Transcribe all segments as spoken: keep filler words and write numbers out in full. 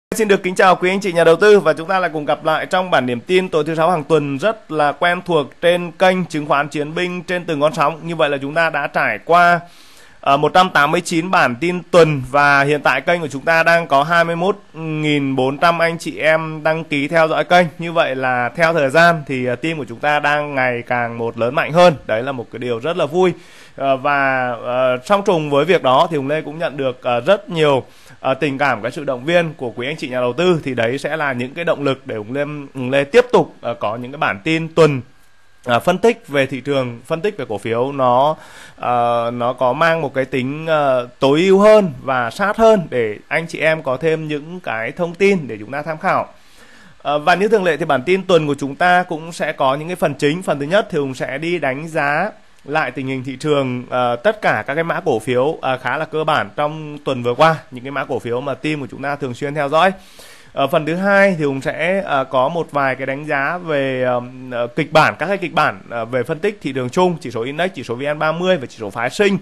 Xin được kính chào quý anh chị nhà đầu tư và chúng ta lại cùng gặp lại trong bản điểm tin tối thứ sáu hàng tuần rất là quen thuộc trên kênh Chứng khoán Chiến binh trên từng con sóng. Như vậy là chúng ta đã trải qua uh, một trăm tám mươi chín bản tin tuần và hiện tại kênh của chúng ta đang có hai mươi mốt nghìn bốn trăm anh chị em đăng ký theo dõi kênh. Như vậy là theo thời gian thì uh, team của chúng ta đang ngày càng một lớn mạnh hơn. Đấy là một cái điều rất là vui. Uh, và uh, song trùng với việc đó thì Hùng Lê cũng nhận được uh, rất nhiều uh, tình cảm, cái sự động viên của quý anh chị nhà đầu tư. Thì đấy sẽ là những cái động lực để Hùng Lê, Hùng Lê tiếp tục uh, có những cái bản tin tuần À, phân tích về thị trường, phân tích về cổ phiếu nó uh, nó có mang một cái tính uh, tối ưu hơn và sát hơn để anh chị em có thêm những cái thông tin để chúng ta tham khảo. Uh, và như thường lệ thì bản tin tuần của chúng ta cũng sẽ có những cái phần chính. Phần thứ nhất thì Hùng sẽ đi đánh giá lại tình hình thị trường, uh, tất cả các cái mã cổ phiếu uh, khá là cơ bản trong tuần vừa qua, những cái mã cổ phiếu mà team của chúng ta thường xuyên theo dõi. Ở phần thứ hai thì Hùng sẽ uh, có một vài cái đánh giá về um, uh, kịch bản, các cái kịch bản uh, về phân tích thị trường chung, chỉ số index, chỉ số vê en ba mươi và chỉ số phái sinh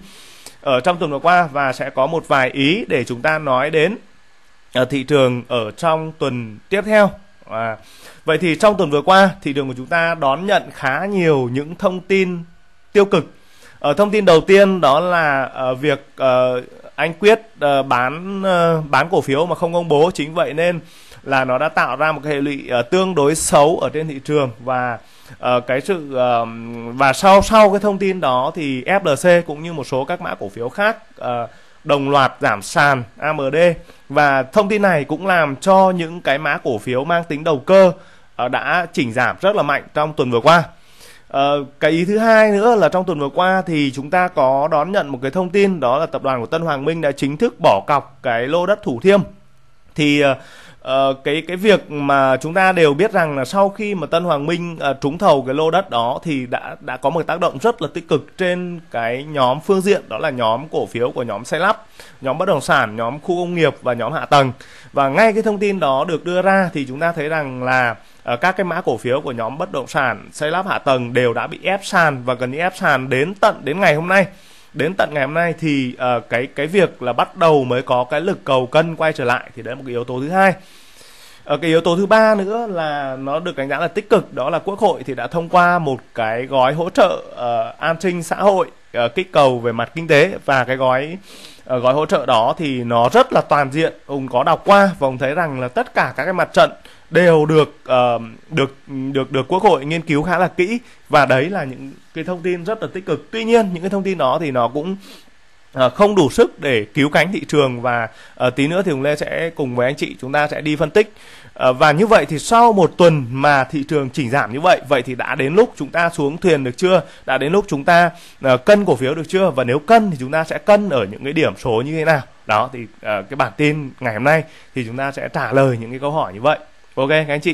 ở trong tuần vừa qua, và sẽ có một vài ý để chúng ta nói đến uh, thị trường ở trong tuần tiếp theo. Uh, vậy thì trong tuần vừa qua thị trường của chúng ta đón nhận khá nhiều những thông tin tiêu cực. Ở thông tin đầu tiên đó là uh, việc uh, anh Quyết uh, bán uh, bán cổ phiếu mà không công bố, chính vậy nên là nó đã tạo ra một cái hệ lụy uh, tương đối xấu ở trên thị trường. Và uh, cái sự uh, và sau sau cái thông tin đó thì ép lờ xê cũng như một số các mã cổ phiếu khác uh, đồng loạt giảm sàn a em đê, và thông tin này cũng làm cho những cái mã cổ phiếu mang tính đầu cơ uh, đã chỉnh giảm rất là mạnh trong tuần vừa qua. Uh, cái ý thứ hai nữa là trong tuần vừa qua thì chúng ta có đón nhận một cái thông tin, đó là tập đoàn của Tân Hoàng Minh đã chính thức bỏ cọc cái lô đất Thủ Thiêm. Thì uh, uh, cái cái việc mà chúng ta đều biết rằng là sau khi mà Tân Hoàng Minh uh, trúng thầu cái lô đất đó thì đã đã có một tác động rất là tích cực trên cái nhóm phương diện, đó là nhóm cổ phiếu của nhóm xây lắp, nhóm bất động sản, nhóm khu công nghiệp và nhóm hạ tầng. Và ngay cái thông tin đó được đưa ra thì chúng ta thấy rằng là uh, các cái mã cổ phiếu của nhóm bất động sản, xây lắp, hạ tầng đều đã bị ép sàn, và gần như ép sàn đến tận đến ngày hôm nay. Đến tận ngày hôm nay thì uh, cái cái việc là bắt đầu mới có cái lực cầu cân quay trở lại, thì đấy là một cái yếu tố thứ hai. Ở cái yếu tố thứ ba nữa là nó được đánh giá là tích cực, đó là Quốc hội thì đã thông qua một cái gói hỗ trợ uh, an sinh xã hội, uh, kích cầu về mặt kinh tế. Và cái gói uh, gói hỗ trợ đó thì nó rất là toàn diện. Hùng có đọc qua và Hùng thấy rằng là tất cả các cái mặt trận đều được uh, được được được Quốc hội nghiên cứu khá là kỹ, và đấy là những cái thông tin rất là tích cực. Tuy nhiên những cái thông tin đó thì nó cũng uh, không đủ sức để cứu cánh thị trường, và uh, tí nữa thì Hùng Lê sẽ cùng với anh chị chúng ta sẽ đi phân tích. Uh, và như vậy thì sau một tuần mà thị trường chỉnh giảm như vậy, vậy thì đã đến lúc chúng ta xuống thuyền được chưa? Đã đến lúc chúng ta uh, cân cổ phiếu được chưa? Và nếu cân thì chúng ta sẽ cân ở những cái điểm số như thế nào? Đó thì uh, cái bản tin ngày hôm nay thì chúng ta sẽ trả lời những cái câu hỏi như vậy. Ok các anh chị.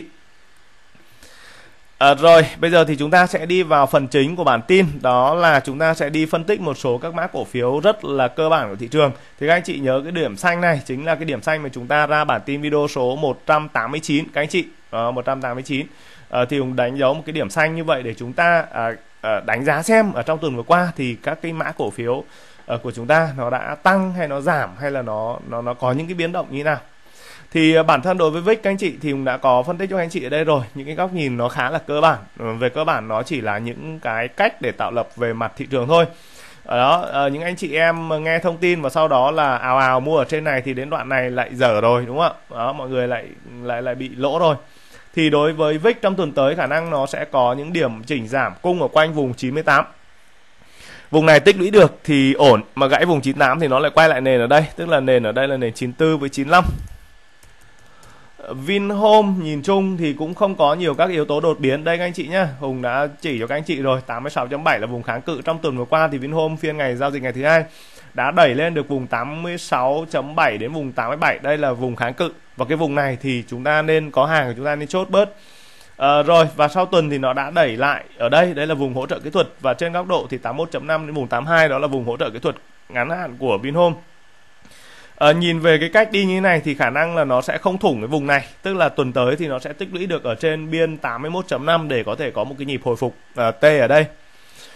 À, rồi bây giờ thì chúng ta sẽ đi vào phần chính của bản tin, đó là chúng ta sẽ đi phân tích một số các mã cổ phiếu rất là cơ bản của thị trường. Thì các anh chị nhớ cái điểm xanh này chính là cái điểm xanh mà chúng ta ra bản tin video số một trăm tám mươi chín các anh chị. Đó, một trăm tám mươi chín. À, thì Hùng đánh dấu một cái điểm xanh như vậy để chúng ta à, à, đánh giá xem ở trong tuần vừa qua thì các cái mã cổ phiếu à, của chúng ta nó đã tăng hay nó giảm, hay là nó nó nó có những cái biến động như thế nào. Thì bản thân đối với vê i ích các anh chị thì cũng đã có phân tích cho các anh chị ở đây rồi. Những cái góc nhìn nó khá là cơ bản. Về cơ bản nó chỉ là những cái cách để tạo lập về mặt thị trường thôi. Ở đó, những anh chị em nghe thông tin và sau đó là ào ào mua ở trên này thì đến đoạn này lại dở rồi, đúng không ạ? Đó, mọi người lại lại lại bị lỗ rồi. Thì đối với vê i ích trong tuần tới khả năng nó sẽ có những điểm chỉnh giảm cung ở quanh vùng chín mươi tám. Vùng này tích lũy được thì ổn, mà gãy vùng chín mươi tám thì nó lại quay lại nền ở đây, tức là nền ở đây là nền chín mươi tư với chín mươi lăm. Vinhome nhìn chung thì cũng không có nhiều các yếu tố đột biến. Đây các anh chị nhá, Hùng đã chỉ cho các anh chị rồi, tám mươi sáu chấm bảy là vùng kháng cự. Trong tuần vừa qua thì Vinhome phiên ngày giao dịch ngày thứ hai đã đẩy lên được vùng tám mươi sáu chấm bảy đến vùng tám mươi bảy. Đây là vùng kháng cự, và cái vùng này thì chúng ta nên có hàng, chúng ta nên chốt bớt. À, rồi và sau tuần thì nó đã đẩy lại ở đây, đây là vùng hỗ trợ kỹ thuật, và trên góc độ thì tám mươi mốt chấm năm đến vùng tám mươi hai, đó là vùng hỗ trợ kỹ thuật ngắn hạn của Vinhome. À, nhìn về cái cách đi như thế này thì khả năng là nó sẽ không thủng cái vùng này, tức là tuần tới thì nó sẽ tích lũy được ở trên biên tám mươi mốt chấm năm để có thể có một cái nhịp hồi phục uh, T ở đây.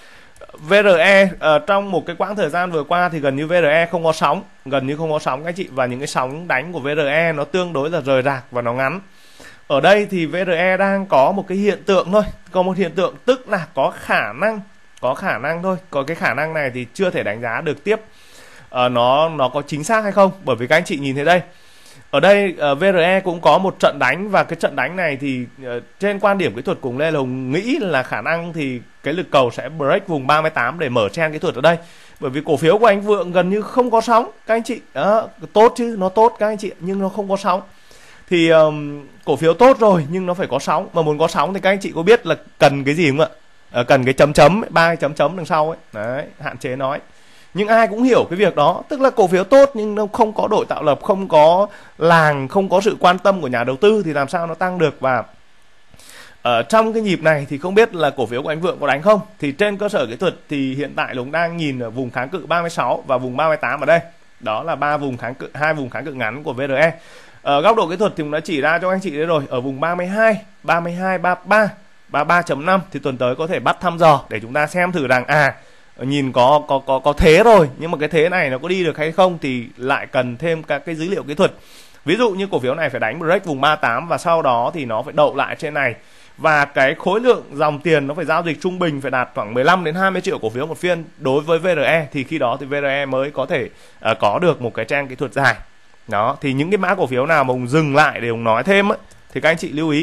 vê rờ e uh, trong một cái quãng thời gian vừa qua thì gần như vê rờ e không có sóng, gần như không có sóng các anh chị, và những cái sóng đánh của vê rờ e nó tương đối là rời rạc và nó ngắn. Ở đây thì vê rờ e đang có một cái hiện tượng thôi, có một hiện tượng tức là có khả năng, có khả năng thôi, có cái khả năng này thì chưa thể đánh giá được tiếp uh, nó nó có chính xác hay không, bởi vì các anh chị nhìn thấy đây, ở đây uh, vê rờ e cũng có một trận đánh, và cái trận đánh này thì uh, trên quan điểm kỹ thuật của Lê Hùng nghĩ là khả năng thì cái lực cầu sẽ break vùng ba mươi tám để mở trend kỹ thuật ở đây, bởi vì cổ phiếu của anh Vượng gần như không có sóng các anh chị. Đó, tốt chứ, nó tốt các anh chị, nhưng nó không có sóng. Thì um, cổ phiếu tốt rồi nhưng nó phải có sóng, mà muốn có sóng thì các anh chị có biết là cần cái gì không ạ? À, cần cái chấm chấm, ba cái chấm chấm đằng sau ấy. Đấy, hạn chế nói. Nhưng ai cũng hiểu cái việc đó, tức là cổ phiếu tốt nhưng nó không có đội tạo lập, không có làng, không có sự quan tâm của nhà đầu tư thì làm sao nó tăng được. Và ở trong cái nhịp này thì không biết là cổ phiếu của anh Vượng có đánh không. Thì trên cơ sở kỹ thuật thì hiện tại chúng đang nhìn ở vùng kháng cự ba mươi sáu và vùng ba mươi tám ở đây. Đó là ba vùng kháng cự, hai vùng kháng cự ngắn của vê rờ e. Ở góc độ kỹ thuật thì cũng đã chỉ ra cho anh chị đấy rồi, ở vùng ba mươi hai, ba mươi hai, ba mươi ba, ba mươi ba chấm năm thì tuần tới có thể bắt thăm dò để chúng ta xem thử rằng à nhìn có có có có thế rồi, nhưng mà cái thế này nó có đi được hay không thì lại cần thêm các cái dữ liệu kỹ thuật. Ví dụ như cổ phiếu này phải đánh break vùng ba mươi tám và sau đó thì nó phải đậu lại trên này, và cái khối lượng dòng tiền nó phải giao dịch trung bình phải đạt khoảng mười lăm đến hai mươi triệu cổ phiếu một phiên đối với vê rờ e, thì khi đó thì vê rờ e mới có thể uh, có được một cái trend kỹ thuật dài. Đó, thì những cái mã cổ phiếu nào mà ông dừng lại để ông nói thêm ấy, thì các anh chị lưu ý.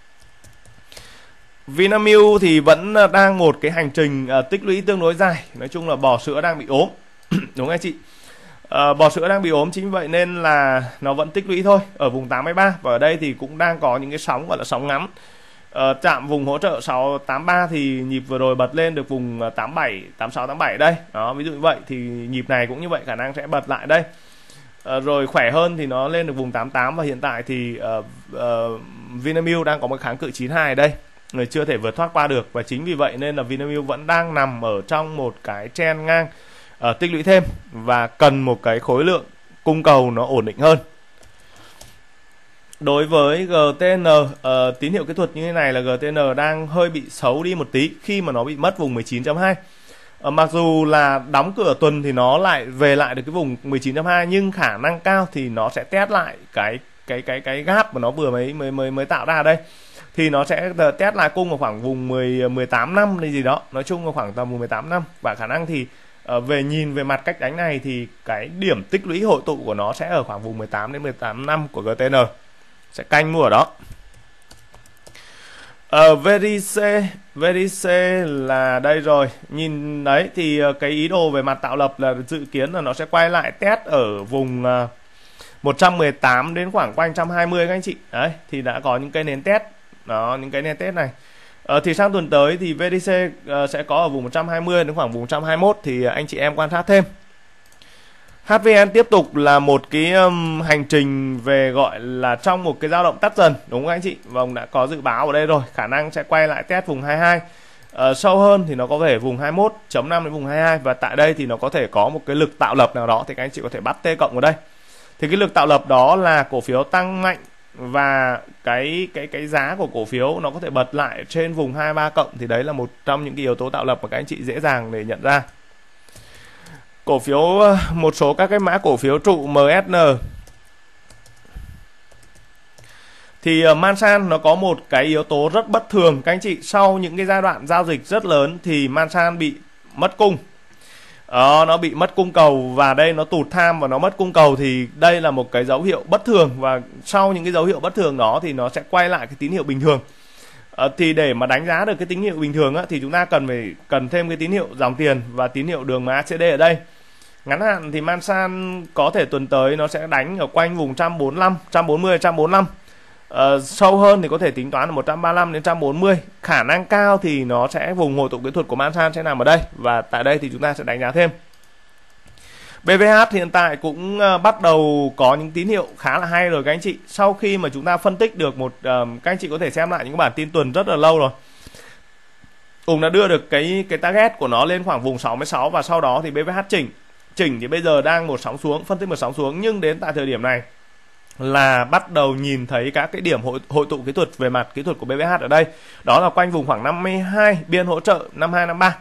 Vinamilk thì vẫn đang một cái hành trình uh, tích lũy tương đối dài. Nói chung là bò sữa đang bị ốm. Đúng không anh chị? Uh, bò sữa đang bị ốm, chính vậy nên là nó vẫn tích lũy thôi ở vùng tám mươi ba, và ở đây thì cũng đang có những cái sóng gọi là sóng ngắn. Uh, chạm vùng hỗ trợ sáu tám ba thì nhịp vừa rồi bật lên được vùng tám bảy, tám sáu, tám bảy đây. Đó, ví dụ như vậy thì nhịp này cũng như vậy, khả năng sẽ bật lại đây. Uh, rồi khỏe hơn thì nó lên được vùng tám tám, và hiện tại thì uh, uh, Vinamilk đang có một kháng cự chín mươi hai ở đây, người chưa thể vượt thoát qua được, và chính vì vậy nên là Vinamilk vẫn đang nằm ở trong một cái trend ngang uh, tích lũy thêm và cần một cái khối lượng cung cầu nó ổn định hơn. Đối với giê tê en, uh, tín hiệu kỹ thuật như thế này là giê tê en đang hơi bị xấu đi một tí khi mà nó bị mất vùng mười chín chấm hai. Uh, mặc dù là đóng cửa tuần thì nó lại về lại được cái vùng mười chín chấm hai, nhưng khả năng cao thì nó sẽ test lại cái cái cái cái gap mà nó vừa mới mới mới mới tạo ra đây. Thì nó sẽ test lại cung ở khoảng vùng mười, mười tám năm hay gì đó, nói chung là khoảng tầm vùng mười tám năm, và khả năng thì uh, về nhìn về mặt cách đánh này thì cái điểm tích lũy hội tụ của nó sẽ ở khoảng vùng mười tám đến mười tám năm của giê tê en, sẽ canh mua ở đó. Ở uh, vê đê xê, vê đê xê là đây rồi, nhìn đấy thì uh, cái ý đồ về mặt tạo lập là dự kiến là nó sẽ quay lại test ở vùng uh, một trăm mười tám đến khoảng quanh một trăm hai mươi các anh chị. Đấy, thì đã có những cây nến test. Đó, những cái nến test này. Ờ, thì sang tuần tới thì vê đê xê uh, sẽ có ở vùng một trăm hai mươi đến khoảng vùng một trăm hai mươi mốt, thì anh chị em quan sát thêm. hát vê en tiếp tục là một cái um, hành trình về gọi là trong một cái dao động tắt dần, đúng không anh chị? Và ông đã có dự báo ở đây rồi, khả năng sẽ quay lại test vùng hai mươi hai. Ờ, sâu hơn thì nó có thể vùng hai mươi mốt chấm năm đến vùng hai mươi hai, và tại đây thì nó có thể có một cái lực tạo lập nào đó, thì các anh chị có thể bắt T cộng vào đây. Thì cái lực tạo lập đó là cổ phiếu tăng mạnh và cái cái cái giá của cổ phiếu nó có thể bật lại trên vùng hai mươi ba cộng, thì đấy là một trong những cái yếu tố tạo lập mà các anh chị dễ dàng để nhận ra. Cổ phiếu, một số các cái mã cổ phiếu trụ em ét en thì Mansan nó có một cái yếu tố rất bất thường các anh chị. Sau những cái giai đoạn giao dịch rất lớn thì Mansan bị mất cung. Đó, nó bị mất cung cầu, và đây nó tụt tham và nó mất cung cầu, thì đây là một cái dấu hiệu bất thường, và sau những cái dấu hiệu bất thường đó thì nó sẽ quay lại cái tín hiệu bình thường. À, thì để mà đánh giá được cái tín hiệu bình thường á, thì chúng ta cần phải cần thêm cái tín hiệu dòng tiền và tín hiệu đường em a xê đê ở đây. Ngắn hạn thì Mansan có thể tuần tới nó sẽ đánh ở quanh vùng một trăm bốn mươi lăm, một trăm bốn mươi, một trăm bốn mươi lăm. Uh, sâu hơn thì có thể tính toán là một trăm ba mươi lăm đến một trăm bốn mươi. Khả năng cao thì nó sẽ vùng hồi tụ kỹ thuật của Mansan sẽ nằm ở đây, và tại đây thì chúng ta sẽ đánh giá thêm. bê vê hát hiện tại cũng uh, bắt đầu có những tín hiệu khá là hay rồi các anh chị. Sau khi mà chúng ta phân tích được một uh, các anh chị có thể xem lại những bản tin tuần rất là lâu rồi. Ung đã đưa được cái cái target của nó lên khoảng vùng sáu mươi sáu, và sau đó thì bê vê hát chỉnh. Chỉnh thì bây giờ đang một sóng xuống, phân tích một sóng xuống, nhưng đến tại thời điểm này là bắt đầu nhìn thấy các cái điểm hội, hội tụ kỹ thuật về mặt kỹ thuật của bê vê hát ở đây. Đó là quanh vùng khoảng năm mươi hai, biên hỗ trợ năm hai năm ba.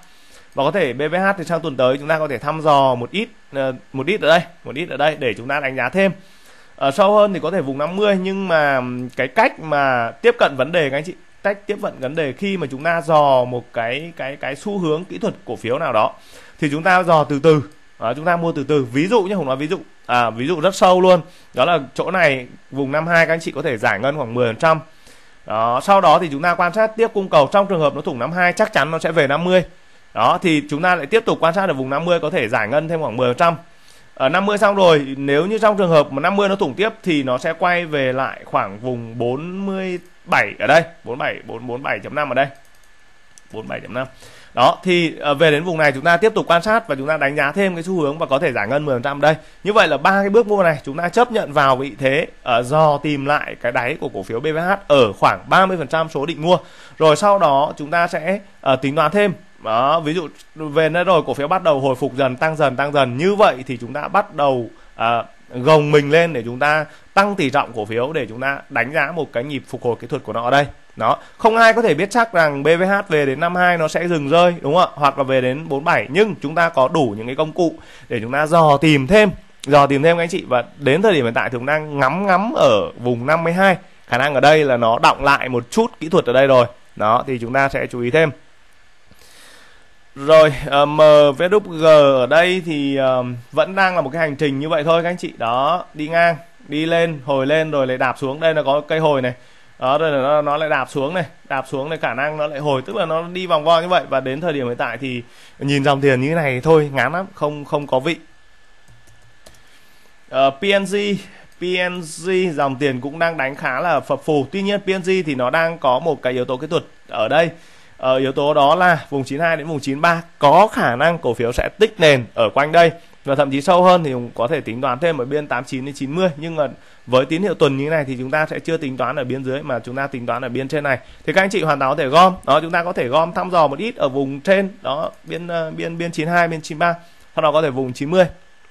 Và có thể bê vê hát thì sang tuần tới chúng ta có thể thăm dò một ít một ít ở đây, một ít ở đây để chúng ta đánh giá thêm. Ở sâu hơn thì có thể vùng năm mươi, nhưng mà cái cách mà tiếp cận vấn đề các anh chị, cách tiếp cận vấn đề khi mà chúng ta dò một cái cái cái xu hướng kỹ thuật cổ phiếu nào đó thì chúng ta dò từ từ. Đó, chúng ta mua từ từ. Ví dụ như Hùng nói ví dụ à, ví dụ rất sâu luôn, đó là chỗ này vùng năm mươi hai các anh chị có thể giải ngân khoảng mười phần trăm. Đó, sau đó thì chúng ta quan sát tiếp cung cầu, trong trường hợp nó thủng năm mươi hai chắc chắn nó sẽ về năm mươi. Đó thì chúng ta lại tiếp tục quan sát ở vùng năm mươi, có thể giải ngân thêm khoảng mười phần trăm. Ở năm mươi xong rồi, nếu như trong trường hợp mà năm mươi nó thủng tiếp thì nó sẽ quay về lại khoảng vùng bốn mươi bảy ở đây, bốn mươi bảy, bốn mươi bảy chấm năm ở đây. bốn mươi bảy chấm năm. Đó thì về đến vùng này chúng ta tiếp tục quan sát và chúng ta đánh giá thêm cái xu hướng và có thể giải ngân mười phần trăm đây. Như vậy là ba cái bước mua này chúng ta chấp nhận vào vị thế ở dò tìm lại cái đáy của cổ phiếu bê vê hát ở khoảng ba mươi phần trăm số định mua. Rồi sau đó chúng ta sẽ uh, tính toán thêm. Đó, ví dụ về đây rồi cổ phiếu bắt đầu hồi phục dần, tăng dần tăng dần, như vậy thì chúng ta bắt đầu uh, gồng mình lên để chúng ta tăng tỷ trọng cổ phiếu để chúng ta đánh giá một cái nhịp phục hồi kỹ thuật của nó ở đây. Đó, không ai có thể biết chắc rằng bê vê hát về đến năm mươi hai nó sẽ dừng rơi, đúng không ạ? Hoặc là về đến bốn mươi bảy, nhưng chúng ta có đủ những cái công cụ để chúng ta dò tìm thêm, dò tìm thêm các anh chị. Và đến thời điểm hiện tại thì chúng ta ngắm ngắm ở vùng năm mươi hai, khả năng ở đây là nó đọng lại một chút kỹ thuật ở đây rồi. Đó thì chúng ta sẽ chú ý thêm. Rồi uh, em vê kép giê ở đây thì uh, vẫn đang là một cái hành trình như vậy thôi các anh chị. Đó, đi ngang, đi lên, hồi lên rồi lại đạp xuống. Đây là có cây hồi này. Đó, đây là nó, nó lại đạp xuống này, đạp xuống này, khả năng nó lại hồi, tức là nó đi vòng vo như vậy. Và đến thời điểm hiện tại thì nhìn dòng tiền như thế này thôi, ngán lắm, không không có vị. uh, pê en giê pê en giê dòng tiền cũng đang đánh khá là phập phù. Tuy nhiên pê en giê thì nó đang có một cái yếu tố kỹ thuật ở đây. Ờ, yếu tố đó là vùng chín mươi hai đến vùng chín mươi ba có khả năng cổ phiếu sẽ tích nền ở quanh đây, và thậm chí sâu hơn thì có thể tính toán thêm ở biên tám mươi chín đến chín mươi. Nhưng mà với tín hiệu tuần như thế này thì chúng ta sẽ chưa tính toán ở biên dưới mà chúng ta tính toán ở biên trên này. Thì các anh chị hoàn toàn có thể gom. Đó, chúng ta có thể gom thăm dò một ít ở vùng trên đó, biên uh, biên biên chín mươi hai, biên chín mươi ba, sau đó có thể vùng chín mươi.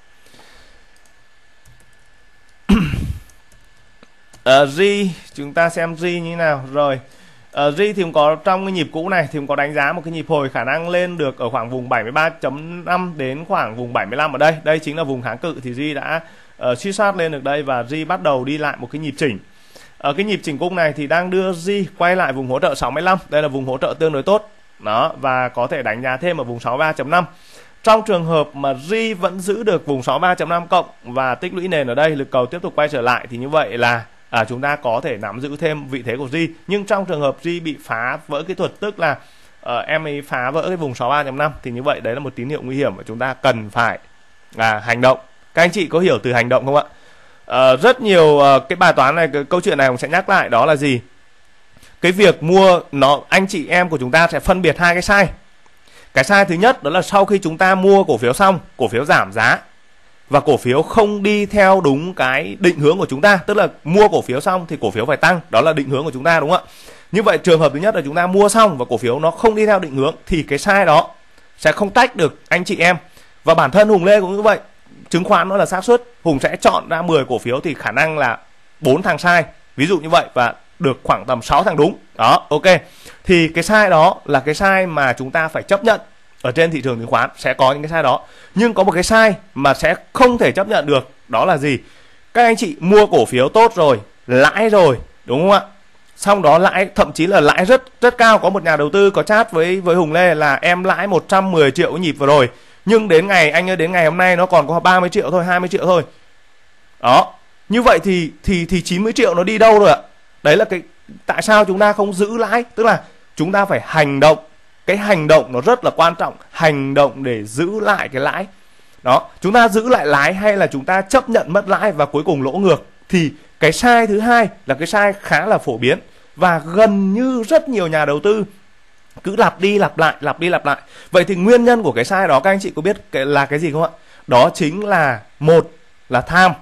uh, G, chúng ta xem G như thế nào rồi. Uh, G thì cũng có trong cái nhịp cũ này thì cũng có đánh giá một cái nhịp hồi khả năng lên được ở khoảng vùng bảy mươi ba chấm năm đến khoảng vùng bảy mươi lăm ở đây. Đây chính là vùng kháng cự thì G đã uh, suy sát lên được đây và G bắt đầu đi lại một cái nhịp chỉnh. Ở uh, cái nhịp chỉnh cung này thì đang đưa G quay lại vùng hỗ trợ sáu mươi lăm. Đây là vùng hỗ trợ tương đối tốt. Đó, và có thể đánh giá thêm ở vùng sáu mươi ba chấm năm. Trong trường hợp mà G vẫn giữ được vùng sáu mươi ba chấm năm cộng và tích lũy nền ở đây, lực cầu tiếp tục quay trở lại thì như vậy là À, chúng ta có thể nắm giữ thêm vị thế của G. Nhưng trong trường hợp G bị phá vỡ kỹ thuật, tức là uh, em ấy phá vỡ cái vùng sáu mươi ba chấm năm thì như vậy đấy là một tín hiệu nguy hiểm mà chúng ta cần phải à, hành động. Các anh chị có hiểu từ hành động không ạ? Uh, rất nhiều uh, cái bài toán này, cái câu chuyện này cũng sẽ nhắc lại, đó là gì? Cái việc mua nó, anh chị em của chúng ta sẽ phân biệt hai cái sai. Cái sai thứ nhất đó là sau khi chúng ta mua cổ phiếu xong, cổ phiếu giảm giá và cổ phiếu không đi theo đúng cái định hướng của chúng ta, tức là mua cổ phiếu xong thì cổ phiếu phải tăng, đó là định hướng của chúng ta, đúng không ạ? Như vậy trường hợp thứ nhất là chúng ta mua xong và cổ phiếu nó không đi theo định hướng thì cái sai đó sẽ không tách được anh chị em. Và bản thân Hùng Lê cũng như vậy, chứng khoán nó là xác suất, Hùng sẽ chọn ra mười cổ phiếu thì khả năng là bốn thằng sai, ví dụ như vậy, và được khoảng tầm sáu thằng đúng. Đó, ok. Thì cái sai đó là cái sai mà chúng ta phải chấp nhận. Ở trên thị trường chứng khoán sẽ có những cái sai đó. Nhưng có một cái sai mà sẽ không thể chấp nhận được, đó là gì? Các anh chị mua cổ phiếu tốt rồi, lãi rồi, đúng không ạ? Xong đó lãi, thậm chí là lãi rất rất cao. Có một nhà đầu tư có chat với với Hùng Lê là em lãi một trăm mười triệu nhịp vừa rồi, nhưng đến ngày anh ơi đến ngày hôm nay nó còn có ba mươi triệu thôi, hai mươi triệu thôi. Đó. Như vậy thì thì thì chín mươi triệu nó đi đâu rồi ạ? Đấy là cái tại sao chúng ta không giữ lãi, tức là chúng ta phải hành động. Cái hành động nó rất là quan trọng, hành động để giữ lại cái lãi. Đó, chúng ta giữ lại lãi hay là chúng ta chấp nhận mất lãi và cuối cùng lỗ ngược. Thì cái sai thứ hai là cái sai khá là phổ biến và gần như rất nhiều nhà đầu tư cứ lặp đi lặp lại, lặp đi lặp lại. Vậy thì nguyên nhân của cái sai đó các anh chị có biết là cái gì không ạ? Đó chính là một là tham,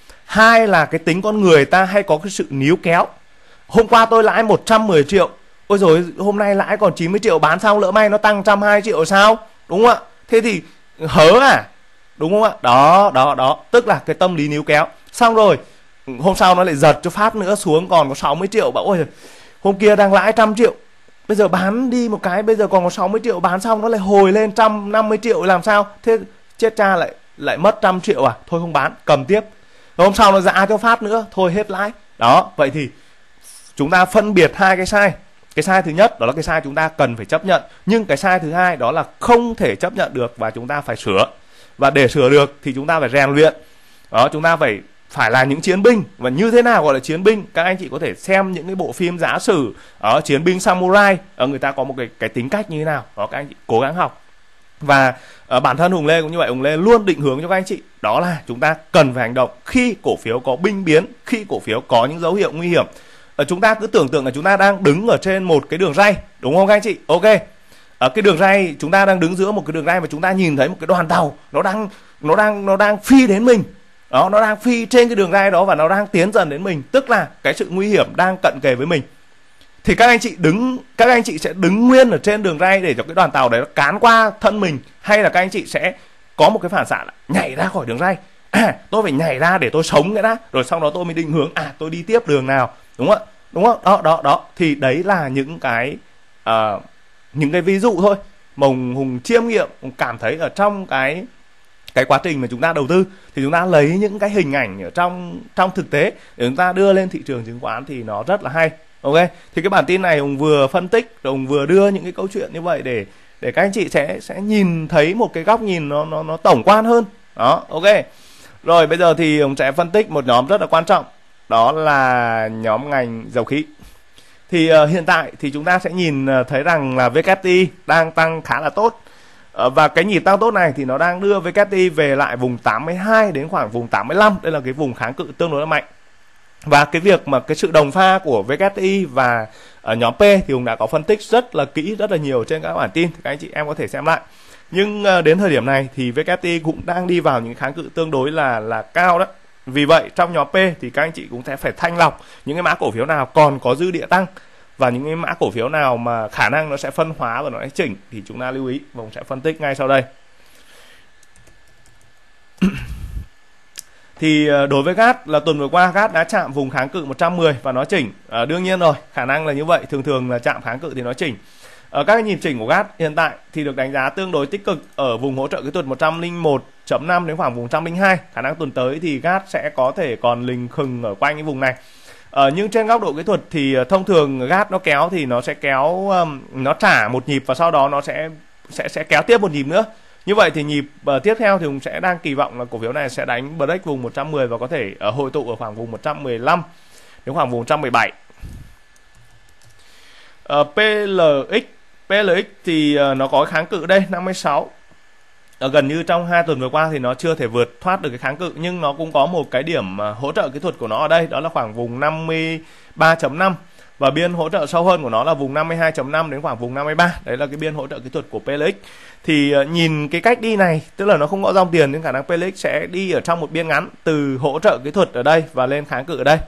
hai là cái tính con người ta hay có cái sự níu kéo. Hôm qua tôi lãi một trăm mười triệu, ôi rồi hôm nay lãi còn chín mươi triệu, bán xong lỡ may nó tăng một trăm hai mươi triệu sao? Đúng không ạ? Thế thì hớ à? Đúng không ạ? Đó, đó, đó. Tức là cái tâm lý níu kéo. Xong rồi, hôm sau nó lại giật cho phát nữa xuống còn có sáu mươi triệu. Bảo ôi hôm kia đang lãi trăm triệu, Bây giờ bán đi một cái, bây giờ còn có sáu mươi triệu, bán xong nó lại hồi lên một trăm năm mươi triệu làm sao? Thế chết cha, lại lại mất trăm triệu à? Thôi không bán, cầm tiếp. Rồi hôm sau nó giã cho phát nữa, thôi hết lãi. Đó, vậy thì chúng ta phân biệt hai cái sai. Cái sai thứ nhất đó là cái sai chúng ta cần phải chấp nhận, nhưng cái sai thứ hai đó là không thể chấp nhận được và chúng ta phải sửa. Và để sửa được thì chúng ta phải rèn luyện. Đó, chúng ta phải phải là những chiến binh. Và như thế nào gọi là chiến binh? Các anh chị có thể xem những cái bộ phim giả sử ở chiến binh samurai, ở người ta có một cái cái tính cách như thế nào. Đó, các anh chị cố gắng học. Và uh, bản thân Hùng Lê cũng như vậy, Hùng Lê luôn định hướng cho các anh chị, đó là chúng ta cần phải hành động khi cổ phiếu có binh biến, khi cổ phiếu có những dấu hiệu nguy hiểm. Uh, chúng ta cứ tưởng tượng là chúng ta đang đứng ở trên một cái đường ray, đúng không các anh chị? Ok. Ở cái đường ray, chúng ta đang đứng giữa một cái đường ray và chúng ta nhìn thấy một cái đoàn tàu nó đang nó đang nó đang phi đến mình. Đó, nó đang phi trên cái đường ray đó và nó đang tiến dần đến mình, tức là cái sự nguy hiểm đang cận kề với mình. Thì các anh chị đứng các anh chị sẽ đứng nguyên ở trên đường ray để cho cái đoàn tàu đấy nó cán qua thân mình, hay là các anh chị sẽ có một cái phản xạ là nhảy ra khỏi đường ray. À, tôi phải nhảy ra để tôi sống cái đã, rồi sau đó tôi mới định hướng à tôi đi tiếp đường nào, đúng không ạ? Đúng không? Đó đó đó, thì đấy là những cái uh, những cái ví dụ thôi mà Hùng, Hùng chiêm nghiệm, Hùng cảm thấy ở trong cái cái quá trình mà chúng ta đầu tư thì chúng ta lấy những cái hình ảnh ở trong trong thực tế để chúng ta đưa lên thị trường chứng khoán thì nó rất là hay. Ok, thì cái bản tin này Hùng vừa phân tích, Hùng vừa đưa những cái câu chuyện như vậy để để các anh chị sẽ sẽ nhìn thấy một cái góc nhìn nó nó nó tổng quan hơn. Đó, ok. Rồi bây giờ thì Hùng sẽ phân tích một nhóm rất là quan trọng, đó là nhóm ngành dầu khí. Thì uh, hiện tại thì chúng ta sẽ nhìn uh, thấy rằng là vê kép tê i đang tăng khá là tốt. Uh, và cái nhịp tăng tốt này thì nó đang đưa vê kép tê i về lại vùng tám mươi hai đến khoảng vùng tám mươi lăm. Đây là cái vùng kháng cự tương đối là mạnh. Và cái việc mà cái sự đồng pha của vê kép tê i và uh, nhóm P thì Hùng đã có phân tích rất là kỹ, rất là nhiều trên các bản tin, thì các anh chị em có thể xem lại. Nhưng uh, đến thời điểm này thì vê kép tê i cũng đang đi vào những kháng cự tương đối là là cao đó. Vì vậy trong nhóm P thì các anh chị cũng sẽ phải thanh lọc những cái mã cổ phiếu nào còn có dư địa tăng, và những cái mã cổ phiếu nào mà khả năng nó sẽ phân hóa và nó sẽ chỉnh thì chúng ta lưu ý, và Hùng sẽ phân tích ngay sau đây. Thì đối với giê a tê là tuần vừa qua giê a tê đã chạm vùng kháng cự một trăm mười và nó chỉnh. À, đương nhiên rồi, khả năng là như vậy, thường thường là chạm kháng cự thì nó chỉnh. Ở các cái nhịp chỉnh của giê a tê hiện tại thì được đánh giá tương đối tích cực ở vùng hỗ trợ kỹ thuật một trăm lẻ một chấm năm đến khoảng vùng một trăm lẻ hai. Khả năng tuần tới thì giê a tê sẽ có thể còn lình khừng ở quanh cái vùng này. Ờ, nhưng trên góc độ kỹ thuật thì thông thường giê a tê nó kéo thì nó sẽ kéo um, nó trả một nhịp và sau đó nó sẽ sẽ sẽ kéo tiếp một nhịp nữa. Như vậy thì nhịp uh, tiếp theo thì Hùng sẽ đang kỳ vọng là cổ phiếu này sẽ đánh break vùng một trăm mười và có thể uh, hội tụ ở khoảng vùng một trăm mười lăm đến khoảng vùng một trăm mười bảy. Uh, pê lờ ích pê lờ ích thì uh, nó có kháng cự đây năm mươi sáu. Ở gần như trong hai tuần vừa qua thì nó chưa thể vượt thoát được cái kháng cự, nhưng nó cũng có một cái điểm uh, hỗ trợ kỹ thuật của nó ở đây, đó là khoảng vùng năm mươi ba chấm năm, và biên hỗ trợ sâu hơn của nó là vùng năm mươi hai chấm năm đến khoảng vùng năm mươi ba. Đấy là cái biên hỗ trợ kỹ thuật của pê lờ ích. Thì uh, nhìn cái cách đi này, tức là nó không có dòng tiền nên khả năng pê lờ ích sẽ đi ở trong một biên ngắn từ hỗ trợ kỹ thuật ở đây và lên kháng cự ở đây.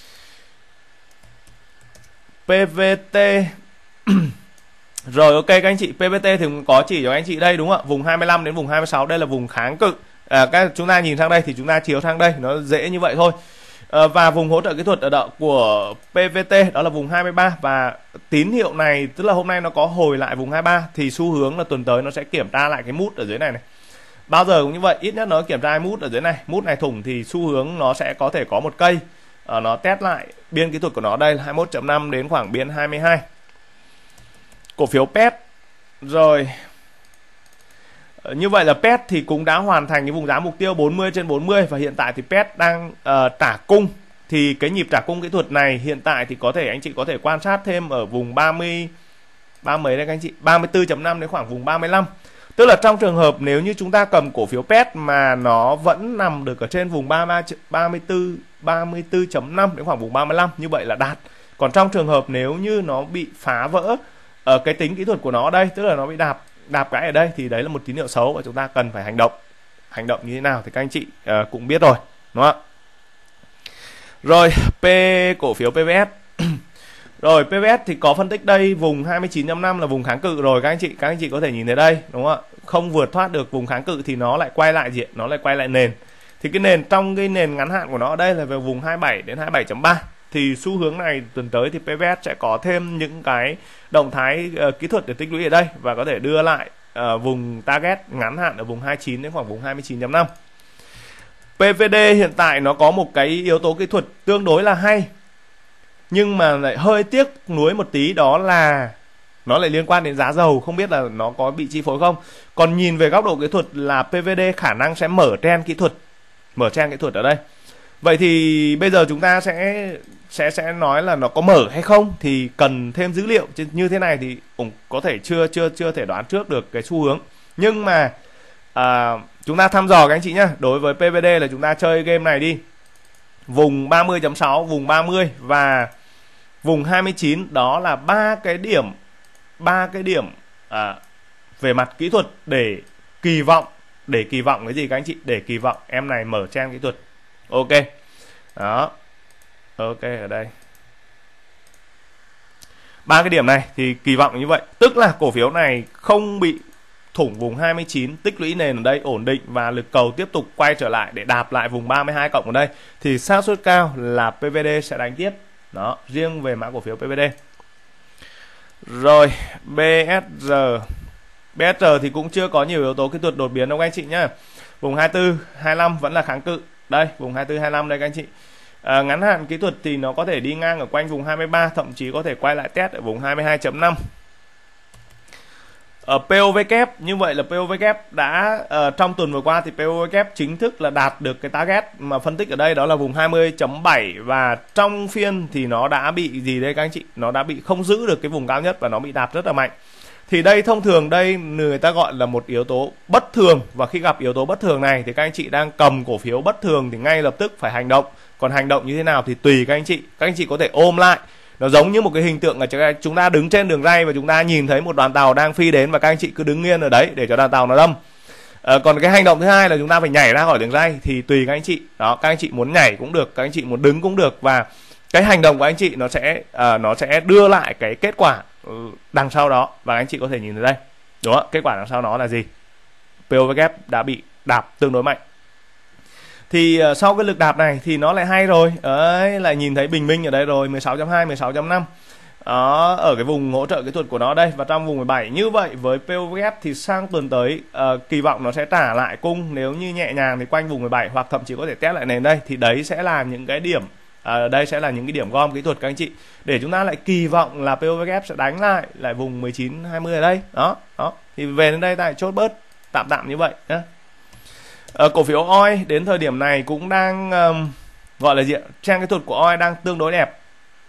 pê vê tê rồi ok các anh chị, pê vê tê thì cũng có chỉ cho anh chị đây đúng không ạ? Vùng hai mươi lăm đến vùng hai mươi sáu đây là vùng kháng cự. À, các chúng ta nhìn sang đây thì chúng ta chiếu sang đây, nó dễ như vậy thôi. À, và vùng hỗ trợ kỹ thuật ở đợ của pê vê tê đó là vùng hai mươi ba, và tín hiệu này tức là hôm nay nó có hồi lại vùng hai mươi ba thì xu hướng là tuần tới nó sẽ kiểm tra lại cái mút ở dưới này này. Bao giờ cũng như vậy, ít nhất nó kiểm tra mút ở dưới này, mút này thủng thì xu hướng nó sẽ có thể có một cây. À, nó test lại biên kỹ thuật của nó đây là hai mươi mốt chấm năm đến khoảng biên hai mươi hai. Cổ phiếu pê e tê rồi, như vậy là pê e tê thì cũng đã hoàn thành cái vùng giá mục tiêu bốn mươi trên bốn mươi, và hiện tại thì pê e tê đang uh, trả cung. Thì cái nhịp trả cung kỹ thuật này hiện tại thì có thể anh chị có thể quan sát thêm ở vùng ba mươi ba mấy đây các anh chị, ba mươi tư chấm năm đến khoảng vùng ba mươi lăm. Tức là trong trường hợp nếu như chúng ta cầm cổ phiếu pê e tê mà nó vẫn nằm được ở trên vùng ba mươi tư ba mươi tư chấm năm đến khoảng vùng ba mươi lăm, như vậy là đạt. Còn trong trường hợp nếu như nó bị phá vỡ ở cái tính kỹ thuật của nó ở đây, tức là nó bị đạp đạp cái ở đây, thì đấy là một tín hiệu xấu và chúng ta cần phải hành động. Hành động như thế nào thì các anh chị uh, cũng biết rồi, đúng không ạ? Rồi, P cổ phiếu pê vê ét. Rồi, pê vê ét thì có phân tích đây, vùng hai mươi chín chấm năm là vùng kháng cự rồi các anh chị, các anh chị có thể nhìn thấy đây, đúng không ạ? Không vượt thoát được vùng kháng cự thì nó lại quay lại diện, nó lại quay lại nền. Thì cái nền trong cái nền ngắn hạn của nó ở đây là về vùng hai mươi bảy đến hai mươi bảy chấm ba. thì xu hướng này tuần tới thì pê vê ét sẽ có thêm những cái động thái uh, kỹ thuật để tích lũy ở đây và có thể đưa lại uh, vùng target ngắn hạn ở vùng hai mươi chín đến khoảng vùng hai mươi chín chấm năm. pê vê đê hiện tại nó có một cái yếu tố kỹ thuật tương đối là hay, nhưng mà lại hơi tiếc nuối một tí, đó là nó lại liên quan đến giá dầu, không biết là nó có bị chi phối không. Còn nhìn về góc độ kỹ thuật là pê vê đê khả năng sẽ mở trend kỹ thuật, mở trend kỹ thuật ở đây. Vậy thì bây giờ chúng ta sẽ sẽ sẽ nói là nó có mở hay không thì cần thêm dữ liệu, như thế này thì cũng có thể chưa chưa chưa thể đoán trước được cái xu hướng. Nhưng mà à, chúng ta thăm dò các anh chị nhá. Đối với pê vê đê là chúng ta chơi game này đi. Vùng ba mươi chấm sáu, vùng ba mươi và vùng hai mươi chín, đó là ba cái điểm ba cái điểm à, về mặt kỹ thuật để kỳ vọng để kỳ vọng cái gì các anh chị? Để kỳ vọng em này mở trend kỹ thuật. Ok. Đó. Ok, ở đây ba cái điểm này thì kỳ vọng như vậy, tức là cổ phiếu này không bị thủng vùng hai mươi chín, tích lũy nền ở đây ổn định và lực cầu tiếp tục quay trở lại để đạp lại vùng ba mươi hai cộng ở đây thì xác suất cao là pê vê đê sẽ đánh tiếp. Đó, riêng về mã cổ phiếu pê vê đê. Rồi, bê ét rờ. bê ét rờ thì cũng chưa có nhiều yếu tố kỹ thuật đột biến đâu các anh chị nhá. Vùng hai mươi tư, hai mươi lăm vẫn là kháng cự. Đây, vùng hai mươi tư, hai mươi lăm đây các anh chị. À, ngắn hạn kỹ thuật thì nó có thể đi ngang ở quanh vùng hai mươi ba, thậm chí có thể quay lại test ở vùng hai mươi hai chấm năm. Ở pê ô vê kép, như vậy là pê ô vê kép đã uh, trong tuần vừa qua thì pê ô vê kép chính thức là đạt được cái target mà phân tích ở đây, đó là vùng hai mươi chấm bảy, và trong phiên thì nó đã bị gì đây các anh chị? Nó đã bị không giữ được cái vùng cao nhất và nó bị đạp rất là mạnh. Thì đây thông thường đây người ta gọi là một yếu tố bất thường, và khi gặp yếu tố bất thường này thì các anh chị đang cầm cổ phiếu bất thường thì ngay lập tức phải hành động. Còn hành động như thế nào thì tùy các anh chị. Các anh chị có thể ôm lại. Nó giống như một cái hình tượng là chúng ta đứng trên đường ray và chúng ta nhìn thấy một đoàn tàu đang phi đến và các anh chị cứ đứng yên ở đấy để cho đoàn tàu nó đâm. À, còn cái hành động thứ hai là chúng ta phải nhảy ra khỏi đường ray thì tùy các anh chị. Đó, các anh chị muốn nhảy cũng được, các anh chị muốn đứng cũng được, và cái hành động của anh chị nó sẽ uh, nó sẽ đưa lại cái kết quả đằng sau đó, và anh chị có thể nhìn thấy đây. Đúng không? Kết quả đằng sau nó là gì? pê ô vê kép đã bị đạp tương đối mạnh. Thì uh, sau cái lực đạp này thì nó lại hay rồi. Đấy, lại nhìn thấy bình minh ở đây rồi, mười sáu chấm hai, mười sáu chấm năm. Đó, ở cái vùng hỗ trợ kỹ thuật của nó đây và trong vùng mười bảy. Như vậy với pê ô vê kép thì sang tuần tới uh, kỳ vọng nó sẽ trả lại cung, nếu như nhẹ nhàng thì quanh vùng mười bảy hoặc thậm chí có thể test lại nền đây, thì đấy sẽ là những cái điểm À, đây sẽ là những cái điểm gom kỹ thuật các anh chị, để chúng ta lại kỳ vọng là pê ô vê kép sẽ đánh lại lại vùng mười chín hai mươi ở đây. Đó, đó. Thì về đến đây tại chốt bớt tạm tạm như vậy nhé. À, cổ phiếu o i đến thời điểm này cũng đang um, gọi là gì ạ? Trend kỹ thuật của o i đang tương đối đẹp.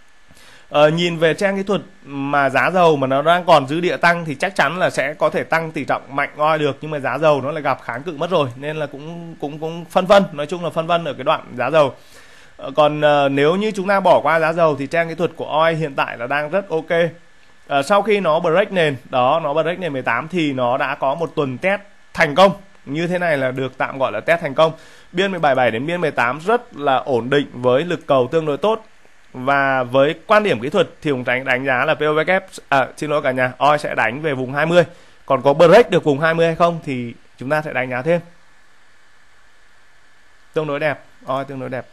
À, nhìn về trend kỹ thuật mà giá dầu mà nó đang còn dư địa tăng thì chắc chắn là sẽ có thể tăng tỷ trọng mạnh o i được, nhưng mà giá dầu nó lại gặp kháng cự mất rồi nên là cũng cũng cũng phân vân, nói chung là phân vân ở cái đoạn giá dầu. Còn uh, nếu như chúng ta bỏ qua giá dầu thì trend kỹ thuật của o i hiện tại là đang rất ok. uh, Sau khi nó break nền, đó nó break nền mười tám thì nó đã có một tuần test thành công. Như thế này là được tạm gọi là test thành công. Biên mười bảy phẩy bảy đến biên mười tám rất là ổn định với lực cầu tương đối tốt. Và với quan điểm kỹ thuật thì chúng ta đánh giá là pê ô vê kép, à, xin lỗi cả nhà, o i sẽ đánh về vùng hai mươi. Còn có break được vùng hai mươi hay không thì chúng ta sẽ đánh giá thêm. Tương đối đẹp, o i tương đối đẹp.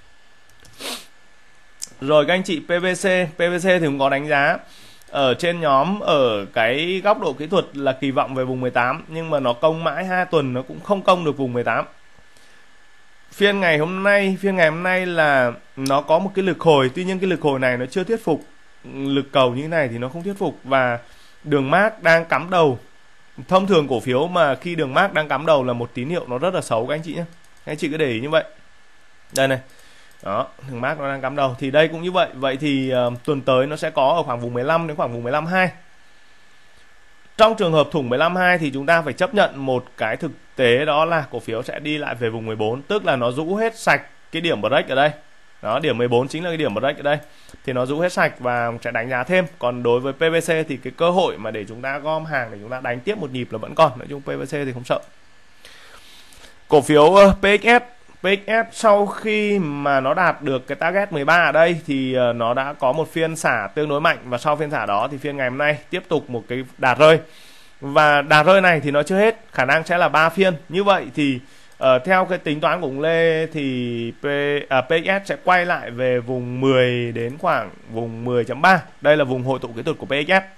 Rồi các anh chị, pê vê xê, pê vê xê thì cũng có đánh giá ở trên nhóm ở cái góc độ kỹ thuật là kỳ vọng về vùng mười tám, nhưng mà nó công mãi hai tuần nó cũng không công được vùng mười tám. Phiên ngày hôm nay, phiên ngày hôm nay là nó có một cái lực hồi, tuy nhiên cái lực hồi này nó chưa thuyết phục. Lực cầu như thế này thì nó không thuyết phục, và đường mác đang cắm đầu. Thông thường cổ phiếu mà khi đường mác đang cắm đầu là một tín hiệu nó rất là xấu các anh chị nhé. Các anh chị cứ để ý như vậy. Đây này. Đó, đường mác nó đang cắm đầu thì đây cũng như vậy. Vậy thì uh, tuần tới nó sẽ có ở khoảng vùng mười lăm đến khoảng vùng mười lăm phẩy hai. Trong trường hợp thủng mười lăm phẩy hai thì chúng ta phải chấp nhận một cái thực tế, đó là cổ phiếu sẽ đi lại về vùng mười bốn, tức là nó rũ hết sạch cái điểm break ở đây. Đó, điểm mười bốn chính là cái điểm break ở đây. Thì nó rũ hết sạch và sẽ đánh giá thêm. Còn đối với pê vê xê thì cái cơ hội mà để chúng ta gom hàng để chúng ta đánh tiếp một nhịp là vẫn còn. Nói chung pê vê xê thì không sợ. Cổ phiếu uh, pê ích ét pê ích ét sau khi mà nó đạt được cái target mười ba ở đây thì uh, nó đã có một phiên xả tương đối mạnh, và sau phiên xả đó thì phiên ngày hôm nay tiếp tục một cái đà rơi. Và đà rơi này thì nó chưa hết, khả năng sẽ là ba phiên. Như vậy thì Ờ, theo cái tính toán của ông Lê thì P, à, pê ích ét sẽ quay lại về vùng mười đến khoảng vùng mười chấm ba. Đây là vùng hội tụ kỹ thuật của pê ích ét.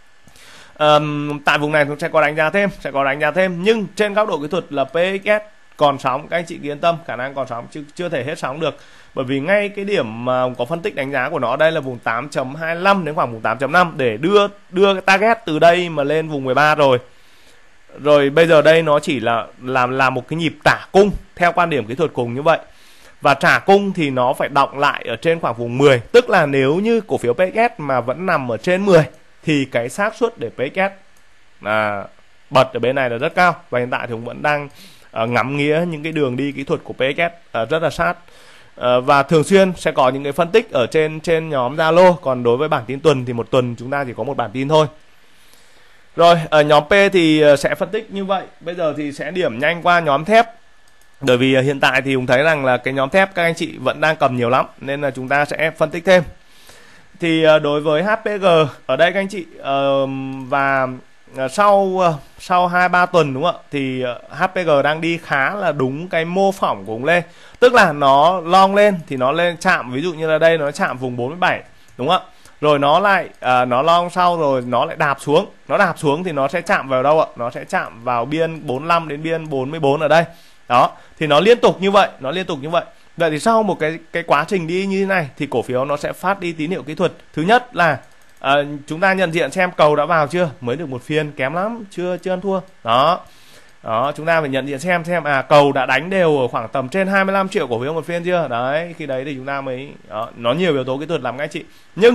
Um, tại vùng này cũng sẽ có đánh giá thêm, sẽ có đánh giá thêm, nhưng trên góc độ kỹ thuật là pê ích ét còn sóng, các anh chị yên tâm, khả năng còn sóng chứ chưa thể hết sóng được. Bởi vì ngay cái điểm mà có phân tích đánh giá của nó đây là vùng tám chấm hai lăm đến khoảng vùng tám chấm năm để đưa đưa cái target từ đây mà lên vùng mười ba rồi. Rồi bây giờ đây nó chỉ là làm làm một cái nhịp trả cung theo quan điểm kỹ thuật cùng như vậy. Và trả cung thì nó phải đọng lại ở trên khoảng vùng mười, tức là nếu như cổ phiếu pê ích ét mà vẫn nằm ở trên mười thì cái xác suất để pê ích ét à, bật ở bên này là rất cao. Và hiện tại thì cũng vẫn đang uh, ngắm nghía những cái đường đi kỹ thuật của pê ích ét uh, rất là sát. Uh, và thường xuyên sẽ có những cái phân tích ở trên trên nhóm Zalo. Còn đối với bản tin tuần thì một tuần chúng ta chỉ có một bản tin thôi. Rồi ở nhóm P thì sẽ phân tích như vậy. Bây giờ thì sẽ điểm nhanh qua nhóm thép. Bởi vì hiện tại thì cũng thấy rằng là cái nhóm thép các anh chị vẫn đang cầm nhiều lắm, nên là chúng ta sẽ phân tích thêm. Thì đối với hát pê giê ở đây các anh chị uh, và sau sau hai ba tuần đúng không ạ, thì hát pê giê đang đi khá là đúng cái mô phỏng của ông Lê. Tức là nó long lên thì nó lên chạm, ví dụ như là đây nó chạm vùng bốn mươi bảy đúng không ạ? Rồi nó lại à, nó long sau rồi nó lại đạp xuống. Nó đạp xuống thì nó sẽ chạm vào đâu ạ? Nó sẽ chạm vào biên bốn mươi lăm đến biên bốn mươi bốn ở đây. Đó, thì nó liên tục như vậy, nó liên tục như vậy. Vậy thì sau một cái cái quá trình đi như thế này thì cổ phiếu nó sẽ phát đi tín hiệu kỹ thuật. Thứ nhất là à, chúng ta nhận diện xem cầu đã vào chưa, mới được một phiên kém lắm, chưa chưa ăn thua. Đó. Đó, chúng ta phải nhận diện xem xem à cầu đã đánh đều ở khoảng tầm trên hai mươi lăm triệu cổ phiếu một phiên chưa. Đấy, khi đấy thì chúng ta mới đó, nó nhiều yếu tố kỹ thuật lắm các anh chị. Nhưng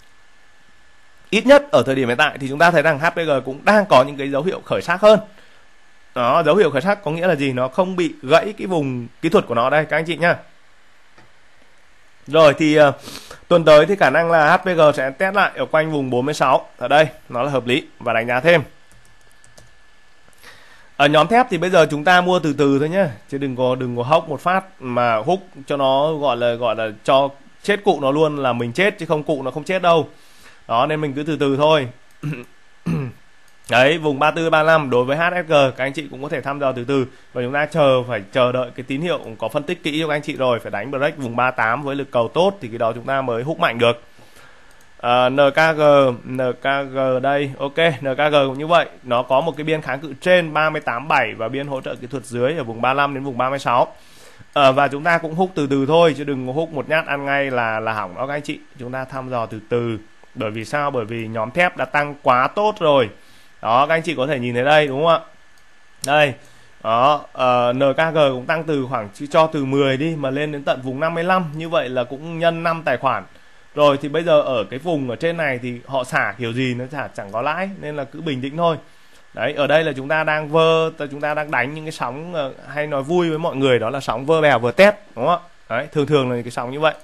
ít nhất ở thời điểm hiện tại thì chúng ta thấy rằng hát pê giê cũng đang có những cái dấu hiệu khởi sắc hơn. Đó, dấu hiệu khởi sắc có nghĩa là gì? Nó không bị gãy cái vùng kỹ thuật của nó đây các anh chị nhá. Rồi thì uh, tuần tới thì khả năng là hát pê giê sẽ test lại ở quanh vùng bốn mươi sáu. Ở đây nó là hợp lý và đánh giá thêm. Ở nhóm thép thì bây giờ chúng ta mua từ từ thôi nhé, chứ đừng có đừng có hốc một phát mà húc cho nó gọi là gọi là cho chết cụ nó luôn là mình chết, chứ không cụ nó không chết đâu. Đó, nên mình cứ từ từ thôi. Đấy, vùng ba mươi tư ba mươi lăm đối với hát ét giê các anh chị cũng có thể thăm dò từ từ, và chúng ta chờ phải chờ đợi cái tín hiệu có phân tích kỹ cho các anh chị rồi, phải đánh break vùng ba mươi tám với lực cầu tốt thì cái đó chúng ta mới húc mạnh được. Uh, en ca giê en ca giê đây, ok, en ca giê cũng như vậy, nó có một cái biên kháng cự trên ba mươi tám phẩy bảy và biên hỗ trợ kỹ thuật dưới ở vùng ba mươi lăm đến vùng ba mươi sáu. Uh, và chúng ta cũng húc từ từ thôi, chứ đừng húc một nhát ăn ngay là là hỏng đó các anh chị. Chúng ta thăm dò từ từ. Bởi vì sao? Bởi vì nhóm thép đã tăng quá tốt rồi. Đó, các anh chị có thể nhìn thấy đây đúng không ạ? Đây. Đó, uh, en ca giê cũng tăng từ khoảng cho từ mười đi mà lên đến tận vùng năm mươi lăm, như vậy là cũng nhân năm tài khoản. Rồi thì bây giờ ở cái vùng ở trên này thì họ xả kiểu gì nó chả chẳng có lãi, nên là cứ bình tĩnh thôi. Đấy, ở đây là chúng ta đang vơ, chúng ta đang đánh những cái sóng uh, hay nói vui với mọi người đó là sóng vơ bèo vừa test, đúng không ạ? Đấy, thường thường là cái sóng như vậy.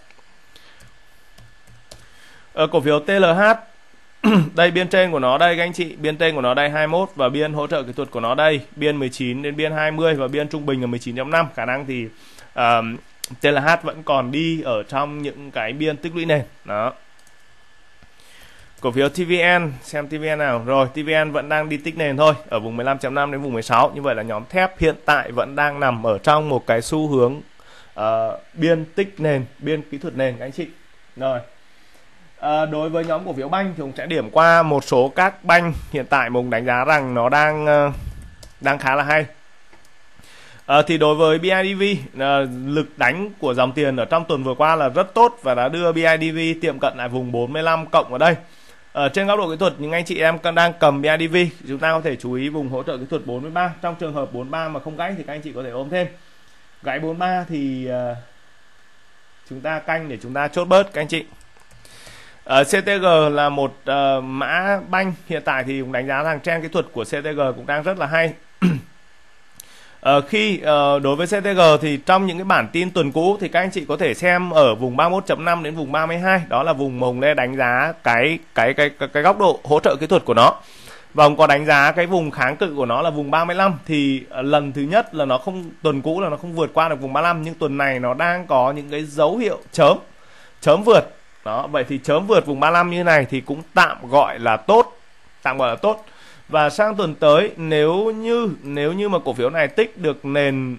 Ở cổ phiếu tê lờ hát đây biên trên của nó đây các anh chị, biên trên của nó đây hai mươi mốt và biên hỗ trợ kỹ thuật của nó đây, biên mười chín đến biên hai mươi và biên trung bình là mười chín chấm năm. Khả năng thì uh, tê lờ hát vẫn còn đi ở trong những cái biên tích lũy nền. Đó. Cổ phiếu tê vê en, xem tê vê en nào. Rồi, tê vê en vẫn đang đi tích nền thôi, ở vùng mười lăm chấm năm đến vùng mười sáu. Như vậy là nhóm thép hiện tại vẫn đang nằm ở trong một cái xu hướng uh, biên tích nền, biên kỹ thuật nền các anh chị. Rồi. À, đối với nhóm cổ phiếu banh thì chúng sẽ điểm qua một số các banh hiện tại mình đánh giá rằng nó đang uh, đang khá là hay. À, thì đối với bê i đê vê, uh, lực đánh của dòng tiền ở trong tuần vừa qua là rất tốt và đã đưa bê i đê vê tiệm cận lại vùng bốn mươi lăm cộng ở đây. Ở trên góc độ kỹ thuật, những anh chị em đang cầm bê i đê vê, chúng ta có thể chú ý vùng hỗ trợ kỹ thuật bốn mươi ba. Trong trường hợp bốn mươi ba mà không gãy thì các anh chị có thể ôm thêm. Gãy bốn mươi ba thì uh, chúng ta canh để chúng ta chốt bớt các anh chị. Uh, xê tê giê là một uh, mã banh hiện tại thì cũng đánh giá rằng trend kỹ thuật của xê tê giê cũng đang rất là hay. uh, khi uh, đối với xê tê giê thì trong những cái bản tin tuần cũ thì các anh chị có thể xem ở vùng ba mươi mốt chấm năm đến vùng ba mươi hai, đó là vùng mà Hùng Lê đánh giá cái cái cái cái, cái góc độ hỗ trợ kỹ thuật của nó. Và Hùng có đánh giá cái vùng kháng cự của nó là vùng ba mươi lăm, thì uh, lần thứ nhất là nó không, tuần cũ là nó không vượt qua được vùng ba mươi lăm, nhưng tuần này nó đang có những cái dấu hiệu chớm chớm vượt. Đó, vậy thì chớm vượt vùng ba mươi lăm như này thì cũng tạm gọi là tốt, tạm gọi là tốt. Và sang tuần tới nếu như nếu như mà cổ phiếu này tích được nền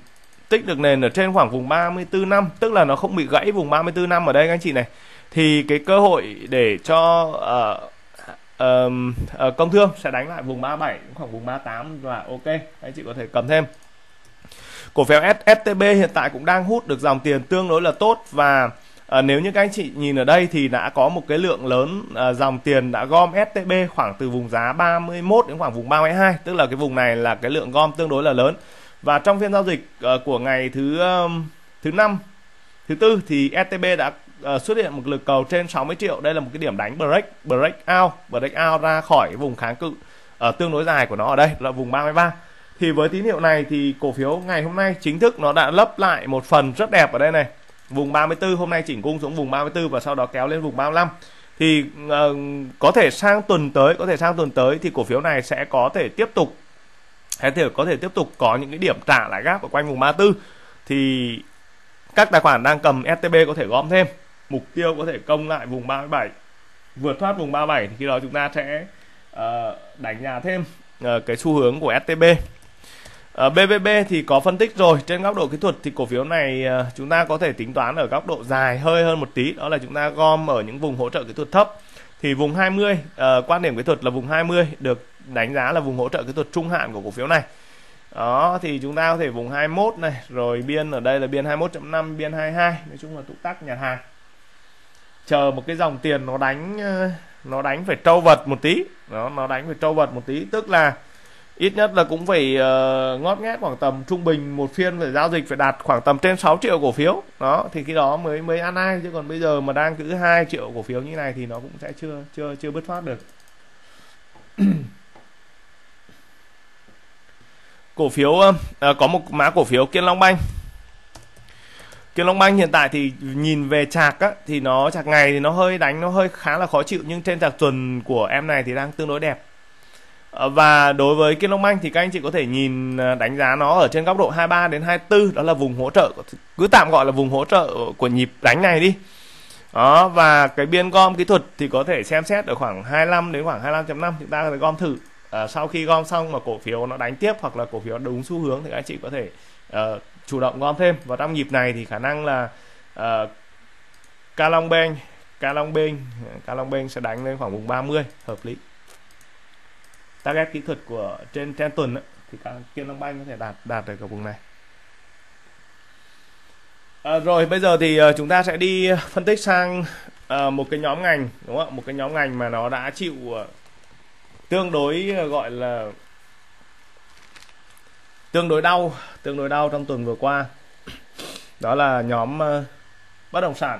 tích được nền ở trên khoảng vùng ba mươi tư năm, tức là nó không bị gãy vùng ba mươi tư năm ở đây các anh chị này, thì cái cơ hội để cho uh, uh, uh, Công Thương sẽ đánh lại vùng ba mươi bảy, khoảng vùng ba mươi tám và ok, anh chị có thể cầm thêm. Cổ phiếu ét tê bê hiện tại cũng đang hút được dòng tiền tương đối là tốt, và à, nếu như các anh chị nhìn ở đây thì đã có một cái lượng lớn à, dòng tiền đã gom ét tê bê khoảng từ vùng giá ba mươi mốt đến khoảng vùng ba mươi hai, tức là cái vùng này là cái lượng gom tương đối là lớn. Và trong phiên giao dịch à, của ngày thứ um, thứ năm, thứ tư thì ét tê bê đã uh, xuất hiện một lực cầu trên sáu mươi triệu. Đây là một cái điểm đánh break break out break out ra khỏi cái vùng kháng cự uh, tương đối dài của nó ở đây là vùng ba mươi ba. Thì với tín hiệu này thì cổ phiếu ngày hôm nay chính thức nó đã lấp lại một phần rất đẹp ở đây này, vùng ba mươi tư, hôm nay chỉnh cung xuống vùng ba mươi tư và sau đó kéo lên vùng ba mươi lăm. Thì uh, có thể sang tuần tới, có thể sang tuần tới thì cổ phiếu này sẽ có thể tiếp tục hay thể có thể tiếp tục có những cái điểm trả lại gap ở quanh vùng ba mươi tư. Thì các tài khoản đang cầm ét tê bê có thể gom thêm, mục tiêu có thể công lại vùng ba mươi bảy, vượt thoát vùng ba mươi bảy thì khi đó chúng ta sẽ uh, đánh giá thêm uh, cái xu hướng của ét tê bê. Ở bê vê bê thì có phân tích rồi, trên góc độ kỹ thuật thì cổ phiếu này uh, chúng ta có thể tính toán ở góc độ dài hơi hơn một tí, đó là chúng ta gom ở những vùng hỗ trợ kỹ thuật thấp. Thì vùng hai mươi, uh, quan điểm kỹ thuật là vùng hai mươi được đánh giá là vùng hỗ trợ kỹ thuật trung hạn của cổ phiếu này. Đó, thì chúng ta có thể vùng hai mươi mốt này, rồi biên ở đây là biên hai mươi mốt chấm năm, biên hai mươi hai, nói chung là túc tắc nhặt hàng. Chờ một cái dòng tiền nó đánh uh, nó đánh phải trâu vật một tí, đó, nó đánh phải trâu vật một tí, tức là ít nhất là cũng phải uh, ngót nghét khoảng tầm trung bình một phiên phải giao dịch phải đạt khoảng tầm trên sáu triệu cổ phiếu. Đó, thì khi đó mới mới ăn ai, chứ còn bây giờ mà đang cứ hai triệu cổ phiếu như này thì nó cũng sẽ chưa chưa chưa bứt phát được. Cổ phiếu uh, có một mã cổ phiếu Kiên Long Banh. Kiên Long Banh hiện tại thì nhìn về chạc á, thì nó chạc ngày thì nó hơi đánh nó hơi khá là khó chịu, nhưng trên chạc tuần của em này thì đang tương đối đẹp. Và đối với Kiên Long Banh thì các anh chị có thể nhìn đánh giá nó ở trên góc độ hai mươi ba đến hai mươi tư, đó là vùng hỗ trợ, cứ tạm gọi là vùng hỗ trợ của nhịp đánh này đi. Đó, và cái biên gom kỹ thuật thì có thể xem xét ở khoảng hai mươi lăm đến khoảng hai mươi lăm chấm năm, chúng ta có thể gom thử. À, sau khi gom xong mà cổ phiếu nó đánh tiếp hoặc là cổ phiếu đúng xu hướng thì các anh chị có thể uh, chủ động gom thêm. Và trong nhịp này thì khả năng là uh, Ca Long Banh Ca Long Banh Ca Long Banh sẽ đánh lên khoảng vùng ba mươi hợp lý. Target kỹ thuật của trên trên tuần ấy, thì các Kiên Long Banh có thể đạt đạt được ở vùng này. À, rồi bây giờ thì uh, chúng ta sẽ đi phân tích sang uh, một cái nhóm ngành, đúng không? Một cái nhóm ngành mà nó đã chịu uh, tương đối uh, gọi là tương đối đau, tương đối đau trong tuần vừa qua. Đó là nhóm uh, bất động sản,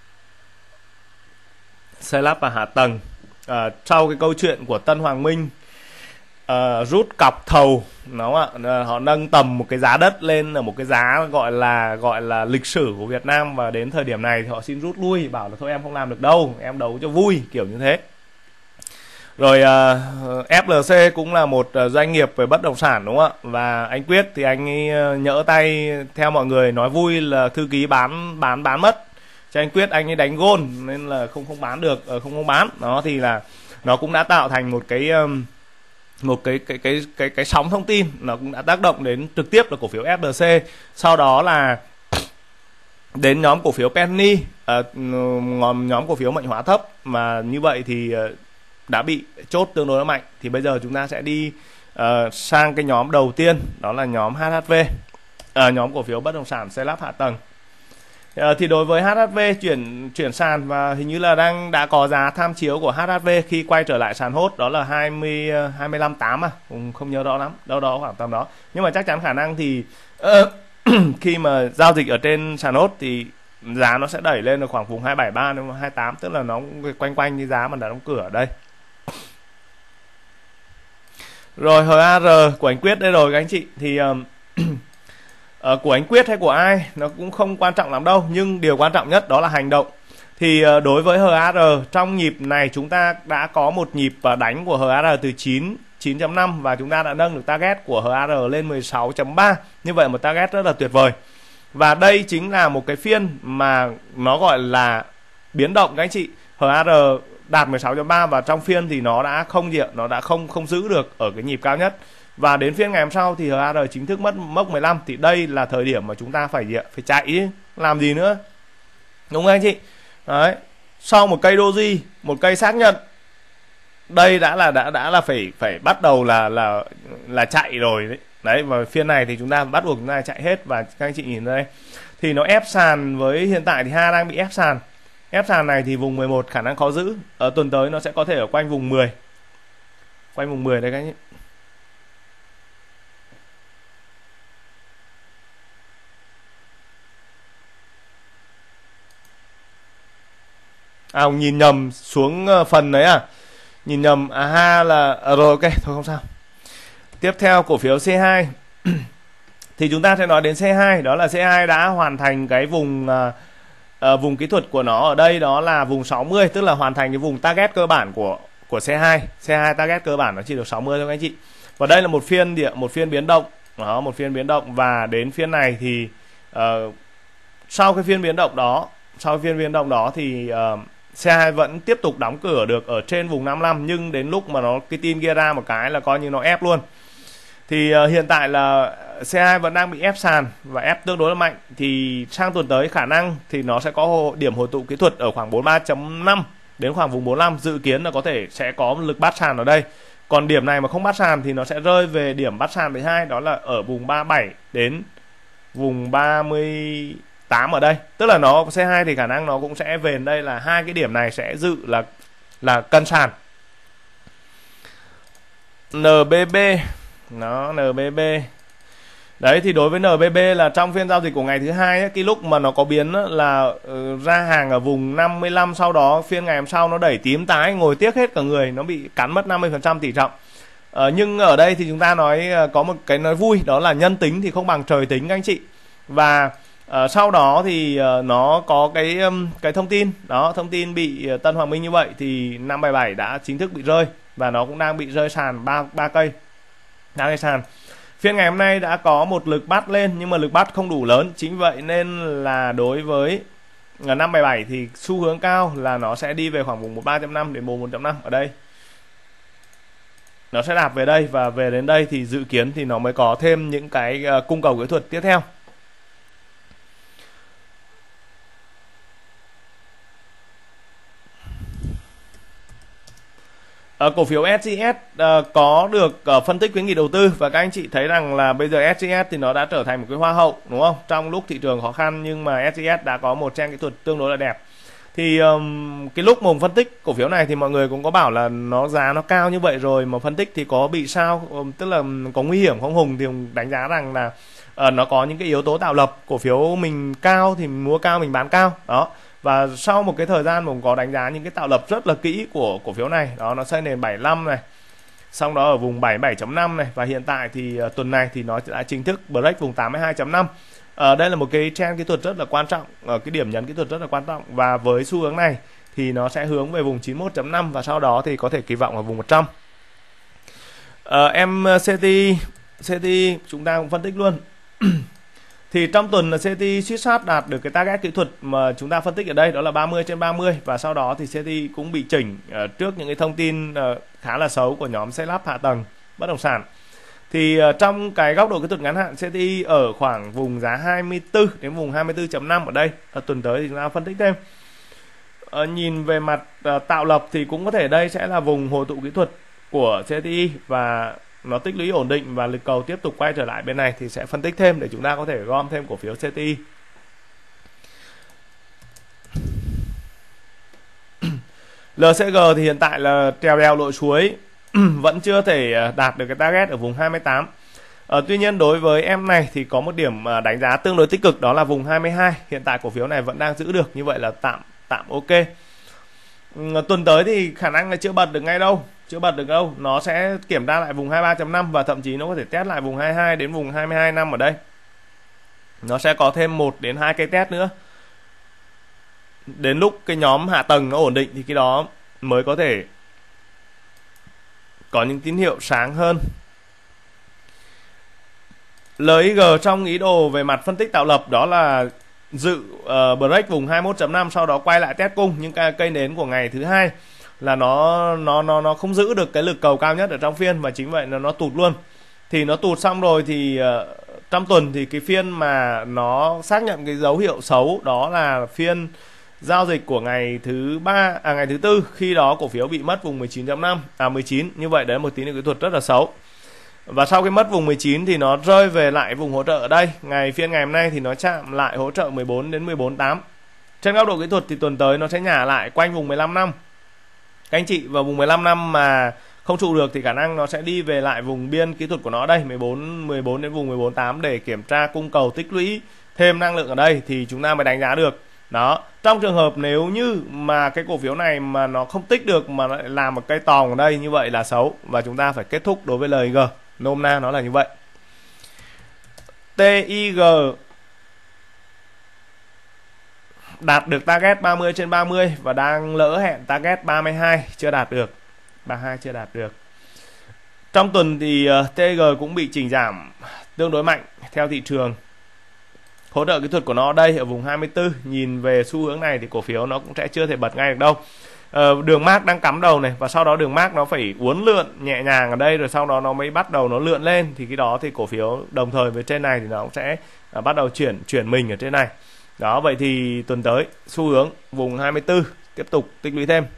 xây lắp và hạ tầng. Uh, sau cái câu chuyện của Tân Hoàng Minh Uh, rút cọc thầu, đúng không ạ? Uh, họ nâng tầm một cái giá đất lên ở một cái giá gọi là gọi là lịch sử của Việt Nam, và đến thời điểm này thì họ xin rút lui, bảo là thôi em không làm được đâu, em đấu cho vui, kiểu như thế. Rồi uh, ép lờ xê cũng là một uh, doanh nghiệp về bất động sản, đúng không ạ? Và anh Quyết thì anh ấy uh, nhỡ tay, theo mọi người nói vui là thư ký bán bán bán mất, cho anh Quyết anh ấy đánh gôn nên là không không bán được, uh, không không bán. Đó thì là nó cũng đã tạo thành một cái um, một cái cái cái cái cái sóng thông tin, nó cũng đã tác động đến trực tiếp là cổ phiếu ép lờ xê, sau đó là đến nhóm cổ phiếu Penny, uh, nhóm cổ phiếu mệnh hóa thấp, mà như vậy thì uh, đã bị chốt tương đối mạnh. Thì bây giờ chúng ta sẽ đi uh, sang cái nhóm đầu tiên, đó là nhóm hát hát vê, uh, nhóm cổ phiếu bất động sản xây lắp hạ tầng. Uh, thì đối với hát hát vê chuyển chuyển sàn, và hình như là đang đã có giá tham chiếu của hát hát vê khi quay trở lại sàn hốt, đó là hai mươi hai mươi lăm tám à, cũng không nhớ rõ lắm, đâu đó khoảng tầm đó. Nhưng mà chắc chắn khả năng thì uh, khi mà giao dịch ở trên sàn hốt thì giá nó sẽ đẩy lên được khoảng vùng hai bảy ba đến hai mươi tám, tức là nó quanh quanh cái giá mà đã đóng cửa ở đây. Rồi hát a rờ của anh Quyết đây rồi các anh chị, thì uh, Uh, của anh Quyết hay của ai nó cũng không quan trọng lắm đâu, nhưng điều quan trọng nhất đó là hành động. Thì uh, đối với hát a rờ trong nhịp này chúng ta đã có một nhịp uh, đánh của hát a rờ từ chín chấm năm, và chúng ta đã nâng được target của hát a rờ lên mười sáu chấm ba. Như vậy một target rất là tuyệt vời. Và đây chính là một cái phiên mà nó gọi là biến động các anh chị. hát a rờ đạt mười sáu chấm ba và trong phiên thì nó đã không diện, nó đã không không giữ được ở cái nhịp cao nhất. Và đến phiên ngày hôm sau thì hát rờ chính thức mất mốc mười lăm, thì đây là thời điểm mà chúng ta phải phải chạy chứ, làm gì nữa, đúng không anh chị? Đấy, sau một cây doji, một cây xác nhận, đây đã là đã đã là phải phải bắt đầu là là là chạy rồi đấy. Đấy, và phiên này thì chúng ta bắt buộc chúng ta chạy hết. Và các anh chị nhìn đây thì nó ép sàn, với hiện tại thì ha đang bị ép sàn. Ép sàn này thì vùng mười một khả năng khó giữ. Ở tuần tới nó sẽ có thể ở quanh vùng mười. Quanh vùng mười đây các anh chị. À, nhìn nhầm xuống phần đấy à? Nhìn nhầm, à ha là à, rồi ok, thôi không sao. Tiếp theo cổ phiếu xê hai. Thì chúng ta sẽ nói đến xê hai, đó là xê hai đã hoàn thành cái vùng uh, uh, vùng kỹ thuật của nó ở đây, đó là vùng sáu mươi, tức là hoàn thành cái vùng target cơ bản của của xê hai. xê hai target cơ bản nó chỉ được sáu mươi thôi các anh chị. Và đây là một phiên địa một phiên biến động, đó, một phiên biến động. Và đến phiên này thì uh, sau cái phiên biến động đó, sau phiên biến động đó thì uh, xê hai vẫn tiếp tục đóng cửa được ở trên vùng năm mươi lăm, nhưng đến lúc mà nó cái tin kia ra một cái là coi như nó ép luôn. Thì uh, hiện tại là xê hai vẫn đang bị ép sàn và ép tương đối là mạnh. Thì sang tuần tới khả năng thì nó sẽ có điểm hồi tụ kỹ thuật ở khoảng bốn mươi ba chấm năm đến khoảng vùng bốn mươi lăm, dự kiến là có thể sẽ có lực bắt sàn ở đây. Còn điểm này mà không bắt sàn thì nó sẽ rơi về điểm bắt sàn thứ hai, đó là ở vùng ba mươi bảy đến vùng ba mươi tám ở đây. Tức là nó xê hai thì khả năng nó cũng sẽ về đây, là hai cái điểm này sẽ dự là là cân sàn. en bê bê nó en bê bê đấy, thì đối với en bê bê là trong phiên giao dịch của ngày thứ hai ấy, cái lúc mà nó có biến ấy, là uh, ra hàng ở vùng năm mươi lăm, sau đó phiên ngày hôm sau nó đẩy tím tái, ngồi tiếc hết cả người, nó bị cắn mất năm mươi phần trăm tỷ trọng. Uh, nhưng ở đây thì chúng ta nói uh, có một cái nói vui, đó là nhân tính thì không bằng trời tính các anh chị. Và uh, sau đó thì uh, nó có cái um, cái thông tin đó, thông tin bị uh, Tân Hoàng Minh như vậy thì năm bảy bảy đã chính thức bị rơi, và nó cũng đang bị rơi sàn ba ba cây, đang rơi sàn. Phiên ngày hôm nay đã có một lực bắt lên, nhưng mà lực bắt không đủ lớn. Chính vậy nên là đối với năm bảy bảy thì xu hướng cao là nó sẽ đi về khoảng vùng bốn mươi ba chấm năm đến bốn mươi một chấm năm ở đây. Nó sẽ đạp về đây, và về đến đây thì dự kiến thì nó mới có thêm những cái uh, cung cầu kỹ thuật tiếp theo. Uh, cổ phiếu ét giê ét uh, có được uh, phân tích khuyến nghị đầu tư, và các anh chị thấy rằng là bây giờ ét giê ét thì nó đã trở thành một cái hoa hậu, đúng không? Trong lúc thị trường khó khăn nhưng mà ét giê ét đã có một trang kỹ thuật tương đối là đẹp. Thì um, cái lúc mà phân tích cổ phiếu này thì mọi người cũng có bảo là nó giá nó cao như vậy rồi mà phân tích thì có bị sao, um, tức là có nguy hiểm không Hùng? Thì đánh giá rằng là uh, nó có những cái yếu tố tạo lập, cổ phiếu mình cao thì mua cao mình bán cao đó. Và sau một cái thời gian mình có đánh giá những cái tạo lập rất là kỹ của cổ phiếu này đó, nó xây nền bảy mươi lăm này, xong đó ở vùng bảy mươi bảy chấm năm này, và hiện tại thì uh, tuần này thì nó đã chính thức break vùng tám mươi hai chấm năm. Uh, đây là một cái trend kỹ thuật rất là quan trọng, uh, cái điểm nhấn kỹ thuật rất là quan trọng, và với xu hướng này thì nó sẽ hướng về vùng chín mươi mốt chấm năm, và sau đó thì có thể kỳ vọng ở vùng một trăm. Uh, em xê tê i, xê tê i chúng ta cũng phân tích luôn. Thì trong tuần là xê tê i suýt soát đạt được cái target kỹ thuật mà chúng ta phân tích ở đây, đó là ba mươi trên ba mươi, và sau đó thì xê tê i cũng bị chỉnh uh, trước những cái thông tin uh, khá là xấu của nhóm xây lắp hạ tầng bất động sản. Thì uh, trong cái góc độ kỹ thuật ngắn hạn, xê tê i ở khoảng vùng giá hai mươi tư đến vùng hai mươi tư chấm năm ở đây. Ở tuần tới thì chúng ta phân tích thêm. Uh, nhìn về mặt uh, tạo lập thì cũng có thể đây sẽ là vùng hồi tụ kỹ thuật của xê tê i, và nó tích lũy ổn định và lực cầu tiếp tục quay trở lại bên này thì sẽ phân tích thêm để chúng ta có thể gom thêm cổ phiếu xê tê i. lờ xê giê thì hiện tại là trèo đèo lội suối, vẫn chưa thể đạt được cái target ở vùng hai mươi tám. Ờ, tuy nhiên đối với em này thì có một điểm đánh giá tương đối tích cực, đó là vùng hai mươi hai. Hiện tại cổ phiếu này vẫn đang giữ được, như vậy là tạm tạm ok. Ừ, tuần tới thì khả năng là chưa bật được ngay đâu, chưa bật được đâu. Nó sẽ kiểm tra lại vùng hai mươi ba chấm năm, và thậm chí nó có thể test lại vùng hai mươi hai đến vùng hai mươi hai năm ở đây. Nó sẽ có thêm một đến hai cây test nữa. Đến lúc cái nhóm hạ tầng nó ổn định thì cái đó mới có thể có những tín hiệu sáng hơn. lờ i giê trong ý đồ về mặt phân tích tạo lập đó là dự uh, break vùng hai mươi mốt chấm năm, sau đó quay lại test cung, nhưng cái cây nến của ngày thứ hai là nó nó nó nó không giữ được cái lực cầu cao nhất ở trong phiên, và chính vậy là nó tụt luôn. thì nó tụt xong rồi thì uh, trong tuần thì cái phiên mà nó xác nhận cái dấu hiệu xấu đó là phiên giao dịch của ngày thứ ba à ngày thứ tư, khi đó cổ phiếu bị mất vùng mười chín chấm năm à mười chín, như vậy đấy một tín hiệu kỹ thuật rất là xấu. Và sau khi mất vùng mười chín thì nó rơi về lại vùng hỗ trợ ở đây. Ngày phiên ngày hôm nay thì nó chạm lại hỗ trợ mười bốn đến mười bốn chấm tám. Trên góc độ kỹ thuật thì tuần tới nó sẽ nhả lại quanh vùng mười lăm năm. Các anh chị vào vùng mười lăm năm mà không trụ được thì khả năng nó sẽ đi về lại vùng biên kỹ thuật của nó đây, mười bốn mười bốn đến vùng mười bốn chấm tám để kiểm tra cung cầu tích lũy thêm năng lượng ở đây thì chúng ta mới đánh giá được. Đó, trong trường hợp nếu như mà cái cổ phiếu này mà nó không tích được mà lại làm một cây tòng ở đây, như vậy là xấu và chúng ta phải kết thúc đối với lờ i giê. Nôm na nó là như vậy. tê i giê đạt được target ba mươi trên ba mươi và đang lỡ hẹn target ba mươi hai, chưa đạt được. ba mươi hai chưa đạt được. Trong tuần thì uh, tê giê cũng bị chỉnh giảm tương đối mạnh theo thị trường. Hỗ trợ kỹ thuật của nó đây ở vùng hai mươi tư. Nhìn về xu hướng này thì cổ phiếu nó cũng sẽ chưa thể bật ngay được đâu. Ờ, đường mác đang cắm đầu này và sau đó đường mác nó phải uốn lượn nhẹ nhàng ở đây rồi sau đó nó mới bắt đầu nó lượn lên, thì cái đó thì cổ phiếu đồng thời với trên này thì nó cũng sẽ à, bắt đầu chuyển chuyển mình ở trên này. Đó, vậy thì tuần tới xu hướng vùng hai mươi tư tiếp tục tích lũy thêm.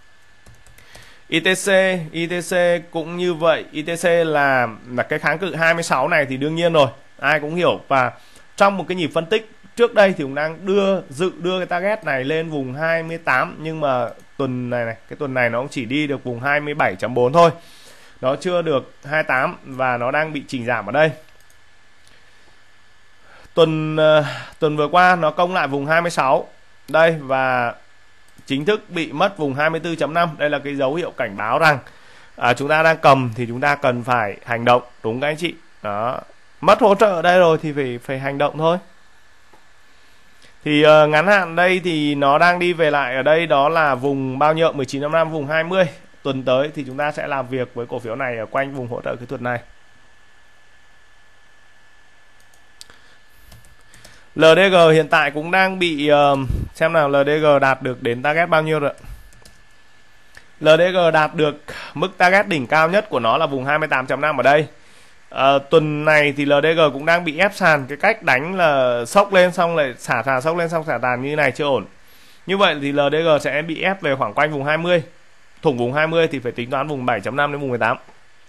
i tê xê i tê xê cũng như vậy. i tê xê là là cái kháng cự hai mươi sáu này thì đương nhiên rồi, ai cũng hiểu, và trong một cái nhịp phân tích trước đây thì cũng đang đưa dự đưa cái target này lên vùng hai mươi tám, nhưng mà tuần này này, cái tuần này nó cũng chỉ đi được vùng hai mươi bảy chấm bốn thôi. Nó chưa được hai mươi tám và nó đang bị chỉnh giảm ở đây. Tuần uh, tuần vừa qua nó công lại vùng hai mươi sáu đây và chính thức bị mất vùng hai mươi tư chấm năm. Đây là cái dấu hiệu cảnh báo rằng à, chúng ta đang cầm thì chúng ta cần phải hành động, đúng các anh chị. Đó, mất hỗ trợ ở đây rồi thì phải phải hành động thôi. Thì uh, ngắn hạn đây thì nó đang đi về lại ở đây, đó là vùng bao nhiêu, mười chín chấm năm, vùng hai mươi. Tuần tới thì chúng ta sẽ làm việc với cổ phiếu này ở quanh vùng hỗ trợ kỹ thuật này. lờ đê giê hiện tại cũng đang bị uh, xem nào lờ đê giê đạt được đến target bao nhiêu rồi. lờ đê giê đạt được mức target đỉnh cao nhất của nó là vùng hai mươi tám chấm năm ở đây. À, tuần này thì lờ đê giê cũng đang bị ép sàn, cái cách đánh là sốc lên xong lại xả sàn, sốc lên xong xả sàn như này chưa ổn. Như vậy thì lờ đê giê sẽ bị ép về khoảng quanh vùng hai mươi. Thủng vùng hai mươi thì phải tính toán vùng bảy chấm năm đến vùng mười tám.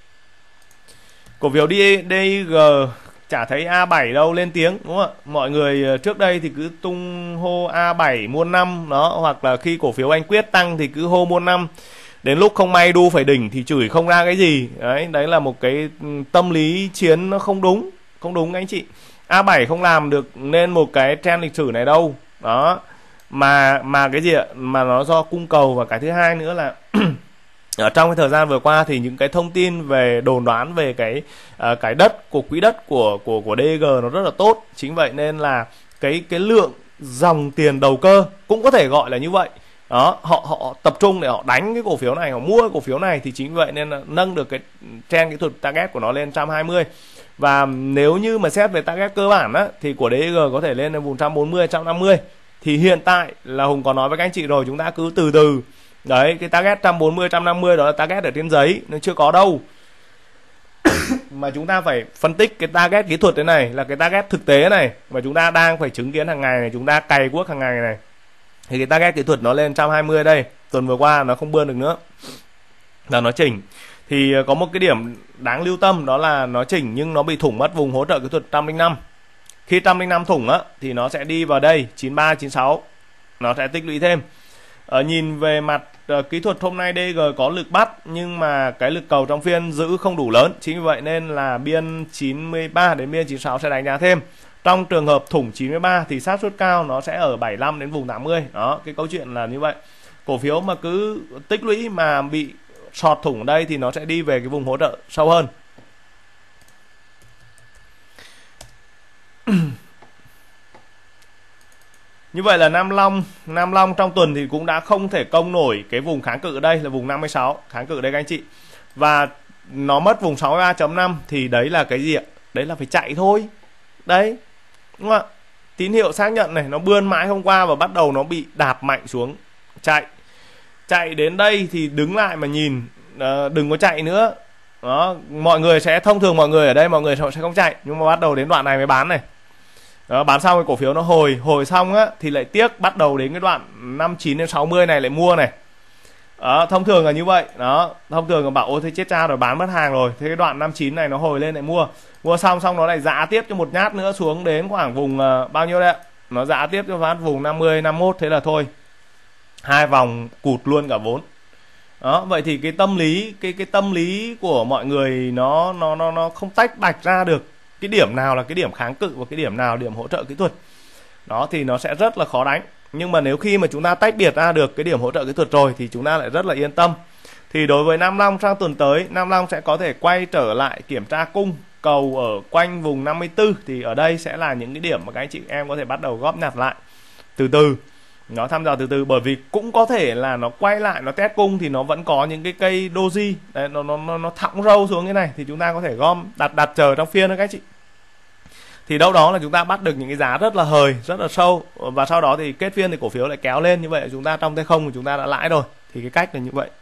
Cổ phiếu đê i giê chả thấy a bảy đâu lên tiếng, đúng không ạ? Mọi người trước đây thì cứ tung hô a bảy mua năm đó, hoặc là khi cổ phiếu Anh Quyết tăng thì cứ hô mua năm. Đến lúc không may đu phải đỉnh thì chửi không ra cái gì. Đấy, đấy là một cái tâm lý chiến nó không đúng, không đúng anh chị. a bảy không làm được nên một cái trend lịch sử này đâu. Đó. Mà mà cái gì ạ? Mà nó do cung cầu, và cái thứ hai nữa là ở trong cái thời gian vừa qua thì những cái thông tin về đồn đoán về cái uh, cái đất của quỹ đất của của của đê i giê nó rất là tốt. Chính vậy nên là cái cái lượng dòng tiền đầu cơ cũng có thể gọi là như vậy. Đó, họ họ tập trung để họ đánh cái cổ phiếu này, họ mua cái cổ phiếu này, thì chính vậy nên là nâng được cái trend kỹ thuật target của nó lên một trăm hai mươi. Và nếu như mà xét về target cơ bản á thì của đê i giê có thể lên đến vùng một trăm bốn mươi, một trăm năm mươi. Thì hiện tại là Hùng có nói với các anh chị rồi, chúng ta cứ từ từ. Đấy, cái target một trăm bốn mươi, một trăm năm mươi đó là target ở trên giấy, nó chưa có đâu. Mà chúng ta phải phân tích cái target kỹ thuật thế này là cái target thực tế này, và chúng ta đang phải chứng kiến hàng ngày này, chúng ta cày cuốc hàng ngày này. Thì cái target kỹ thuật nó lên một trăm hai mươi đây. Tuần vừa qua nó không bươn được nữa, là nó chỉnh. Thì có một cái điểm đáng lưu tâm, đó là nó chỉnh nhưng nó bị thủng mất vùng hỗ trợ kỹ thuật một trăm lẻ năm. Khi một trăm lẻ năm thủng á thì nó sẽ đi vào đây chín mươi ba, chín mươi sáu, nó sẽ tích lũy thêm. Ở nhìn về mặt uh, kỹ thuật hôm nay đê giê có lực bắt, nhưng mà cái lực cầu trong phiên giữ không đủ lớn. Chính vì vậy nên là biên chín mươi ba đến biên chín mươi sáu sẽ đánh giá thêm. Trong trường hợp thủng chín mươi ba thì xác suất cao nó sẽ ở bảy mươi lăm đến vùng tám mươi. Đó, cái câu chuyện là như vậy. Cổ phiếu mà cứ tích lũy mà bị sọt thủng ở đây thì nó sẽ đi về cái vùng hỗ trợ sâu hơn. Như vậy là Nam Long, Nam Long trong tuần thì cũng đã không thể công nổi cái vùng kháng cự ở đây là vùng năm mươi sáu, kháng cự đây các anh chị. Và nó mất vùng sáu mươi ba chấm năm thì đấy là cái gì ạ? Đấy là phải chạy thôi. Đấy. Đúng không ạ? Tín hiệu xác nhận này, nó bươn mãi hôm qua và bắt đầu nó bị đạp mạnh xuống, chạy. Chạy đến đây thì đứng lại mà nhìn, à, đừng có chạy nữa. Đó, mọi người sẽ thông thường mọi người ở đây mọi người sẽ không chạy, nhưng mà bắt đầu đến đoạn này mới bán này. Đó, bán xong cái cổ phiếu nó hồi hồi xong á thì lại tiếc, bắt đầu đến cái đoạn năm chín đến sáu mươi này lại mua này. Đó, thông thường là như vậy. Đó, thông thường là bảo ôi thế chết cha rồi, bán mất hàng rồi. Thế cái đoạn năm chín này nó hồi lên lại mua. Mua xong xong nó lại giã tiếp cho một nhát nữa xuống đến khoảng vùng uh, bao nhiêu đấy ạ? Nó giã tiếp cho phát vùng năm mươi, năm mươi mốt, thế là thôi. Hai vòng cụt luôn cả vốn. Đó, vậy thì cái tâm lý cái cái tâm lý của mọi người nó nó nó nó không tách bạch ra được cái điểm nào là cái điểm kháng cự và cái điểm nào là điểm hỗ trợ kỹ thuật. Đó thì nó sẽ rất là khó đánh. Nhưng mà nếu khi mà chúng ta tách biệt ra được cái điểm hỗ trợ kỹ thuật rồi thì chúng ta lại rất là yên tâm. Thì đối với Nam Long sang tuần tới, Nam Long sẽ có thể quay trở lại kiểm tra cung cầu ở quanh vùng năm mươi tư, thì ở đây sẽ là những cái điểm mà các anh chị em có thể bắt đầu góp nhặt lại từ từ. Nó thăm dò từ từ, bởi vì cũng có thể là nó quay lại nó test cung thì nó vẫn có những cái cây doji đấy, nó nó nó nó thõng râu xuống như này thì chúng ta có thể gom đặt đặt chờ trong phiên đó các anh chị. Thì đâu đó là chúng ta bắt được những cái giá rất là hời, rất là sâu, và sau đó thì kết phiên thì cổ phiếu lại kéo lên, như vậy là chúng ta trong tay không thì chúng ta đã lãi rồi. Thì cái cách là như vậy.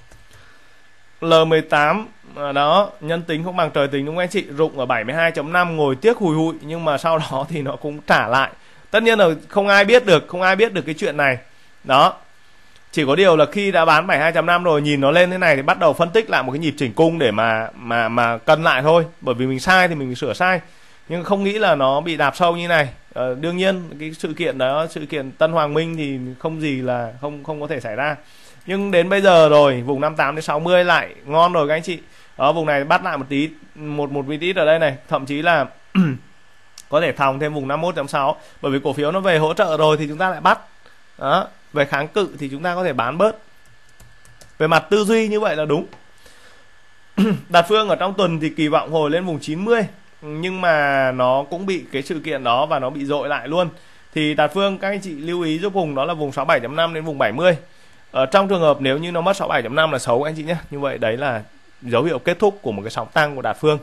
L mười tám đó, nhân tính không bằng trời tính đúng không anh chị? Rụng ở bảy mươi hai chấm năm ngồi tiếc hùi hụi, nhưng mà sau đó thì nó cũng trả lại. Tất nhiên là không ai biết được, không ai biết được cái chuyện này. Đó. Chỉ có điều là khi đã bán bảy mươi hai chấm năm rồi, nhìn nó lên thế này thì bắt đầu phân tích lại một cái nhịp chỉnh cung để mà mà mà cân lại thôi. Bởi vì mình sai thì mình sửa sai. Nhưng không nghĩ là nó bị đạp sâu như này. Ờ, đương nhiên cái sự kiện đó, sự kiện Tân Hoàng Minh thì không gì là không không có thể xảy ra. Nhưng đến bây giờ rồi, vùng năm mươi tám đến sáu mươi lại ngon rồi các anh chị. Ở vùng này bắt lại một tí, một một vị ít ở đây này, thậm chí là có thể thòng thêm vùng năm mươi mốt chấm sáu, bởi vì cổ phiếu nó về hỗ trợ rồi thì chúng ta lại bắt. Đó, về kháng cự thì chúng ta có thể bán bớt. Về mặt tư duy như vậy là đúng. Đạt Phương ở trong tuần thì kỳ vọng hồi lên vùng chín mươi, nhưng mà nó cũng bị cái sự kiện đó và nó bị dội lại luôn. Thì Đạt Phương các anh chị lưu ý giúp Hùng đó là vùng sáu mươi bảy chấm năm đến vùng bảy mươi. Ở trong trường hợp nếu như nó mất sáu mươi bảy chấm năm là xấu anh chị nhé. Như vậy đấy là dấu hiệu kết thúc của một cái sóng tăng của Đạt Phương.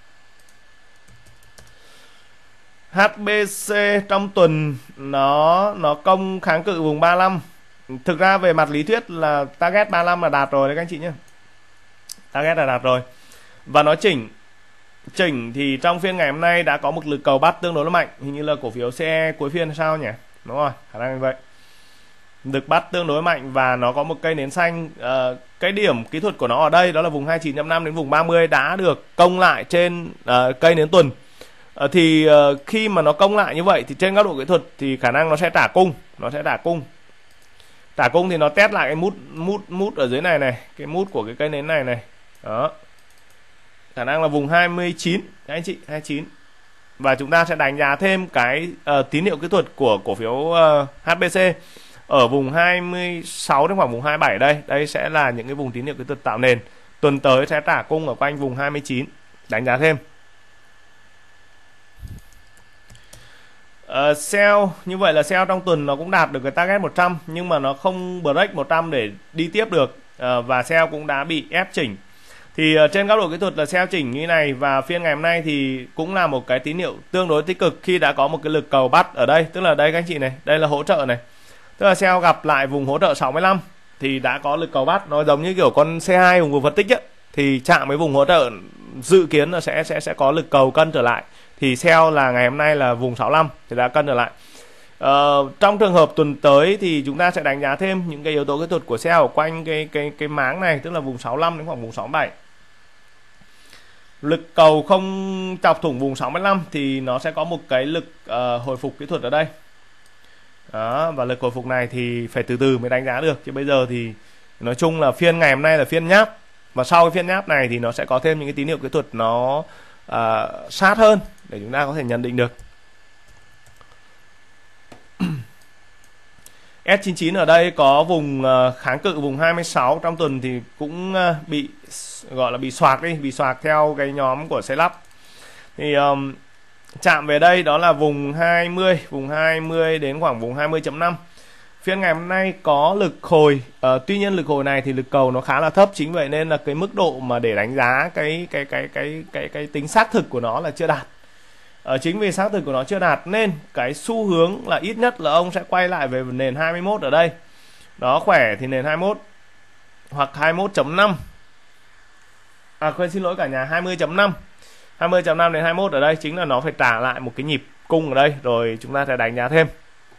hát bê xê trong tuần nó nó công kháng cự vùng ba mươi lăm. Thực ra về mặt lý thuyết là target ba mươi lăm là đạt rồi đấy các anh chị nhé. Target là đạt rồi. Và nó chỉnh chỉnh thì trong phiên ngày hôm nay đã có một lực cầu bắt tương đối là mạnh. Hình như là cổ phiếu xê e cuối phiên hay sao nhỉ? Đúng rồi, khả năng như vậy. Lực bắt tương đối mạnh và nó có một cây nến xanh. uh, Cái điểm kỹ thuật của nó ở đây đó là vùng hai mươi chín chấm năm đến vùng ba mươi đã được công lại trên uh, cây nến tuần. uh, Thì uh, khi mà nó công lại như vậy thì trên góc độ kỹ thuật thì khả năng nó sẽ trả cung. Nó sẽ trả cung Trả cung thì nó test lại cái mút mút mút ở dưới này này, cái mút của cái cây nến này này. Đó, khả năng là vùng hai mươi chín các anh chị, hai mươi chín. Và chúng ta sẽ đánh giá thêm cái uh, tín hiệu kỹ thuật của cổ phiếu uh, hát bê xê ở vùng hai mươi sáu đến khoảng vùng hai mươi bảy đây. Đây sẽ là những cái vùng tín hiệu kỹ thuật tạo nền. Tuần tới sẽ trả cung ở quanh vùng hai mươi chín, đánh giá thêm. Uh, sell như vậy là sell trong tuần nó cũng đạt được cái target một trăm, nhưng mà nó không break một trăm để đi tiếp được. uh, Và sell cũng đã bị ép chỉnh. Thì uh, trên góc độ kỹ thuật là sell chỉnh như này, và phiên ngày hôm nay thì cũng là một cái tín hiệu tương đối tích cực khi đã có một cái lực cầu bắt ở đây. Tức là đây các anh chị này, đây là hỗ trợ này. Tức là sell gặp lại vùng hỗ trợ sáu mươi lăm thì đã có lực cầu bắt. Nó giống như kiểu con xê hai Hùng vừa phân tích ấy, thì chạm với vùng hỗ trợ dự kiến là sẽ sẽ sẽ có lực cầu cân trở lại. Thì sell là ngày hôm nay là vùng sáu mươi lăm thì đã cân trở lại. Ờ, trong trường hợp tuần tới thì chúng ta sẽ đánh giá thêm những cái yếu tố kỹ thuật của sell ở quanh cái cái cái máng này, tức là vùng sáu mươi lăm đến khoảng vùng sáu mươi bảy. Lực cầu không chọc thủng vùng sáu mươi lăm thì nó sẽ có một cái lực uh, hồi phục kỹ thuật ở đây. Đó, và lực hồi phục này thì phải từ từ mới đánh giá được, chứ bây giờ thì nói chung là phiên ngày hôm nay là phiên nháp, và sau cái phiên nháp này thì nó sẽ có thêm những cái tín hiệu kỹ thuật nó uh, sát hơn để chúng ta có thể nhận định được. ét chín chín ở đây có vùng uh, kháng cự vùng hai mươi sáu, trong tuần thì cũng uh, bị gọi là bị xoạc đi, bị xoạc theo cái nhóm của xe lắp. Thì um, chạm về đây đó là vùng hai mươi, vùng hai mươi đến khoảng vùng hai mươi chấm năm. Phiên ngày hôm nay có lực hồi, uh, tuy nhiên lực hồi này thì lực cầu nó khá là thấp, chính vậy nên là cái mức độ mà để đánh giá cái cái cái cái cái cái tính xác thực của nó là chưa đạt. Uh, chính vì xác thực của nó chưa đạt nên cái xu hướng là ít nhất là ông sẽ quay lại về nền hai mươi mốt ở đây. Đó, khỏe thì nền hai mươi mốt hoặc hai mươi mốt chấm năm. à quên xin lỗi cả nhà, hai mươi chấm năm hai mươi chấm năm đến hai mươi mốt ở đây chính là nó phải trả lại một cái nhịp cung ở đây rồi chúng ta sẽ đánh giá thêm.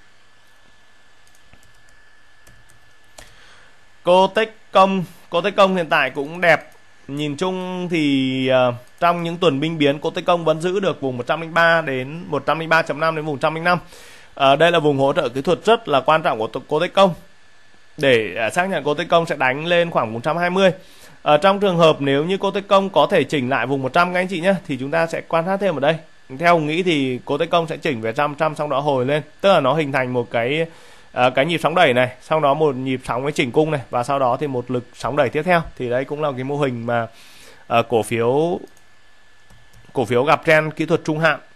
Cô Techcom, cô Techcom hiện tại cũng đẹp. Nhìn chung thì uh, trong những tuần binh biến cô Techcom vẫn giữ được vùng một trăm lẻ ba đến một trăm lẻ ba chấm năm đến vùng một trăm lẻ năm. Uh, đây là vùng hỗ trợ kỹ thuật rất là quan trọng của cô Techcom để uh, xác nhận cô Techcom sẽ đánh lên khoảng một trăm hai mươi. Uh, trong trường hợp nếu như cô Techcom có thể chỉnh lại vùng một trăm các anh chị nhé, thì chúng ta sẽ quan sát thêm ở đây. Theo Hùng nghĩ thì cô Techcom sẽ chỉnh về trăm trăm xong đó hồi lên, tức là nó hình thành một cái uh, cái nhịp sóng đẩy này, sau đó một nhịp sóng với chỉnh cung này, và sau đó thì một lực sóng đẩy tiếp theo. Thì đây cũng là cái mô hình mà uh, cổ phiếu cổ phiếu gặp trend kỹ thuật trung hạn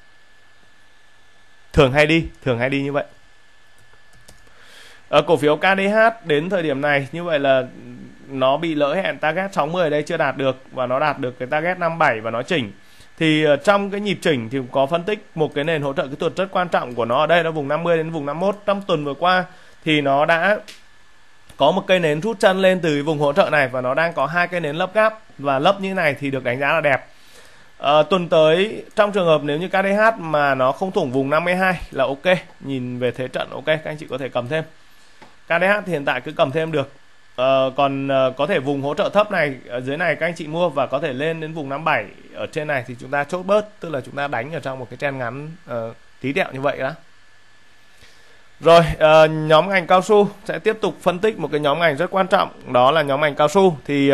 thường hay đi thường hay đi như vậy. Ở cổ phiếu ca đê hát đến thời điểm này như vậy là nó bị lỡ hẹn target sáu mươi ở đây chưa đạt được, và nó đạt được cái target năm mươi bảy và nó chỉnh. Thì trong cái nhịp chỉnh thì có phân tích một cái nền hỗ trợ kỹ thuật rất quan trọng của nó ở đây là vùng năm mươi đến vùng năm mươi mốt. Trong tuần vừa qua thì nó đã có một cây nến rút chân lên từ vùng hỗ trợ này, và nó đang có hai cây nến lấp gap, và lấp như này thì được đánh giá là đẹp. À, tuần tới trong trường hợp nếu như ca đê hát mà nó không thủng vùng năm mươi hai là ok, nhìn về thế trận ok, các anh chị có thể cầm thêm. ca đê hát thì hiện tại cứ cầm thêm được. Uh, còn uh, có thể vùng hỗ trợ thấp này ở dưới này các anh chị mua, và có thể lên đến vùng năm mươi bảy ở trên này thì chúng ta chốt bớt, tức là chúng ta đánh ở trong một cái trend ngắn uh, tí tẹo như vậy đó. Rồi uh, nhóm ngành cao su sẽ tiếp tục phân tích một cái nhóm ngành rất quan trọng, đó là nhóm ngành cao su. Thì uh,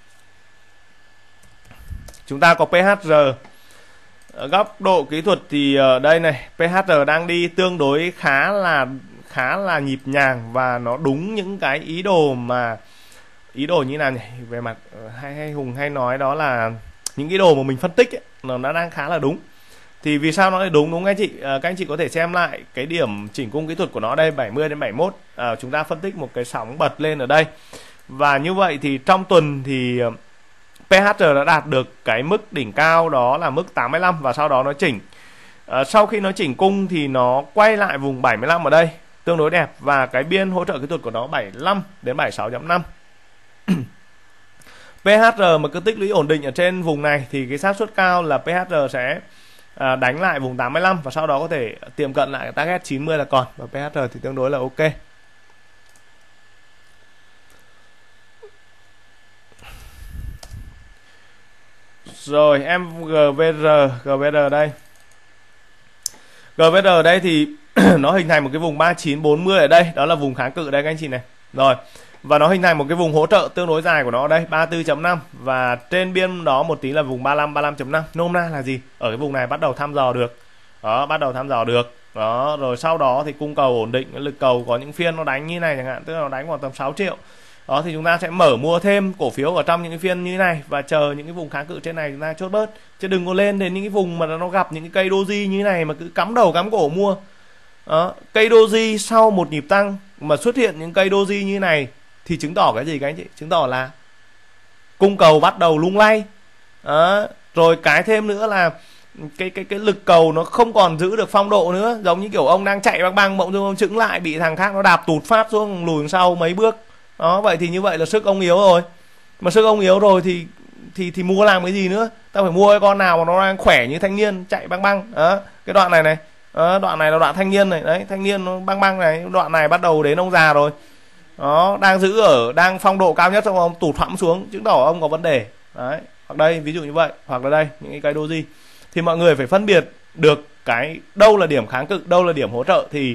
chúng ta có pê hát rờ. Ở góc độ kỹ thuật thì uh, đây này, pê hát rờ đang đi tương đối khá là khá là nhịp nhàng, và nó đúng những cái ý đồ mà ý đồ như nào nhỉ, về mặt hay hay Hùng hay nói đó là những ý đồ mà mình phân tích ấy, nó nó đang khá là đúng. Thì vì sao nó lại đúng đúng các anh chị? À, các anh chị có thể xem lại cái điểm chỉnh cung kỹ thuật của nó đây, bảy mươi đến bảy mươi mốt. À, chúng ta phân tích một cái sóng bật lên ở đây, và như vậy thì trong tuần thì pê hát rờ đã đạt được cái mức đỉnh cao đó là mức tám mươi lăm, và sau đó nó chỉnh. À, sau khi nó chỉnh cung thì nó quay lại vùng bảy mươi lăm ở đây tương đối đẹp, và cái biên hỗ trợ kỹ thuật của nó bảy mươi lăm đến bảy mươi sáu chấm năm. pê hát rờ mà cứ tích lũy ổn định ở trên vùng này thì cái xác suất cao là pê hát rờ sẽ à, đánh lại vùng tám mươi lăm, và sau đó có thể tiệm cận lại target chín mươi là còn, và pê hát rờ thì tương đối là ok. Rồi em giê vê rờ, giê vê rờ đây. giê vê rờ đây thì nó hình thành một cái vùng ba mươi chín bốn mươi ở đây, đó là vùng kháng cự đây các anh chị này. Rồi, và nó hình thành một cái vùng hỗ trợ tương đối dài của nó ở đây, ba mươi tư chấm năm, và trên biên đó một tí là vùng ba mươi lăm ba mươi lăm chấm năm. Nôm na là gì? Ở cái vùng này bắt đầu thăm dò được. Đó, bắt đầu thăm dò được. Đó, rồi sau đó thì cung cầu ổn định, lực cầu có những phiên nó đánh như này chẳng hạn, tức là nó đánh khoảng tầm sáu triệu. Đó thì chúng ta sẽ mở mua thêm cổ phiếu ở trong những cái phiên như thế này, và chờ những cái vùng kháng cự trên này chúng ta chốt bớt, chứ đừng có lên đến những cái vùng mà nó gặp những cái cây doji như thế này mà cứ cắm đầu cắm cổ mua. Đó, cây doji sau một nhịp tăng mà xuất hiện những cây doji như thế này thì chứng tỏ cái gì các anh chị? Chứng tỏ là cung cầu bắt đầu lung lay. Đó, rồi cái thêm nữa là cái cái cái lực cầu nó không còn giữ được phong độ nữa, giống như kiểu ông đang chạy băng băng bỗng dưng ông chững lại, bị thằng khác nó đạp tụt phát xuống lùi sau mấy bước. Đó, vậy thì như vậy là sức ông yếu rồi. Mà sức ông yếu rồi thì thì thì mua làm cái gì nữa? Ta phải mua cái con nào mà nó đang khỏe như thanh niên chạy băng băng. Đó, cái đoạn này này. Đó, đoạn này là đoạn thanh niên này, đấy, thanh niên nó băng băng này, đoạn này bắt đầu đến ông già rồi. Đó, đang giữ ở đang phong độ cao nhất xong ông tụt phẳng xuống, chứng tỏ ông có vấn đề. Đấy, hoặc đây ví dụ như vậy, hoặc là đây những cái cây doji. Thì mọi người phải phân biệt được cái đâu là điểm kháng cự, đâu là điểm hỗ trợ, thì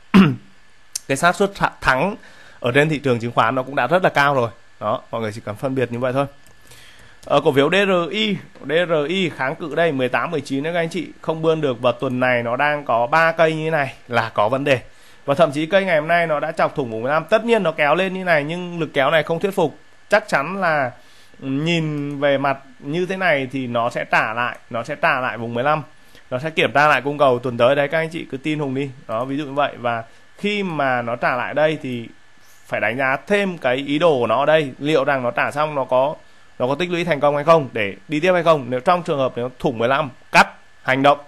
cái xác suất thắng ở trên thị trường chứng khoán nó cũng đã rất là cao rồi. Đó, mọi người chỉ cần phân biệt như vậy thôi. Ở cổ phiếu đê rờ i, đê rờ i kháng cự đây mười tám mười chín đấy các anh chị, không bươn được, và tuần này nó đang có ba cây như thế này là có vấn đề. Và thậm chí cây ngày hôm nay nó đã chọc thủng vùng mười lăm, tất nhiên nó kéo lên như này nhưng lực kéo này không thuyết phục. Chắc chắn là nhìn về mặt như thế này thì nó sẽ trả lại, nó sẽ trả lại vùng mười lăm. Nó sẽ kiểm tra lại cung cầu tuần tới đấy, các anh chị cứ tin Hùng đi. Đó, ví dụ như vậy. Và khi mà nó trả lại đây thì phải đánh giá thêm cái ý đồ của nó ở đây, liệu rằng nó trả xong nó có nó có tích lũy thành công hay không để đi tiếp hay không. Nếu trong trường hợp nếu thủng mười lăm, cắt, hành động.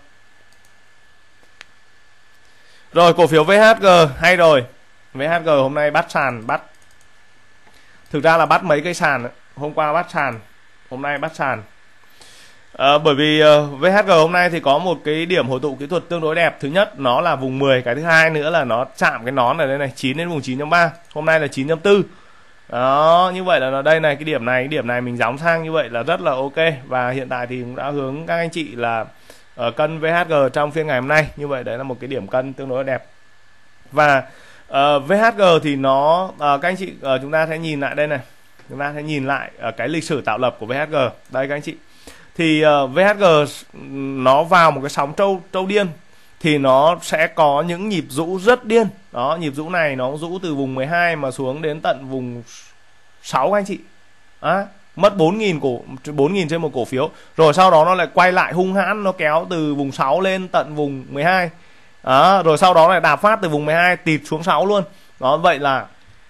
Rồi cổ phiếu vê hát giê hay rồi. vê hát giê hôm nay bắt sàn, bắt thực ra là bắt mấy cây sàn. Hôm qua bắt sàn hôm nay bắt sàn. À, bởi vì uh, vê hát giê hôm nay thì có một cái điểm hội tụ kỹ thuật tương đối đẹp. Thứ nhất nó là vùng mười, cái thứ hai nữa là nó chạm cái nón ở đây này, chín đến vùng chín chấm ba. Hôm nay là chín chấm bốn. Đó, như vậy là nó đây này, cái điểm này, cái điểm này mình gióng sang như vậy là rất là ok. Và hiện tại thì cũng đã hướng các anh chị là ở cân vê hát giê trong phiên ngày hôm nay. Như vậy đấy là một cái điểm cân tương đối đẹp. Và uh, vê hát giê thì nó uh, các anh chị uh, chúng ta sẽ nhìn lại đây này. Chúng ta sẽ nhìn lại uh, cái lịch sử tạo lập của vê hát giê. Đây các anh chị. Thì uh, vê hát giê nó vào một cái sóng trâu trâu điên thì nó sẽ có những nhịp rũ rất điên. Đó, nhịp rũ này nó rũ từ vùng mười hai mà xuống đến tận vùng sáu các anh chị. À, mất bốn nghìn cổ bốn nghìn trên một cổ phiếu. Rồi sau đó nó lại quay lại hung hãn, nó kéo từ vùng sáu lên tận vùng mười hai. Đó, rồi sau đó lại đạp phát từ vùng mười hai tịt xuống sáu luôn. Đó, vậy là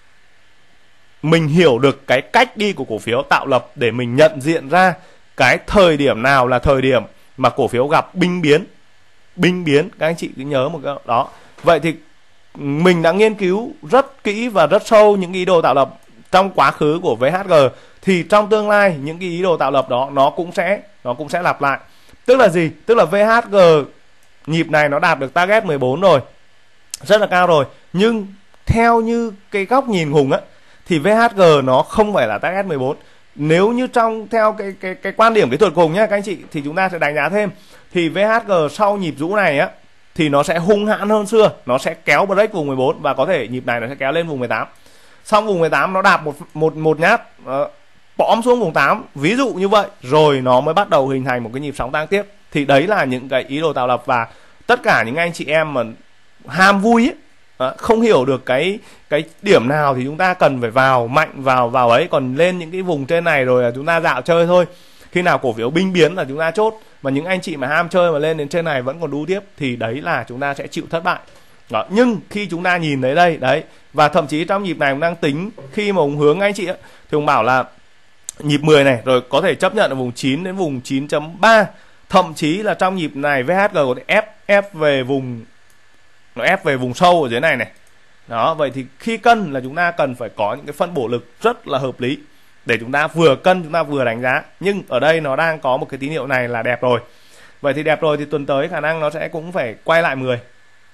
mình hiểu được cái cách đi của cổ phiếu tạo lập để mình nhận diện ra cái thời điểm nào là thời điểm mà cổ phiếu gặp binh biến. Binh biến, các anh chị cứ nhớ một cái đó. Vậy thì mình đã nghiên cứu rất kỹ và rất sâu những ý đồ tạo lập trong quá khứ của vê hát giê, thì trong tương lai những cái ý đồ tạo lập đó nó cũng sẽ nó cũng sẽ lặp lại. Tức là gì? Tức là vê hát giê nhịp này nó đạt được target mười bốn rồi, rất là cao rồi, nhưng theo như cái góc nhìn Hùng á thì vê hát giê nó không phải là target mười bốn. Nếu như trong theo cái cái cái quan điểm kỹ thuật của Hùng nhá các anh chị, thì chúng ta sẽ đánh giá thêm thì vê hát giê sau nhịp rũ này á thì nó sẽ hung hãn hơn xưa, nó sẽ kéo break vùng mười bốn và có thể nhịp này nó sẽ kéo lên vùng mười tám. Xong vùng mười tám nó đạp một một một nhát uh, bõm xuống vùng tám, ví dụ như vậy, rồi nó mới bắt đầu hình thành một cái nhịp sóng tăng tiếp. Thì đấy là những cái ý đồ tạo lập, và tất cả những anh chị em mà ham vui ấy, uh, không hiểu được cái cái điểm nào thì chúng ta cần phải vào mạnh vào vào ấy, còn lên những cái vùng trên này rồi là chúng ta dạo chơi thôi. Khi nào cổ phiếu binh biến là chúng ta chốt. Mà những anh chị mà ham chơi mà lên đến trên này vẫn còn đu tiếp thì đấy là chúng ta sẽ chịu thất bại. Đó. Nhưng khi chúng ta nhìn thấy đây đấy, và thậm chí trong nhịp này cũng đang tính, khi mà ông hướng anh chị ấy, thì ông bảo là nhịp mười này rồi có thể chấp nhận ở vùng chín đến vùng chín chấm ba. Thậm chí là trong nhịp này vê hát giê có thể ép ép về vùng, nó ép về vùng sâu ở dưới này này. Đó, vậy thì khi cân là chúng ta cần phải có những cái phân bổ lực rất là hợp lý để chúng ta vừa cân chúng ta vừa đánh giá. Nhưng ở đây nó đang có một cái tín hiệu này là đẹp rồi. Vậy thì đẹp rồi thì tuần tới khả năng nó sẽ cũng phải quay lại mười.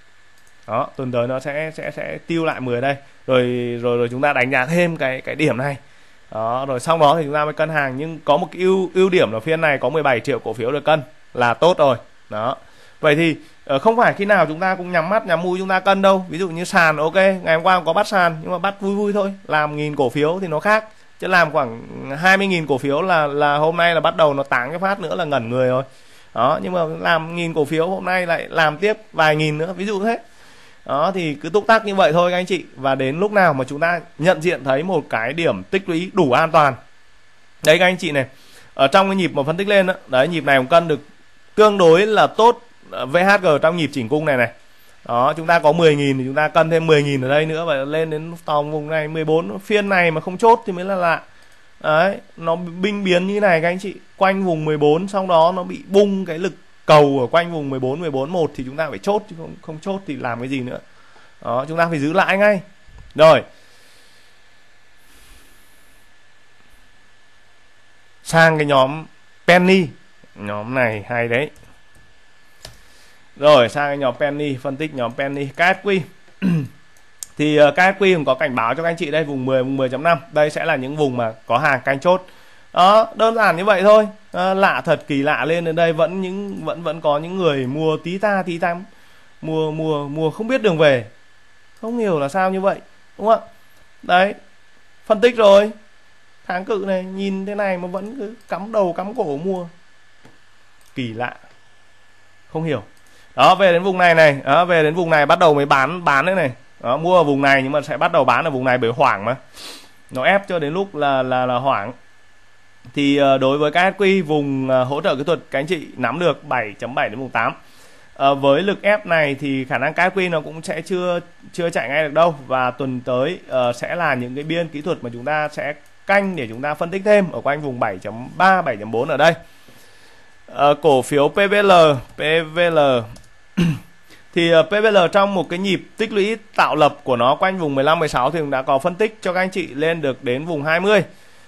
Đó, tuần tới nó sẽ sẽ sẽ tiêu lại mười đây. Rồi rồi rồi chúng ta đánh giá thêm cái cái điểm này. Đó, rồi sau đó thì chúng ta mới cân hàng, nhưng có một cái ưu ưu điểm là phiên này có mười bảy triệu cổ phiếu được cân là tốt rồi. Đó. Vậy thì không phải khi nào chúng ta cũng nhắm mắt nhắm mũi chúng ta cân đâu. Ví dụ như sàn ok, ngày hôm qua cũng có bắt sàn nhưng mà bắt vui vui thôi, làm nghìn cổ phiếu thì nó khác. Chứ làm khoảng hai mươi nghìn cổ phiếu là là hôm nay là bắt đầu nó táng cái phát nữa là ngẩn người rồi. Đó, nhưng mà làm nghìn cổ phiếu hôm nay lại làm tiếp vài nghìn nữa, ví dụ thế. Đó, thì cứ túc tắc như vậy thôi các anh chị. Và đến lúc nào mà chúng ta nhận diện thấy một cái điểm tích lũy đủ an toàn. Đấy các anh chị này, ở trong cái nhịp mà phân tích lên đó, đấy nhịp này cũng cân được tương đối là tốt vê hát giê trong nhịp chỉnh cung này này. Đó, chúng ta có mười nghìn thì chúng ta cân thêm mười nghìn ở đây nữa, và lên đến tầm vùng này mười bốn. Phiên này mà không chốt thì mới là lạ. Đấy, nó binh biến như này các anh chị, quanh vùng mười bốn, xong đó nó bị bung cái lực cầu ở quanh vùng mười bốn, mười bốn một thì chúng ta phải chốt, chứ không, không chốt thì làm cái gì nữa. Đó, chúng ta phải giữ lại ngay. Rồi, sang cái nhóm penny, nhóm này hay đấy. Rồi sang cái nhóm penny, phân tích nhóm penny. ca ét quy thì uh, ca ét quy cũng có cảnh báo cho các anh chị đây, vùng mười, vùng mười chấm năm. Đây sẽ là những vùng mà có hàng canh chốt. Đó, đơn giản như vậy thôi. À, lạ thật, kỳ lạ, lên đến đây vẫn những vẫn vẫn có những người mua tí ta tí tăm, mua mua mua không biết đường về. Không hiểu là sao như vậy, đúng không ạ? Đấy, phân tích rồi. Kháng cự này nhìn thế này mà vẫn cứ cắm đầu cắm cổ mua. Kỳ lạ. Không hiểu. Đó, về đến vùng này này, đó, về đến vùng này bắt đầu mới bán bán đấy này. Đó, mua ở vùng này nhưng mà sẽ bắt đầu bán ở vùng này bởi hoảng mà. Nó ép cho đến lúc là là là hoảng. Thì uh, đối với ca ét quy vùng uh, hỗ trợ kỹ thuật các anh chị nắm được bảy chấm bảy đến vùng tám. Uh, với lực ép này thì khả năng ca ét quy nó cũng sẽ chưa chưa chạy ngay được đâu, và tuần tới uh, sẽ là những cái biên kỹ thuật mà chúng ta sẽ canh để chúng ta phân tích thêm ở quanh vùng bảy chấm ba, bảy chấm bốn ở đây. Uh, cổ phiếu pê vê lờ, pê vê lờ thì uh, pê vê lờ trong một cái nhịp tích lũy tạo lập của nó quanh vùng mười lăm, mười sáu thì cũng đã có phân tích cho các anh chị lên được đến vùng hai mươi.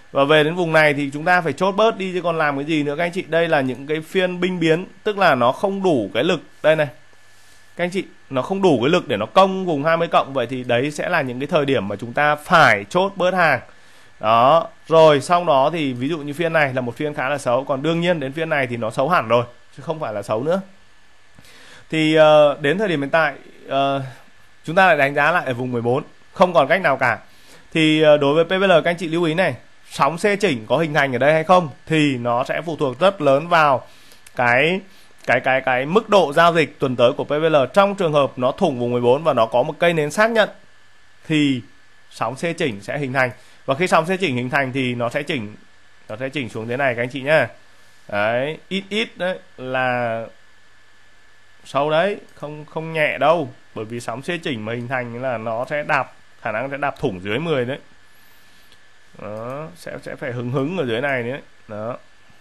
Và về đến vùng này thì chúng ta phải chốt bớt đi chứ còn làm cái gì nữa các anh chị. Đây là những cái phiên binh biến, tức là nó không đủ cái lực. Đây này các anh chị, nó không đủ cái lực để nó công vùng hai mươi cộng. Vậy thì đấy sẽ là những cái thời điểm mà chúng ta phải chốt bớt hàng. Đó, rồi sau đó thì ví dụ như phiên này là một phiên khá là xấu. Còn đương nhiên đến phiên này thì nó xấu hẳn rồi, chứ không phải là xấu nữa. Thì uh, đến thời điểm hiện tại uh, chúng ta lại đánh giá lại ở vùng mười bốn, không còn cách nào cả. Thì uh, đối với pê vê lờ các anh chị lưu ý này, sóng xê chỉnh có hình thành ở đây hay không thì nó sẽ phụ thuộc rất lớn vào cái cái cái cái mức độ giao dịch tuần tới của pê vê lờ. Trong trường hợp nó thủng vùng mười bốn và nó có một cây nến xác nhận thì sóng xê chỉnh sẽ hình thành. Và khi sóng xê chỉnh hình thành thì nó sẽ chỉnh nó sẽ chỉnh xuống thế này các anh chị nhá. Đấy, ít ít đấy là sâu đấy, không không nhẹ đâu. Bởi vì sóng xê chỉnh mà hình thành là nó sẽ đạp, khả năng sẽ đạp thủng dưới mười đấy. Đó, sẽ sẽ phải hứng hứng ở dưới này nữa. Đó.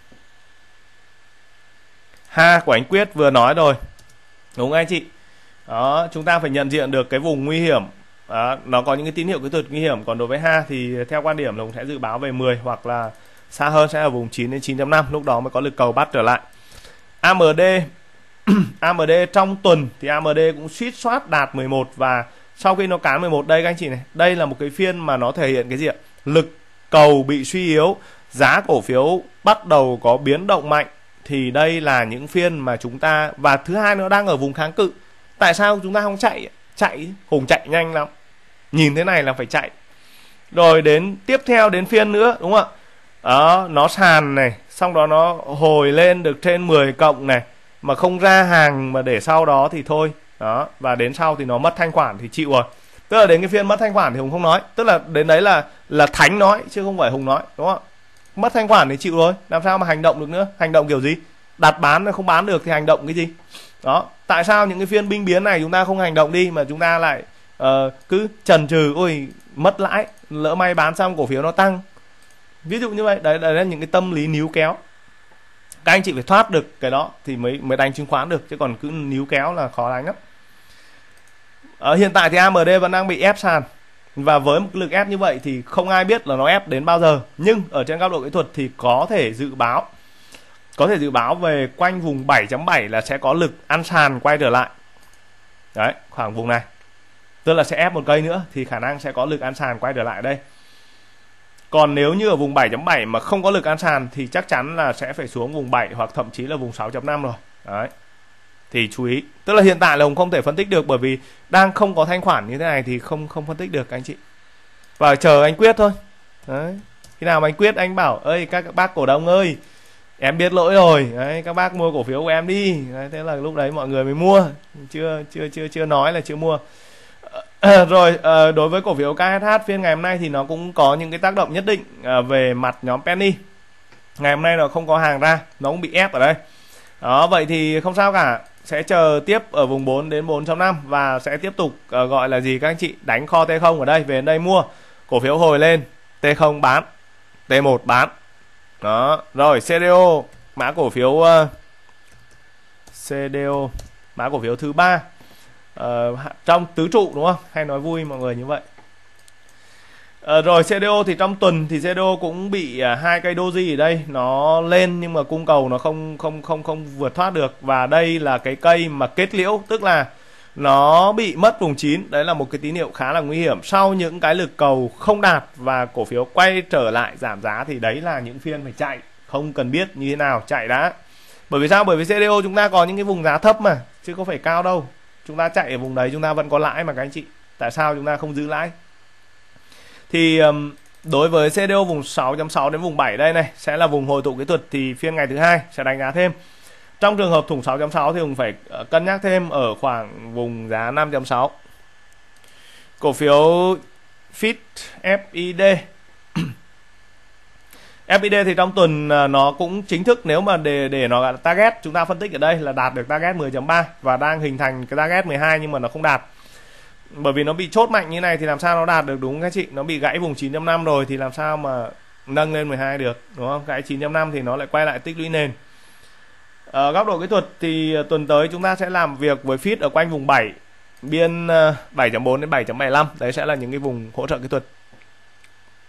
Ha của anh Quyết vừa nói rồi, đúng không anh chị? Đó, chúng ta phải nhận diện được cái vùng nguy hiểm. Đó, nó có những cái tín hiệu kỹ thuật nguy hiểm. Còn đối với Ha thì theo quan điểm là cũng sẽ dự báo về mười, hoặc là xa hơn sẽ ở vùng chín đến chín chấm năm, lúc đó mới có lực cầu bắt trở lại. a em đê a em đê trong tuần thì a em đê cũng suýt soát đạt mười một, và sau khi nó cán mười một đây các anh chị này, đây là một cái phiên mà nó thể hiện cái gì ạ? Lực cầu bị suy yếu, giá cổ phiếu bắt đầu có biến động mạnh. Thì đây là những phiên mà chúng ta, và thứ hai nó đang ở vùng kháng cự. Tại sao chúng ta không chạy? Chạy, Hùng chạy nhanh lắm, nhìn thế này là phải chạy. Rồi đến tiếp theo đến phiên nữa, đúng không ạ? Đó, nó sàn này, xong đó nó hồi lên được trên mười cộng này, mà không ra hàng mà để sau đó thì thôi. Đó, và đến sau thì nó mất thanh khoản thì chịu rồi. Tức là đến cái phiên mất thanh khoản thì Hùng không nói. Tức là đến đấy là là Thánh nói chứ không phải Hùng nói, đúng không? Mất thanh khoản thì chịu rồi, làm sao mà hành động được nữa? Hành động kiểu gì? Đặt bán không bán được thì hành động cái gì? Đó, tại sao những cái phiên binh biến này chúng ta không hành động đi mà chúng ta lại uh, cứ chần chừ, ôi mất lãi, lỡ may bán xong cổ phiếu nó tăng. Ví dụ như vậy, đấy, đấy là những cái tâm lý níu kéo. Các anh chị phải thoát được cái đó thì mới mới đánh chứng khoán được, chứ còn cứ níu kéo là khó đánh lắm. Ở hiện tại thì a em đê vẫn đang bị ép sàn, và với một lực ép như vậy thì không ai biết là nó ép đến bao giờ. Nhưng ở trên góc độ kỹ thuật thì có thể dự báo Có thể dự báo về quanh vùng bảy chấm bảy là sẽ có lực ăn sàn quay trở lại. Đấy, khoảng vùng này. Tức là sẽ ép một cây nữa thì khả năng sẽ có lực ăn sàn quay trở lại đây. Còn nếu như ở vùng bảy chấm bảy mà không có lực ăn sàn thì chắc chắn là sẽ phải xuống vùng bảy hoặc thậm chí là vùng sáu chấm năm rồi. Đấy. Thì chú ý. Tức là hiện tại là Hùng không thể phân tích được, bởi vì đang không có thanh khoản như thế này thì không không phân tích được các anh chị. Và chờ anh Quyết thôi. Đấy. Khi nào mà anh Quyết anh bảo ơi các bác cổ đông ơi, em biết lỗi rồi, đấy, các bác mua cổ phiếu của em đi. Đấy, thế là lúc đấy mọi người mới mua. Chưa chưa chưa chưa nói là chưa mua. À, rồi à, đối với cổ phiếu ca ét hát phiên ngày hôm nay thì nó cũng có những cái tác động nhất định à, về mặt nhóm penny. Ngày hôm nay nó không có hàng ra, nó cũng bị ép ở đây. Đó, vậy thì không sao cả, sẽ chờ tiếp ở vùng bốn đến bốn chấm năm và sẽ tiếp tục à, gọi là gì các anh chị, đánh kho T không ở đây, về đến đây mua. Cổ phiếu hồi lên, T không bán, T một bán. Đó, rồi xê đê ô, mã cổ phiếu uh, xê đê ô, mã cổ phiếu thứ ba uh, trong tứ trụ, đúng không? Hay nói vui mọi người như vậy. Uh, rồi xê đê ô thì trong tuần thì xê đê ô cũng bị uh, hai cây doji ở đây nó lên, nhưng mà cung cầu nó không không không không vượt thoát được, và đây là cái cây mà kết liễu, tức là nó bị mất vùng chín. Đấy là một cái tín hiệu khá là nguy hiểm. Sau những cái lực cầu không đạt và cổ phiếu quay trở lại giảm giá thì đấy là những phiên phải chạy, không cần biết như thế nào, chạy đã. Bởi vì sao? Bởi vì xê đê ô chúng ta có những cái vùng giá thấp mà, chứ không phải cao đâu. Chúng ta chạy ở vùng đấy chúng ta vẫn có lãi mà các anh chị. Tại sao chúng ta không giữ lãi? Thì đối với xê đê ô vùng sáu chấm sáu đến vùng bảy đây này sẽ là vùng hồi tụ kỹ thuật, thì phiên ngày thứ hai sẽ đánh giá thêm. Trong trường hợp thủng sáu chấm sáu thì cũng phải cân nhắc thêm ở khoảng vùng giá năm chấm sáu. Cổ phiếu Fit ép i đê ép i đê thì trong tuần nó cũng chính thức, nếu mà để để nó target, chúng ta phân tích ở đây là đạt được target mười chấm ba và đang hình thành cái target mười hai, nhưng mà nó không đạt. Bởi vì nó bị chốt mạnh như này thì làm sao nó đạt được, đúng không các chị? Nó bị gãy vùng chín chấm năm rồi thì làm sao mà nâng lên mười hai được, đúng không? Gãy chín chấm năm thì nó lại quay lại tích lũy nền. Ở góc độ kỹ thuật thì tuần tới chúng ta sẽ làm việc với Fit ở quanh vùng bảy, biên bảy chấm bốn đến bảy chấm bảy lăm. Đấy sẽ là những cái vùng hỗ trợ kỹ thuật.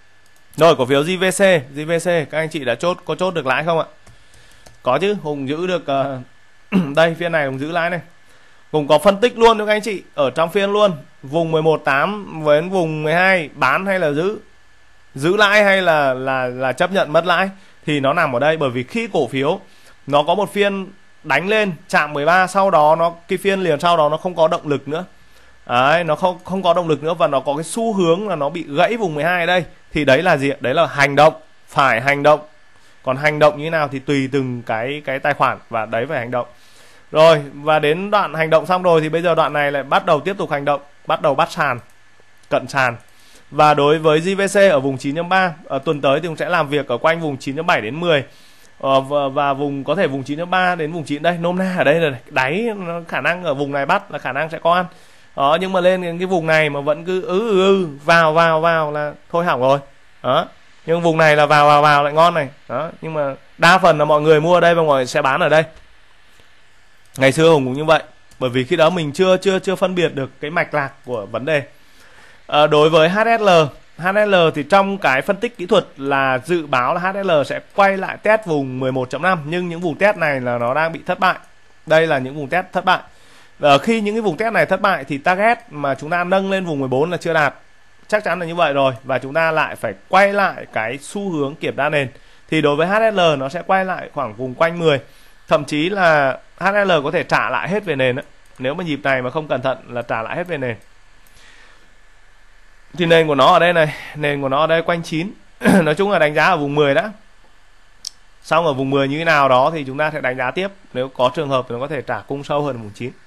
Rồi cổ phiếu giê vê xê, giê vê xê các anh chị đã chốt, có chốt được lãi không ạ? Có chứ, Hùng giữ được uh, đây phiên này Hùng giữ lãi này. Hùng có phân tích luôn cho các anh chị ở trong phiên luôn, vùng mười một phẩy tám với vùng mười hai bán hay là giữ, giữ lãi hay là là là chấp nhận mất lãi thì nó nằm ở đây. Bởi vì khi cổ phiếu nó có một phiên đánh lên chạm mười ba, sau đó nó cái phiên liền sau đó nó không có động lực nữa. Đấy, nó không không có động lực nữa và nó có cái xu hướng là nó bị gãy vùng mười hai ở đây thì đấy là gì? Đấy là hành động, phải hành động. Còn hành động như thế nào thì tùy từng cái cái tài khoản và đấy phải hành động. Rồi, và đến đoạn hành động xong rồi thì bây giờ đoạn này lại bắt đầu tiếp tục hành động, bắt đầu bắt sàn, cận sàn. Và đối với giê vê xê ở vùng chín chấm ba, ở tuần tới thì cũng sẽ làm việc ở quanh vùng chín chấm bảy đến mười. Ờ, và, và vùng có thể vùng chín chấm ba đến vùng chín đây, nôm na ở đây là đáy, nó khả năng ở vùng này bắt là khả năng sẽ có ăn. Đó, nhưng mà lên cái vùng này mà vẫn cứ ứ ư ư vào vào vào là thôi hỏng rồi. Đó. Nhưng vùng này là vào vào vào lại ngon này. Đó, nhưng mà đa phần là mọi người mua ở đây và mọi người sẽ bán ở đây. Ngày xưa Hùng cũng như vậy, bởi vì khi đó mình chưa chưa chưa phân biệt được cái mạch lạc của vấn đề. À, đối với hát ét lờ, hát ét lờ thì trong cái phân tích kỹ thuật là dự báo là hát ét lờ sẽ quay lại test vùng mười một chấm năm, nhưng những vùng test này là nó đang bị thất bại. Đây là những vùng test thất bại. Và khi những cái vùng test này thất bại thì target mà chúng ta nâng lên vùng mười bốn là chưa đạt. Chắc chắn là như vậy rồi, và chúng ta lại phải quay lại cái xu hướng kiểm đa nền. Thì đối với hát ét lờ nó sẽ quay lại khoảng vùng quanh mười. Thậm chí là hát ét lờ có thể trả lại hết về nền đó. Nếu mà nhịp này mà không cẩn thận là trả lại hết về nền. Thì nền của nó ở đây này, nền của nó ở đây quanh chín. Nói chung là đánh giá ở vùng mười đã. Xong ở vùng mười như thế nào đó thì chúng ta sẽ đánh giá tiếp. Nếu có trường hợp thì nó có thể trả cung sâu hơn vùng chín.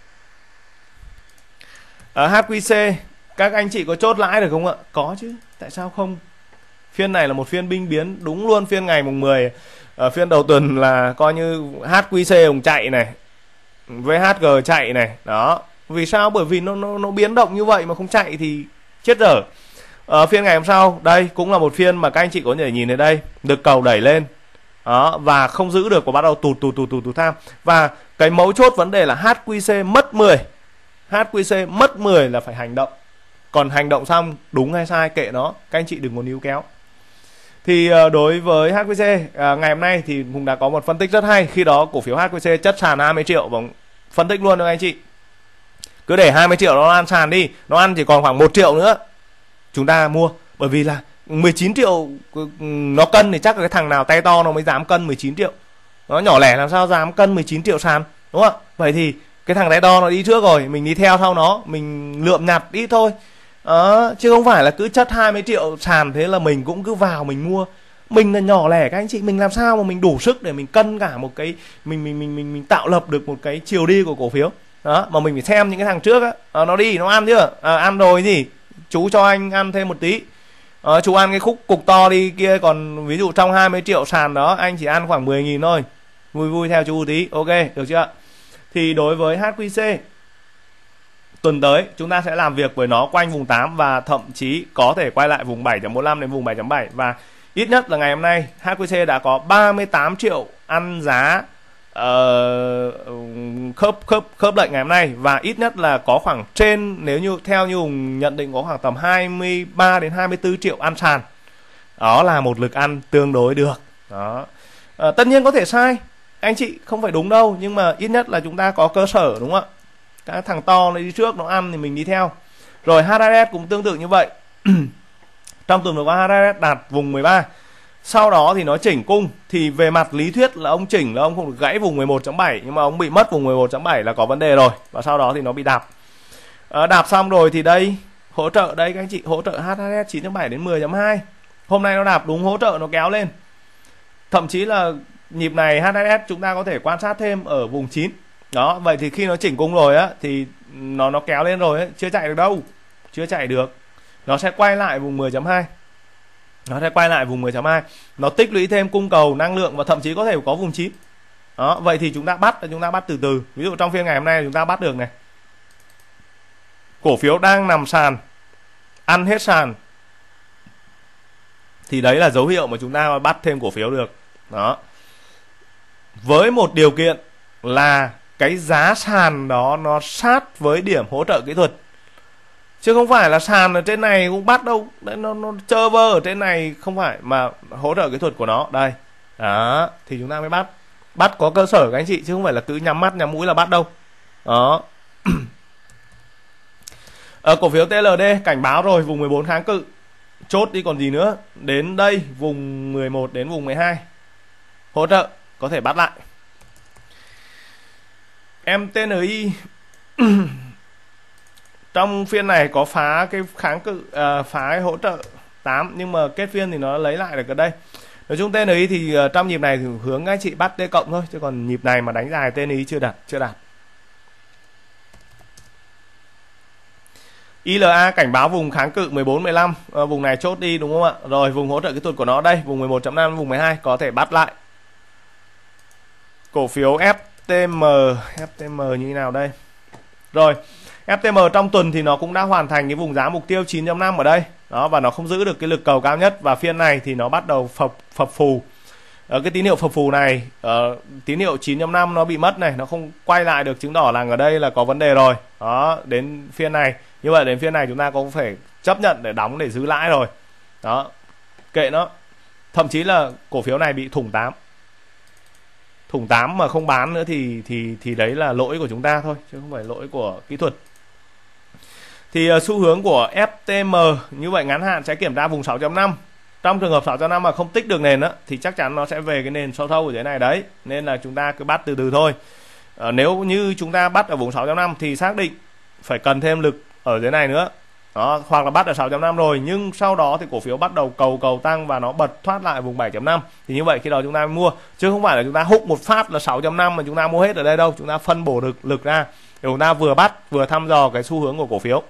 Ở hát quy xê, các anh chị có chốt lãi được không ạ? Có chứ, tại sao không? Phiên này là một phiên binh biến, đúng luôn phiên ngày mùng mười. Ở phiên đầu tuần là coi như hát quy xê cũng chạy này, vê hát giê chạy này. Đó. Vì sao? Bởi vì nó, nó, nó biến động như vậy mà không chạy thì chết dở. Ở phiên ngày hôm sau, đây cũng là một phiên mà các anh chị có thể nhìn thấy đây, được cầu đẩy lên. Đó, và không giữ được và bắt đầu tụt tụt tụt tụt tụt tham. Và cái mấu chốt vấn đề là hát quy xê mất mười. hát quy xê mất mười là phải hành động. Còn hành động xong đúng hay sai kệ nó, các anh chị đừng có níu kéo. Thì đối với hát quy xê ngày hôm nay thì Hùng đã có một phân tích rất hay. Khi đó cổ phiếu hát quy xê chất sàn hai mươi triệu và phân tích luôn cho anh chị. Cứ để hai mươi triệu nó ăn sàn đi, nó ăn chỉ còn khoảng một triệu nữa chúng ta mua. Bởi vì là mười chín triệu nó cân thì chắc là cái thằng nào tay to nó mới dám cân mười chín triệu. Nó nhỏ lẻ làm sao dám cân mười chín triệu sàn, đúng không ạ? Vậy thì cái thằng tay to nó đi trước rồi, mình đi theo sau nó, mình lượm nhặt ít thôi. Đó, chứ không phải là cứ chất hai mươi triệu sàn thế là mình cũng cứ vào mình mua. Mình là nhỏ lẻ các anh chị, mình làm sao mà mình đủ sức để mình cân cả một cái, mình mình mình mình, mình tạo lập được một cái chiều đi của cổ phiếu. Đó, mà mình phải xem những cái thằng trước á, à, nó đi nó ăn chưa? À, ăn rồi gì? Chú cho anh ăn thêm một tí. À, chú ăn cái khúc cục to đi kia, còn ví dụ trong hai mươi triệu sàn đó anh chỉ ăn khoảng mười nghìn thôi. Vui vui theo chú tí. Ok, được chưa? Thì đối với hát quy xê tuần tới chúng ta sẽ làm việc với nó quanh vùng tám và thậm chí có thể quay lại vùng bảy chấm bốn lăm đến vùng bảy chấm bảy. Và ít nhất là ngày hôm nay hát quy xê đã có ba mươi tám triệu ăn giá uh, khớp khớp khớp lệnh ngày hôm nay, và ít nhất là có khoảng trên, nếu như theo như Hùng nhận định có khoảng tầm hai mươi ba đến hai mươi tư triệu ăn sàn. Đó là một lực ăn tương đối được. Đó. Uh, tất nhiên có thể sai, anh chị không phải đúng đâu, nhưng mà ít nhất là chúng ta có cơ sở, đúng không ạ? Các thằng to nó đi trước nó ăn thì mình đi theo. Rồi hát ét ét cũng tương tự như vậy. Trong tuần vừa qua hát ét ét đạt vùng mười ba. Sau đó thì nó chỉnh cung. Thì về mặt lý thuyết là ông chỉnh là ông không được gãy vùng mười một chấm bảy, nhưng mà ông bị mất vùng mười một chấm bảy là có vấn đề rồi. Và sau đó thì nó bị đạp. à, Đạp xong rồi thì đây, hỗ trợ đây các anh chị, hỗ trợ hát ét ét chín chấm bảy đến mười chấm hai. Hôm nay nó đạp đúng hỗ trợ, nó kéo lên. Thậm chí là nhịp này hát ét ét chúng ta có thể quan sát thêm ở vùng chín. Đó, vậy thì khi nó chỉnh cung rồi á thì nó nó kéo lên rồi ấy, chưa chạy được đâu. Chưa chạy được. Nó sẽ quay lại vùng mười chấm hai. Nó sẽ quay lại vùng mười chấm hai. Nó tích lũy thêm cung cầu năng lượng và thậm chí có thể có vùng chín. Đó, vậy thì chúng ta bắt chúng ta bắt từ từ. Ví dụ trong phiên ngày hôm nay chúng ta bắt được này. Cổ phiếu đang nằm sàn, ăn hết sàn, thì đấy là dấu hiệu mà chúng ta bắt thêm cổ phiếu được. Đó. Với một điều kiện là cái giá sàn đó nó sát với điểm hỗ trợ kỹ thuật. chứ không phải là sàn ở trên này cũng bắt đâu. Đấy, nó nó server ở trên này không phải, mà hỗ trợ kỹ thuật của nó đây đó thì chúng ta mới bắt. Bắt có cơ sở các anh chị, chứ không phải là cứ nhắm mắt nhắm mũi là bắt đâu đó. Ở cổ phiếu tê lờ đê cảnh báo rồi, vùng mười bốn kháng cự, chốt đi còn gì nữa. Đến đây vùng mười một đến vùng mười hai hỗ trợ, có thể bắt lại. em tê en i trong phiên này có phá cái kháng cự, à, phá cái hỗ trợ tám, nhưng mà kết phiên thì nó lấy lại được ở đây. Nói chung tê en i thì uh, trong nhịp này thì hướng anh chị bắt D cộng thôi, chứ còn nhịp này mà đánh dài tê en i chưa đạt, chưa đạt. i lờ a cảnh báo vùng kháng cự mười bốn mười lăm, à, vùng này chốt đi đúng không ạ? Rồi vùng hỗ trợ kỹ thuật của nó đây, vùng mười một chấm năm vùng mười hai có thể bắt lại. Cổ phiếu ép tê em, ép tê em như thế nào đây? Rồi, ép tê em trong tuần thì nó cũng đã hoàn thành cái vùng giá mục tiêu chín chấm năm ở đây. Đó, và nó không giữ được cái lực cầu cao nhất, và phiên này thì nó bắt đầu phập phập phù. Ở cái tín hiệu phập phù này, uh, tín hiệu chín chấm năm nó bị mất này, nó không quay lại được, chứng tỏ là ở đây là có vấn đề rồi. Đó, đến phiên này, như vậy đến phiên này chúng ta cũng phải chấp nhận để đóng để giữ lãi rồi. Đó, kệ nó. Thậm chí là cổ phiếu này bị thủng tám. Thủng tám mà không bán nữa thì thì thì đấy là lỗi của chúng ta thôi, chứ không phải lỗi của kỹ thuật. Thì uh, xu hướng của ép tê em như vậy ngắn hạn sẽ kiểm tra vùng sáu chấm năm. Trong trường hợp sáu chấm năm mà không tích được nền á, thì chắc chắn nó sẽ về cái nền sâu thâu ở dưới này đấy. Nên là chúng ta cứ bắt từ từ thôi. uh, Nếu như chúng ta bắt ở vùng sáu chấm năm thì xác định phải cần thêm lực ở dưới này nữa. Đó, hoặc là bắt ở sáu chấm năm rồi, nhưng sau đó thì cổ phiếu bắt đầu cầu cầu tăng và nó bật thoát lại vùng bảy chấm năm, thì như vậy khi đó chúng ta mới mua, chứ không phải là chúng ta húc một phát là sáu chấm năm mà chúng ta mua hết ở đây đâu. Chúng ta phân bổ lực lực ra để chúng ta vừa bắt vừa thăm dò cái xu hướng của cổ phiếu.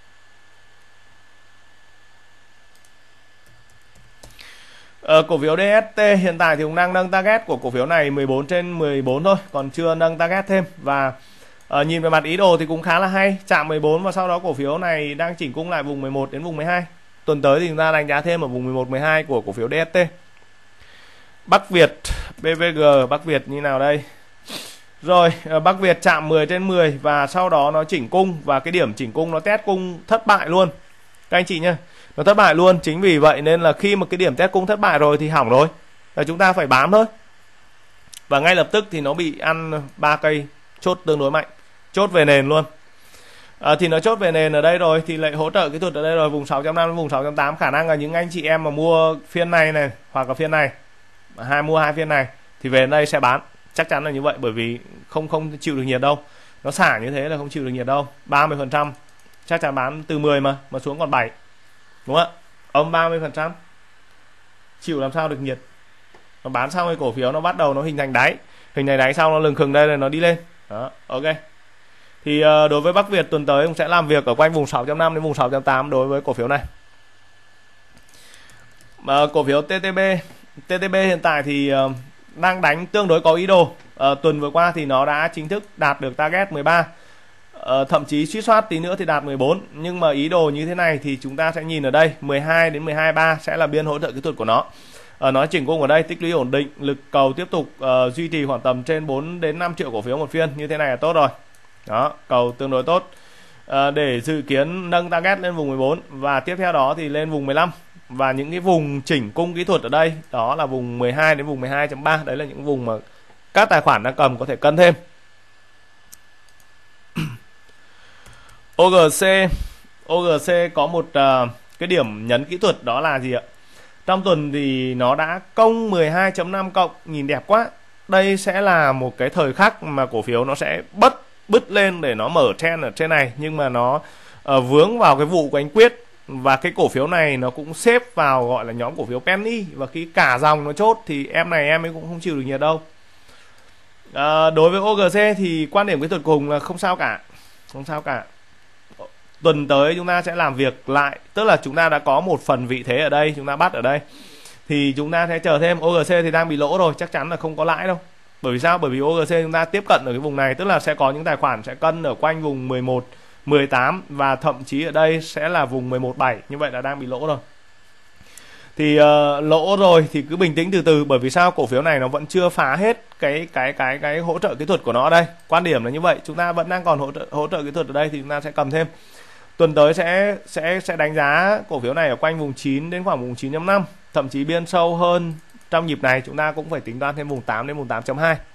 Ở cổ phiếu đê ét tê hiện tại thì cũng đang nâng target của cổ phiếu này mười bốn trên mười bốn thôi, còn chưa nâng target thêm. Và uh, nhìn về mặt ý đồ thì cũng khá là hay, chạm mười bốn và sau đó cổ phiếu này đang chỉnh cung lại vùng mười một đến vùng mười hai. Tuần tới thì chúng ta đánh giá thêm ở vùng mười một mười hai của cổ phiếu đê ét tê. Bắc Việt, bê vê giê Bắc Việt như nào đây? Rồi, uh, Bắc Việt chạm mười trên mười và sau đó nó chỉnh cung, và cái điểm chỉnh cung nó test cung thất bại luôn các anh chị nhé. Nó thất bại luôn, chính vì vậy nên là khi mà cái điểm test cung thất bại rồi thì hỏng rồi, là chúng ta phải bán thôi. Và ngay lập tức thì nó bị ăn ba cây chốt tương đối mạnh, chốt về nền luôn. À, thì nó chốt về nền ở đây rồi thì lại hỗ trợ kỹ thuật ở đây rồi, vùng sáu chấm năm đến vùng sáu chấm tám. Khả năng là những anh chị em mà mua phiên này này hoặc là phiên này, hai mua hai phiên này thì về đây sẽ bán, chắc chắn là như vậy, bởi vì không không chịu được nhiệt đâu. Nó xả như thế là không chịu được nhiệt đâu. Ba mươi phần trăm chắc chắn bán từ mười mà mà xuống còn bảy, đúng không ạ? Âm ba mươi phần trăm chịu làm sao được nhiệt. Nó bán xong cái cổ phiếu nó bắt đầu nó hình thành đáy, hình thành đáy xong nó lừng khừng đây là nó đi lên. Đó, ok. Thì uh, đối với Bắc Việt tuần tới cũng sẽ làm việc ở quanh vùng sáu chấm năm đến vùng sáu chấm tám đối với cổ phiếu này. Uh, cổ phiếu tê tê bê, tê tê bê hiện tại thì uh, đang đánh tương đối có ý đồ. Uh, tuần vừa qua thì nó đã chính thức đạt được target mười ba. Uh, thậm chí suýt soát tí nữa thì đạt mười bốn, nhưng mà ý đồ như thế này thì chúng ta sẽ nhìn ở đây mười hai đến mười hai ba sẽ là biên hỗ trợ kỹ thuật của nó. Uh, nó chỉnh cung ở đây, tích lũy ổn định, lực cầu tiếp tục uh, duy trì khoảng tầm trên bốn đến năm triệu cổ phiếu một phiên, như thế này là tốt rồi. Đó, cầu tương đối tốt. Uh, để dự kiến nâng target lên vùng mười bốn và tiếp theo đó thì lên vùng mười lăm, và những cái vùng chỉnh cung kỹ thuật ở đây đó là vùng mười hai đến vùng mười hai chấm ba, đấy là những vùng mà các tài khoản đang cầm có thể cân thêm. ô giê xê, ô giê xê có một uh, cái điểm nhấn kỹ thuật đó là gì ạ? Trong tuần thì nó đã công mười hai chấm năm cộng, nhìn đẹp quá. Đây sẽ là một cái thời khắc mà cổ phiếu nó sẽ bứt bứt lên để nó mở trend ở trên này, nhưng mà nó uh, vướng vào cái vụ của anh Quyết, và cái cổ phiếu này nó cũng xếp vào gọi là nhóm cổ phiếu penny, và khi cả dòng nó chốt thì em này em ấy cũng không chịu được nhiệt đâu. Uh, đối với ô giê xê thì quan điểm kỹ thuật cùng là không sao cả, không sao cả. Tuần tới chúng ta sẽ làm việc lại, tức là chúng ta đã có một phần vị thế ở đây, chúng ta bắt ở đây thì chúng ta sẽ chờ thêm. ô giê xê thì đang bị lỗ rồi, chắc chắn là không có lãi đâu. Bởi vì sao? Bởi vì ô giê xê chúng ta tiếp cận ở cái vùng này, tức là sẽ có những tài khoản sẽ cân ở quanh vùng mười một, mười tám và thậm chí ở đây sẽ là vùng mười một bảy, như vậy là đang bị lỗ rồi. Thì uh, lỗ rồi thì cứ bình tĩnh từ từ, bởi vì sao? Cổ phiếu này nó vẫn chưa phá hết cái cái cái cái hỗ trợ kỹ thuật của nó ở đây. Quan điểm là như vậy, chúng ta vẫn đang còn hỗ trợ hỗ trợ kỹ thuật ở đây thì chúng ta sẽ cầm thêm. tuần tới sẽ sẽ sẽ đánh giá cổ phiếu này ở quanh vùng chín đến khoảng vùng chín chấm năm, thậm chí biên sâu hơn. Trong nhịp này chúng ta cũng phải tính toán thêm vùng tám đến vùng tám chấm hai.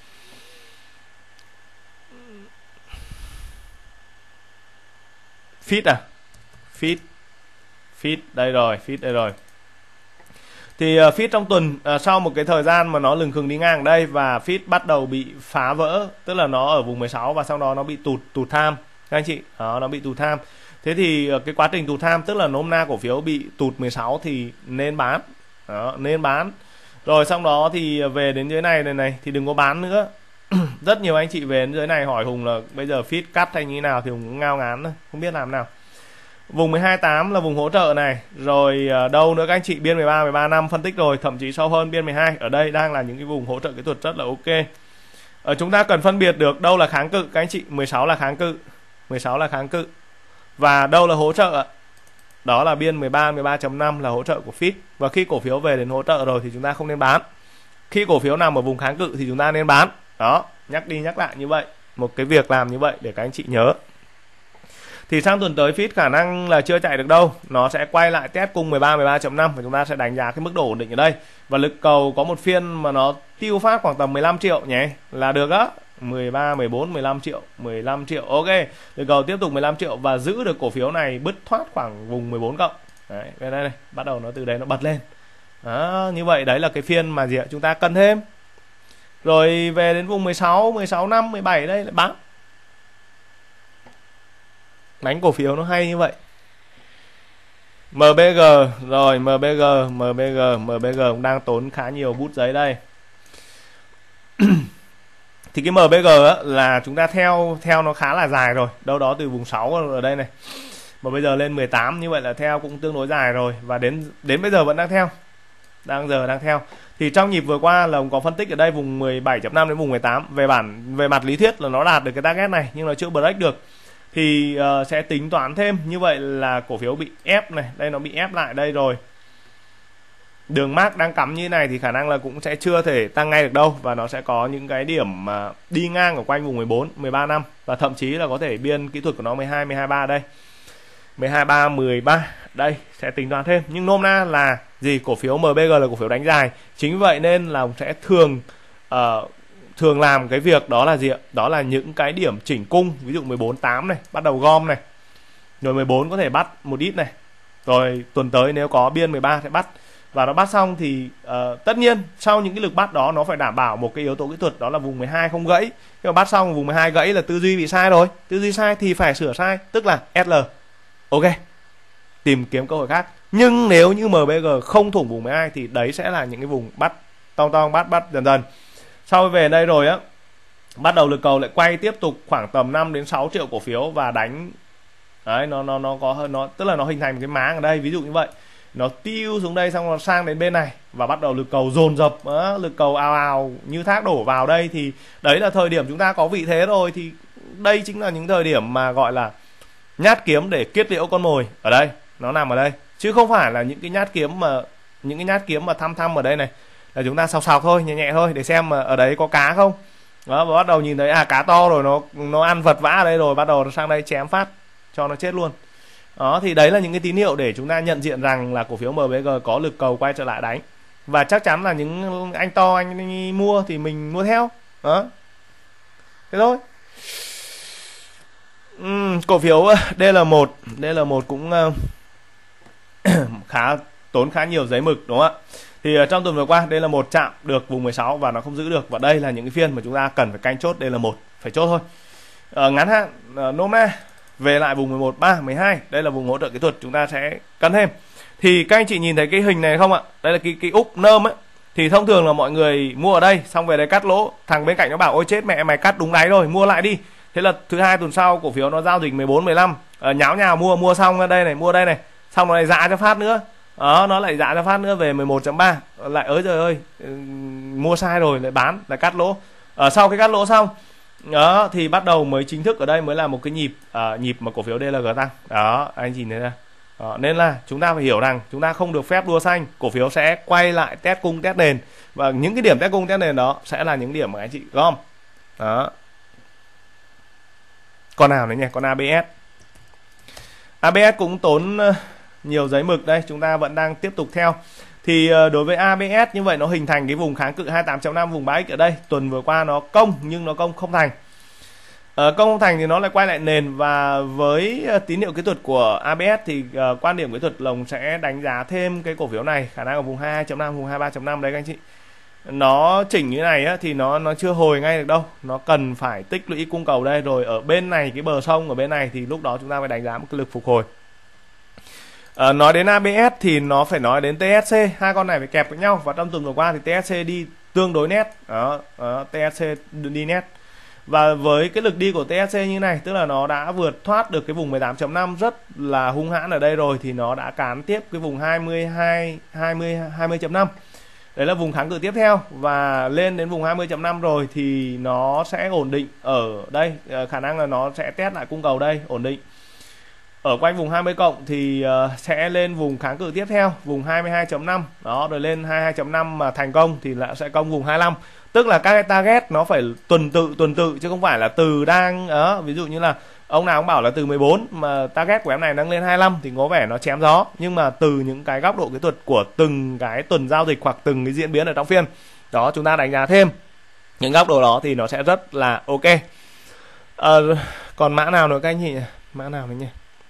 Fit à? Fit. Fit đây rồi, Fit đây rồi. Thì uh, Fit trong tuần uh, sau một cái thời gian mà nó lừng khừng đi ngang ở đây và Fit bắt đầu bị phá vỡ, tức là nó ở vùng mười sáu và sau đó nó bị tụt tụt tham các anh chị. Đó, nó bị tụt tham. Thế thì uh, cái quá trình tụt tham tức là nôm na cổ phiếu bị tụt mười sáu thì nên bán. Đó, nên bán. Rồi xong đó thì về đến dưới này này này thì đừng có bán nữa. Rất nhiều anh chị về đến dưới này hỏi Hùng là bây giờ Fit cắt hay như thế nào thì Hùng cũng ngao ngán thôi, không biết làm nào. Vùng mười hai tám là vùng hỗ trợ này. Rồi uh, đâu nữa các anh chị, biên mười ba, mười ba năm phân tích rồi, thậm chí sâu hơn biên mười hai. Ở đây đang là những cái vùng hỗ trợ kỹ thuật rất là ok. Ở chúng ta cần phân biệt được đâu là kháng cự các anh chị. mười sáu là kháng cự, mười sáu là kháng cự. Và đâu là hỗ trợ? Đó là biên mười ba, mười ba chấm năm là hỗ trợ của Fit. Và khi cổ phiếu về đến hỗ trợ rồi thì chúng ta không nên bán. Khi cổ phiếu nằm ở vùng kháng cự thì chúng ta nên bán. Đó, nhắc đi nhắc lại như vậy. Một cái việc làm như vậy để các anh chị nhớ. Thì sang tuần tới Fit khả năng là chưa chạy được đâu. Nó sẽ quay lại test cung mười ba, mười ba chấm năm và chúng ta sẽ đánh giá cái mức độ ổn định ở đây. Và lực cầu có một phiên mà nó tiêu phát khoảng tầm mười lăm triệu nhé. Là được á. mười ba, mười bốn, mười lăm triệu, mười lăm triệu. Ok. Lực cầu tiếp tục mười lăm triệu và giữ được cổ phiếu này bứt thoát khoảng vùng mười bốn cộng. Đấy, đây này, bắt đầu nó từ đấy nó bật lên. Đó, như vậy đấy là cái phiên mà gì ạ? Chúng ta cần thêm. Rồi về đến vùng mười sáu, mười sáu năm, mười bảy đây lại bán. Đánh cổ phiếu nó hay như vậy. em bê giê rồi, em bê giê, em bê giê, em bê giê cũng đang tốn khá nhiều bút giấy đây. Thì cái em bê giê á, là chúng ta theo theo nó khá là dài rồi, đâu đó từ vùng sáu ở đây này. Mà bây giờ lên mười tám, như vậy là theo cũng tương đối dài rồi và đến đến bây giờ vẫn đang theo. Đang giờ đang theo. Thì trong nhịp vừa qua là có phân tích ở đây vùng mười bảy chấm năm đến vùng mười tám. Về bản về mặt lý thuyết là nó đạt được cái target này nhưng nó chưa break được. Thì uh, sẽ tính toán thêm. Như vậy là cổ phiếu bị ép này. Đây nó bị ép lại đây rồi. Đường mác đang cắm như này thì khả năng là cũng sẽ chưa thể tăng ngay được đâu. Và nó sẽ có những cái điểm mà đi ngang ở quanh vùng mười bốn, mười ba năm. Và thậm chí là có thể biên kỹ thuật của nó mười hai, mười hai ba đây. mười hai ba, mười ba. Đây sẽ tính toán thêm. Nhưng nôm na là gì? Cổ phiếu em bê giê là cổ phiếu đánh dài. Chính vì vậy nên là sẽ thường uh, thường làm cái việc đó là gì ạ? Đó là những cái điểm chỉnh cung. Ví dụ mười bốn tám này, bắt đầu gom này. Rồi mười bốn có thể bắt một ít này. Rồi tuần tới nếu có biên mười ba sẽ bắt. Và nó bắt xong thì uh, tất nhiên sau những cái lực bắt đó nó phải đảm bảo một cái yếu tố kỹ thuật, đó là vùng mười hai không gãy. Nhưng mà bắt xong vùng mười hai gãy là tư duy bị sai rồi. Tư duy sai thì phải sửa sai, tức là ét lờ. Ok, tìm kiếm cơ hội khác. Nhưng nếu như em bê giê không thủng vùng mười hai thì đấy sẽ là những cái vùng bắt tong tong bắt bắt dần dần. Sau về đây rồi á, bắt đầu lực cầu lại quay tiếp tục khoảng tầm năm đến sáu triệu cổ phiếu và đánh. Đấy, nó nó nó có hơn nó, tức là nó hình thành một cái máng ở đây, ví dụ như vậy. Nó tiêu xuống đây xong nó sang đến bên này và bắt đầu lực cầu dồn dập, đó, lực cầu ào ào như thác đổ vào đây thì đấy là thời điểm chúng ta có vị thế rồi. Thì đây chính là những thời điểm mà gọi là nhát kiếm để kết liễu con mồi. Ở đây, nó nằm ở đây. Chứ không phải là những cái nhát kiếm mà những cái nhát kiếm mà thăm thăm ở đây này là chúng ta sọc sọc thôi, nhẹ nhẹ thôi để xem mà ở đấy có cá không. Đó, và bắt đầu nhìn thấy à cá to rồi, nó nó ăn vật vã ở đây rồi, bắt đầu nó sang đây chém phát cho nó chết luôn. Đó, thì đấy là những cái tín hiệu để chúng ta nhận diện rằng là cổ phiếu em bê giê có lực cầu quay trở lại đánh. Và chắc chắn là những anh to anh mua thì mình mua theo. Đó, thế thôi. uhm, Cổ phiếu đê lờ một đê lờ một cũng uh, khá tốn khá nhiều giấy mực, đúng không ạ? Thì uh, trong tuần vừa qua đê lờ một chạm được vùng mười sáu và nó không giữ được. Và đây là những cái phiên mà chúng ta cần phải canh chốt đê lờ một, phải chốt thôi. uh, Ngắn hạn uh, nôm na về lại vùng mười một, ba, mười hai. Đây là vùng hỗ trợ kỹ thuật chúng ta sẽ cân thêm. Thì các anh chị nhìn thấy cái hình này không ạ? Đây là cái, cái úp nơm ấy. Thì thông thường là mọi người mua ở đây xong về đây cắt lỗ. Thằng bên cạnh nó bảo ôi chết mẹ mày cắt đúng đáy rồi, mua lại đi. Thế là thứ hai tuần sau cổ phiếu nó giao dịch mười bốn, mười lăm, à, nháo nhào mua, mua xong ở đây này, mua đây này. Xong nó lại dạ cho phát nữa. Đó, nó lại dạ cho phát nữa về mười một chấm ba. Lại ơi trời ơi, ừ, mua sai rồi, lại bán, lại cắt lỗ. à, Sau cái cắt lỗ xong đó thì bắt đầu mới chính thức ở đây mới là một cái nhịp uh, nhịp mà cổ phiếu đê lờ giê tăng. Đó, anh nhìn thấy ra. Đó, nên là chúng ta phải hiểu rằng chúng ta không được phép đua xanh. Cổ phiếu sẽ quay lại test cung test nền. Và những cái điểm test cung test nền đó sẽ là những điểm mà anh chị gom. Đó. Con nào nữa nhỉ? Con a bê ét. a bê ét cũng tốn nhiều giấy mực đây, chúng ta vẫn đang tiếp tục theo. Thì đối với a bê ét như vậy nó hình thành cái vùng kháng cự hai mươi tám chấm năm vùng ba x ở đây. Tuần vừa qua nó công nhưng nó công không thành. Ờ, công không thành thì nó lại quay lại nền, và với tín hiệu kỹ thuật của a bê ét thì uh, quan điểm kỹ thuật Lồng sẽ đánh giá thêm cái cổ phiếu này khả năng ở vùng hai mươi hai chấm năm, vùng hai mươi ba chấm năm đấy các anh chị. Nó chỉnh như này á, thì nó nó chưa hồi ngay được đâu, nó cần phải tích lũy cung cầu đây, rồi ở bên này cái bờ sông ở bên này thì lúc đó chúng ta phải đánh giá một cái lực phục hồi. À, nói đến a bê ét thì nó phải nói đến tê ét xê, hai con này phải kẹp với nhau, và trong tuần vừa qua thì tê ét xê đi tương đối nét, đó, đó tê ét xê đi nét. Và với cái lực đi của tê ét xê như này, tức là nó đã vượt thoát được cái vùng mười tám chấm năm rất là hung hãn ở đây rồi, thì nó đã cán tiếp cái vùng hai mươi hai, hai mươi, hai mươi chấm năm. Đấy là vùng kháng cự tiếp theo, và lên đến vùng hai mươi chấm năm rồi thì nó sẽ ổn định ở đây, khả năng là nó sẽ test lại cung cầu đây, ổn định. Ở quanh vùng hai mươi cộng thì uh, sẽ lên vùng kháng cự tiếp theo, vùng hai mươi hai chấm năm. Đó, rồi lên hai mươi hai chấm năm mà thành công thì lại sẽ công vùng hai mươi lăm. Tức là các cái target nó phải tuần tự tuần tự chứ không phải là từ đang đó, ví dụ như là ông nào cũng bảo là từ mười bốn mà target của em này nâng lên hai mươi lăm thì có vẻ nó chém gió, nhưng mà từ những cái góc độ kỹ thuật của từng cái tuần giao dịch hoặc từng cái diễn biến ở trong phiên đó, chúng ta đánh giá thêm những góc độ đó thì nó sẽ rất là ok. À, còn mã nào nữa các anh chị? Mã nào nữa nhỉ?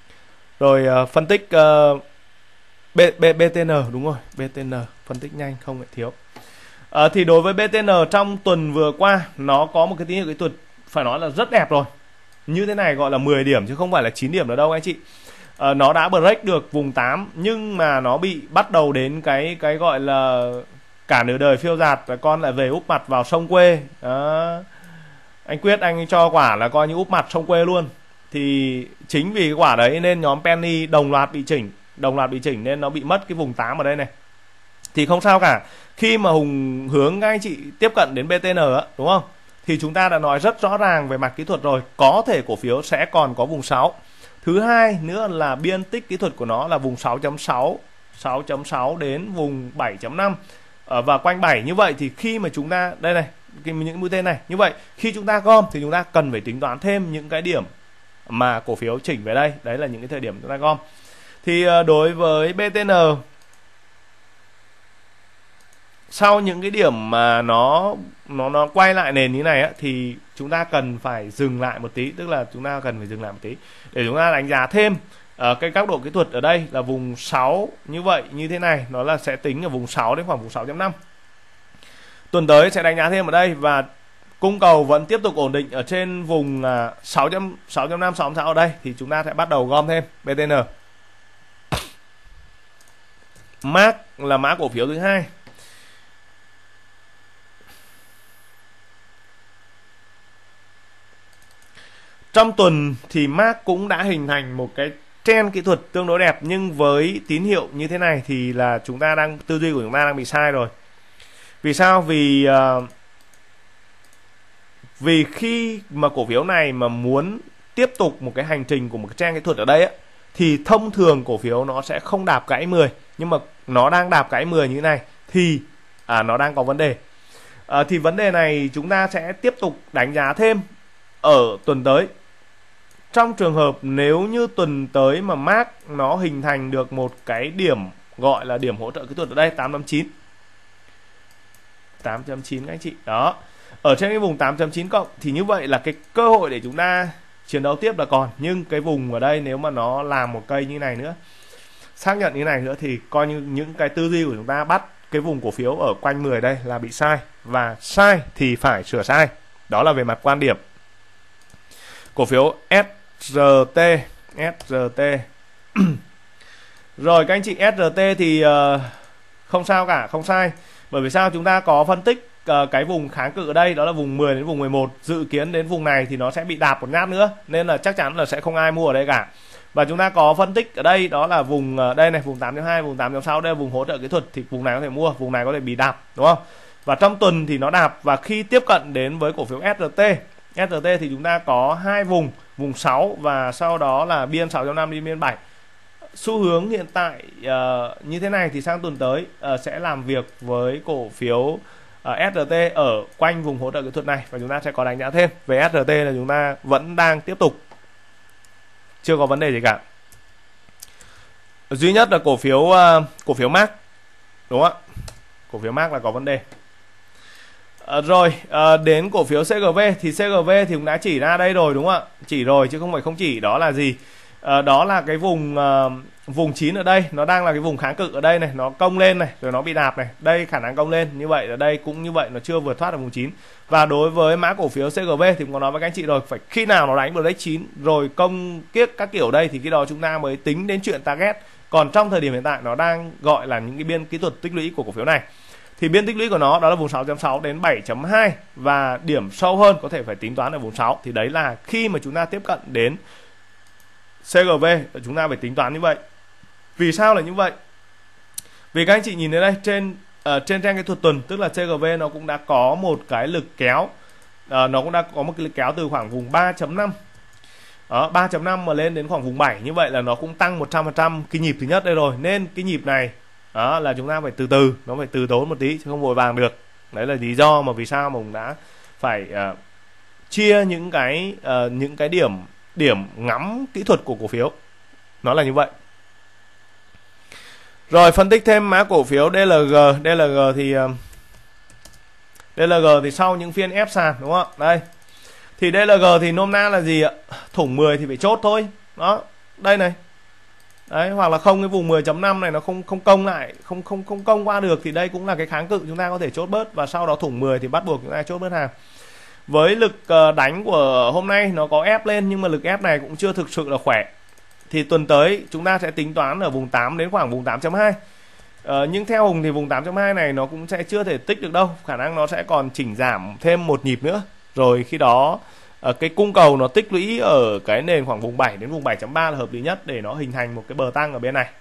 Rồi uh, phân tích uh, B, B, bê tê en, đúng rồi, bê tê en phân tích nhanh không phải thiếu. Uh, thì đối với bê tê en trong tuần vừa qua nó có một cái tín hiệu kỹ thuật phải nói là rất đẹp rồi. Như thế này gọi là mười điểm chứ không phải là chín điểm nữa đâu anh chị. Uh, nó đã break được vùng tám, nhưng mà nó bị bắt đầu đến cái cái gọi là cả nửa đời phiêu dạt, và con lại về úp mặt vào sông quê. Đó. Anh Quyết anh cho quả là coi như úp mặt sông quê luôn. Thì chính vì cái quả đấy nên nhóm penny đồng loạt bị chỉnh, đồng loạt bị chỉnh nên nó bị mất cái vùng tám ở đây này. Thì không sao cả. Khi mà Hùng hướng các anh chị tiếp cận đến bê tê en á, đúng không? Thì chúng ta đã nói rất rõ ràng về mặt kỹ thuật rồi, có thể cổ phiếu sẽ còn có vùng sáu. Thứ hai nữa là biên tích kỹ thuật của nó là vùng sáu chấm sáu, sáu chấm sáu đến vùng bảy chấm năm. Ở và quanh bảy như vậy thì khi mà chúng ta đây này, những mũi tên này, như vậy khi chúng ta gom thì chúng ta cần phải tính toán thêm những cái điểm mà cổ phiếu chỉnh về đây. Đấy là những cái thời điểm chúng ta gom. Thì đối với bê tê en, sau những cái điểm mà nó nó nó quay lại nền như này á, thì chúng ta cần phải dừng lại một tí, tức là chúng ta cần phải dừng lại một tí để chúng ta đánh giá thêm ở cái góc độ kỹ thuật ở đây là vùng sáu như vậy, như thế này nó là sẽ tính ở vùng sáu đến khoảng vùng sáu chấm năm. Tuần tới sẽ đánh giá thêm ở đây, và cung cầu vẫn tiếp tục ổn định ở trên vùng sáu chấm năm, sáu chấm sáu ở đây, thì chúng ta sẽ bắt đầu gom thêm bê tê en. Mark là mã cổ phiếu thứ hai. Trong tuần thì Mark cũng đã hình thành một cái trend kỹ thuật tương đối đẹp, nhưng với tín hiệu như thế này thì là chúng ta đang tư duy của chúng ta đang bị sai rồi. Vì sao? Vì uh, vì khi mà cổ phiếu này mà muốn tiếp tục một cái hành trình của một cái trend kỹ thuật ở đây á, thì thông thường cổ phiếu nó sẽ không đạp gãy mười, nhưng mà nó đang đạp gãy mười như thế này thì à, nó đang có vấn đề. À, thì vấn đề này chúng ta sẽ tiếp tục đánh giá thêm ở tuần tới. Trong trường hợp nếu như tuần tới mà Mark nó hình thành được một cái điểm gọi là điểm hỗ trợ kỹ thuật ở đây tám chấm chín, tám chấm chín các anh chị. Đó. Ở trên cái vùng tám chấm chín cộng thì như vậy là cái cơ hội để chúng ta chiến đấu tiếp là còn, nhưng cái vùng ở đây nếu mà nó làm một cây như này nữa, xác nhận như này nữa, thì coi như những cái tư duy của chúng ta bắt cái vùng cổ phiếu ở quanh mười đây là bị sai, và sai thì phải sửa sai. Đó là về mặt quan điểm. Cổ phiếu ét rờ tê, ét rờ tê rồi các anh chị, ét rờ tê thì uh, không sao cả, không sai. Bởi vì sao? Chúng ta có phân tích uh, cái vùng kháng cự ở đây, đó là vùng mười đến vùng mười một. Dự kiến đến vùng này thì nó sẽ bị đạp một nhát nữa, nên là chắc chắn là sẽ không ai mua ở đây cả. Và chúng ta có phân tích ở đây, đó là vùng uh, đây này, vùng tám chấm hai, vùng tám chấm sáu, đây là vùng hỗ trợ kỹ thuật, thì vùng này có thể mua, vùng này có thể bị đạp, đúng không? Và trong tuần thì nó đạp, và khi tiếp cận đến với cổ phiếu ét rờ tê, ét rờ tê thì chúng ta có hai vùng, vùng sáu và sau đó là biên sáu chấm năm đi biên bảy. Xu hướng hiện tại uh, như thế này thì sang tuần tới uh, sẽ làm việc với cổ phiếu uh, ét rờ tê ở quanh vùng hỗ trợ kỹ thuật này, và chúng ta sẽ có đánh giá thêm. Về ét rờ tê là chúng ta vẫn đang tiếp tục chưa có vấn đề gì cả. Duy nhất là cổ phiếu uh, cổ phiếu Mark, đúng không ạ? Cổ phiếu Mark là có vấn đề. À, rồi à, đến cổ phiếu xê giê vê thì xê giê vê thì cũng đã chỉ ra đây rồi, đúng không ạ? Chỉ rồi chứ không phải không chỉ. Đó là gì? À, đó là cái vùng uh, vùng chín ở đây, nó đang là cái vùng kháng cự ở đây này, nó cong lên này, rồi nó bị đạp này, đây khả năng cong lên như vậy, ở đây cũng như vậy, nó chưa vượt thoát được vùng chín. Và đối với mã cổ phiếu xê giê vê thì cũng có nói với các anh chị rồi, phải khi nào nó đánh vào đấy chín rồi công kiếp các kiểu đây thì khi đó chúng ta mới tính đến chuyện target. Còn trong thời điểm hiện tại nó đang gọi là những cái biên kỹ thuật tích lũy của cổ phiếu này. Thì biên tích lũy của nó đó là vùng sáu chấm sáu đến bảy chấm hai, và điểm sâu hơn có thể phải tính toán ở vùng sáu. Thì đấy là khi mà chúng ta tiếp cận đến xê giê vê chúng ta phải tính toán như vậy. Vì sao là như vậy? Vì các anh chị nhìn thấy đây, trên uh, trên trang kỹ thuật tuần, tức là xê giê vê nó cũng đã có một cái lực kéo, uh, nó cũng đã có một cái lực kéo từ khoảng vùng ba chấm năm, đó, ba chấm năm mà lên đến khoảng vùng bảy, như vậy là nó cũng tăng một trăm phần trăm cái nhịp thứ nhất đây rồi. Nên cái nhịp này đó là chúng ta phải từ từ, nó phải từ tốn một tí chứ không vội vàng được. Đấy là lý do mà vì sao mà cũng đã phải uh, chia những cái uh, những cái điểm điểm ngắm kỹ thuật của cổ phiếu, nó là như vậy. Rồi phân tích thêm mã cổ phiếu đê lờ giê. đê lờ giê thì uh, đê lờ giê thì sau những phiên ép sàn, đúng không? Đây thì đê lờ giê thì nôm na là gì ạ? Thủng mười thì phải chốt thôi. Đó, đây này. Đấy, hoặc là không cái vùng mười chấm năm này nó không không công lại, không không không công qua được thì đây cũng là cái kháng cự, chúng ta có thể chốt bớt, và sau đó thủng mười thì bắt buộc chúng ta chốt bớt hàng. Với lực uh, đánh của hôm nay nó có ép lên, nhưng mà lực ép này cũng chưa thực sự là khỏe. Thì tuần tới chúng ta sẽ tính toán ở vùng tám đến khoảng vùng tám chấm hai. Ờ, nhưng theo Hùng thì vùng tám chấm hai này nó cũng sẽ chưa thể tích được đâu, khả năng nó sẽ còn chỉnh giảm thêm một nhịp nữa. Rồi khi đó uh, cái cung cầu nó tích lũy ở cái nền khoảng vùng bảy đến vùng bảy chấm ba là hợp lý nhất để nó hình thành một cái bờ tăng ở bên này.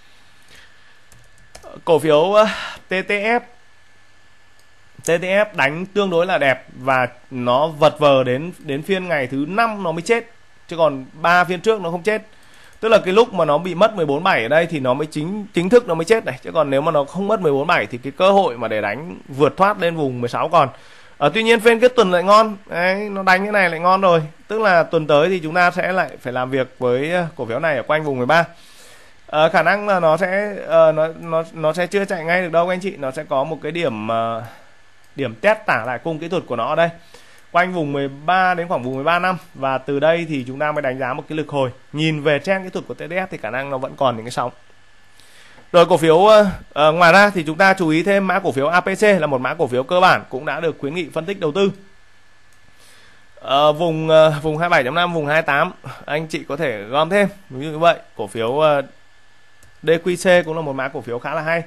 Cổ phiếu uh, tê tê ép tê tê ép đánh tương đối là đẹp, và nó vật vờ đến đến phiên ngày thứ năm nó mới chết, chứ còn ba phiên trước nó không chết. Tức là cái lúc mà nó bị mất mười bốn bảy ở đây thì nó mới chính chính thức nó mới chết này, chứ còn nếu mà nó không mất mười bốn bảy thì cái cơ hội mà để đánh vượt thoát lên vùng mười sáu còn. À, tuy nhiên phiên kết tuần lại ngon. Đấy, nó đánh cái này lại ngon rồi. Tức là tuần tới thì chúng ta sẽ lại phải làm việc với cổ phiếu này ở quanh vùng mười ba. À, khả năng là nó sẽ uh, nó nó nó sẽ chưa chạy ngay được đâu anh chị, nó sẽ có một cái điểm uh, điểm test tả lại cung kỹ thuật của nó ở đây, quanh vùng mười ba đến khoảng vùng mười ba năm, và từ đây thì chúng ta mới đánh giá một cái lực hồi. Nhìn về trend kỹ thuật của tê tê ép thì khả năng nó vẫn còn những cái sóng. Rồi cổ phiếu uh, uh, ngoài ra thì chúng ta chú ý thêm mã cổ phiếu a pê xê là một mã cổ phiếu cơ bản cũng đã được khuyến nghị phân tích đầu tư. Uh, vùng uh, vùng hai mươi bảy chấm năm, vùng hai mươi tám anh chị có thể gom thêm như vậy. Cổ phiếu uh, đê quy xê cũng là một mã cổ phiếu khá là hay.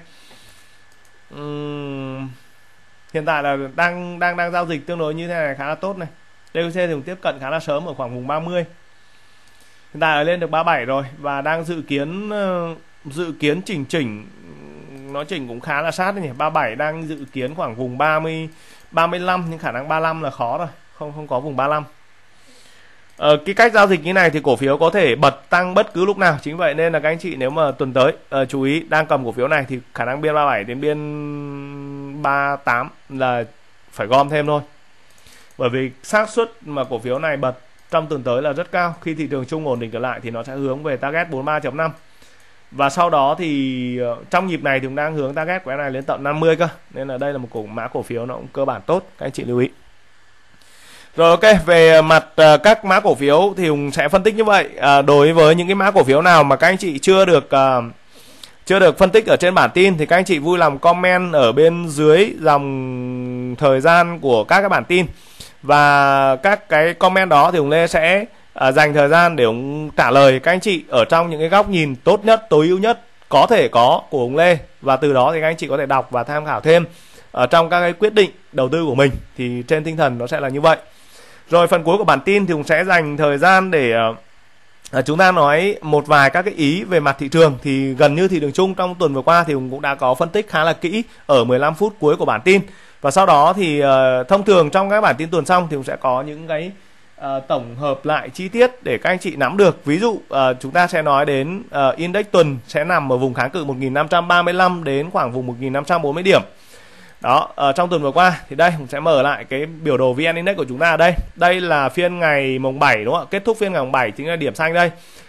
Uhm, hiện tại là đang đang đang giao dịch tương đối như thế này khá là tốt này. đê quy xê thì cũng tiếp cận khá là sớm ở khoảng vùng ba mươi. Hiện tại là lên được ba mươi bảy rồi, và đang dự kiến uh, dự kiến chỉnh chỉnh nó chỉnh cũng khá là sát đấy nhỉ. ba mươi bảy đang dự kiến khoảng vùng ba mươi ba mươi lăm, nhưng khả năng ba mươi lăm là khó rồi, không không có vùng ba mươi lăm. Ờ, cái cách giao dịch như này thì cổ phiếu có thể bật tăng bất cứ lúc nào. Chính vậy nên là các anh chị nếu mà tuần tới uh, chú ý đang cầm cổ phiếu này thì khả năng biên ba mươi bảy đến biên ba mươi tám là phải gom thêm thôi. Bởi vì xác suất mà cổ phiếu này bật trong tuần tới là rất cao. Khi thị trường chung ổn định trở lại thì nó sẽ hướng về target bốn mươi ba chấm năm. Và sau đó thì uh, trong nhịp này thì cũng đang hướng target của cái này lên tận năm mươi cơ. Nên là đây là một cổ mã cổ phiếu nó cũng cơ bản tốt, các anh chị lưu ý. Rồi ok, về mặt uh, các mã cổ phiếu thì Hùng sẽ phân tích như vậy. Uh, đối với những cái mã cổ phiếu nào mà các anh chị chưa được uh, chưa được phân tích ở trên bản tin thì các anh chị vui lòng comment ở bên dưới dòng thời gian của các cái bản tin. Và các cái comment đó thì Hùng Lê sẽ uh, dành thời gian để Hùng trả lời các anh chị ở trong những cái góc nhìn tốt nhất, tối ưu nhất có thể có của Hùng Lê. Và từ đó thì các anh chị có thể đọc và tham khảo thêm ở trong các cái quyết định đầu tư của mình. Thì trên tinh thần nó sẽ là như vậy. Rồi phần cuối của bản tin thì Hùng sẽ dành thời gian để uh, chúng ta nói một vài các cái ý về mặt thị trường. Thì gần như thị trường chung trong tuần vừa qua thì Hùng cũng đã có phân tích khá là kỹ ở mười lăm phút cuối của bản tin. Và sau đó thì uh, thông thường trong các bản tin tuần xong thì Hùng sẽ có những cái uh, tổng hợp lại chi tiết để các anh chị nắm được. Ví dụ uh, chúng ta sẽ nói đến uh, index tuần sẽ nằm ở vùng kháng cự một nghìn năm trăm ba mươi lăm đến khoảng vùng một nghìn năm trăm bốn mươi điểm. Đó, ở trong tuần vừa qua thì đây mình sẽ mở lại cái biểu đồ vê en Index của chúng ta ở đây. Đây là phiên ngày mùng bảy đúng không ạ? Kết thúc phiên ngày mùng bảy chính là điểm xanh đây.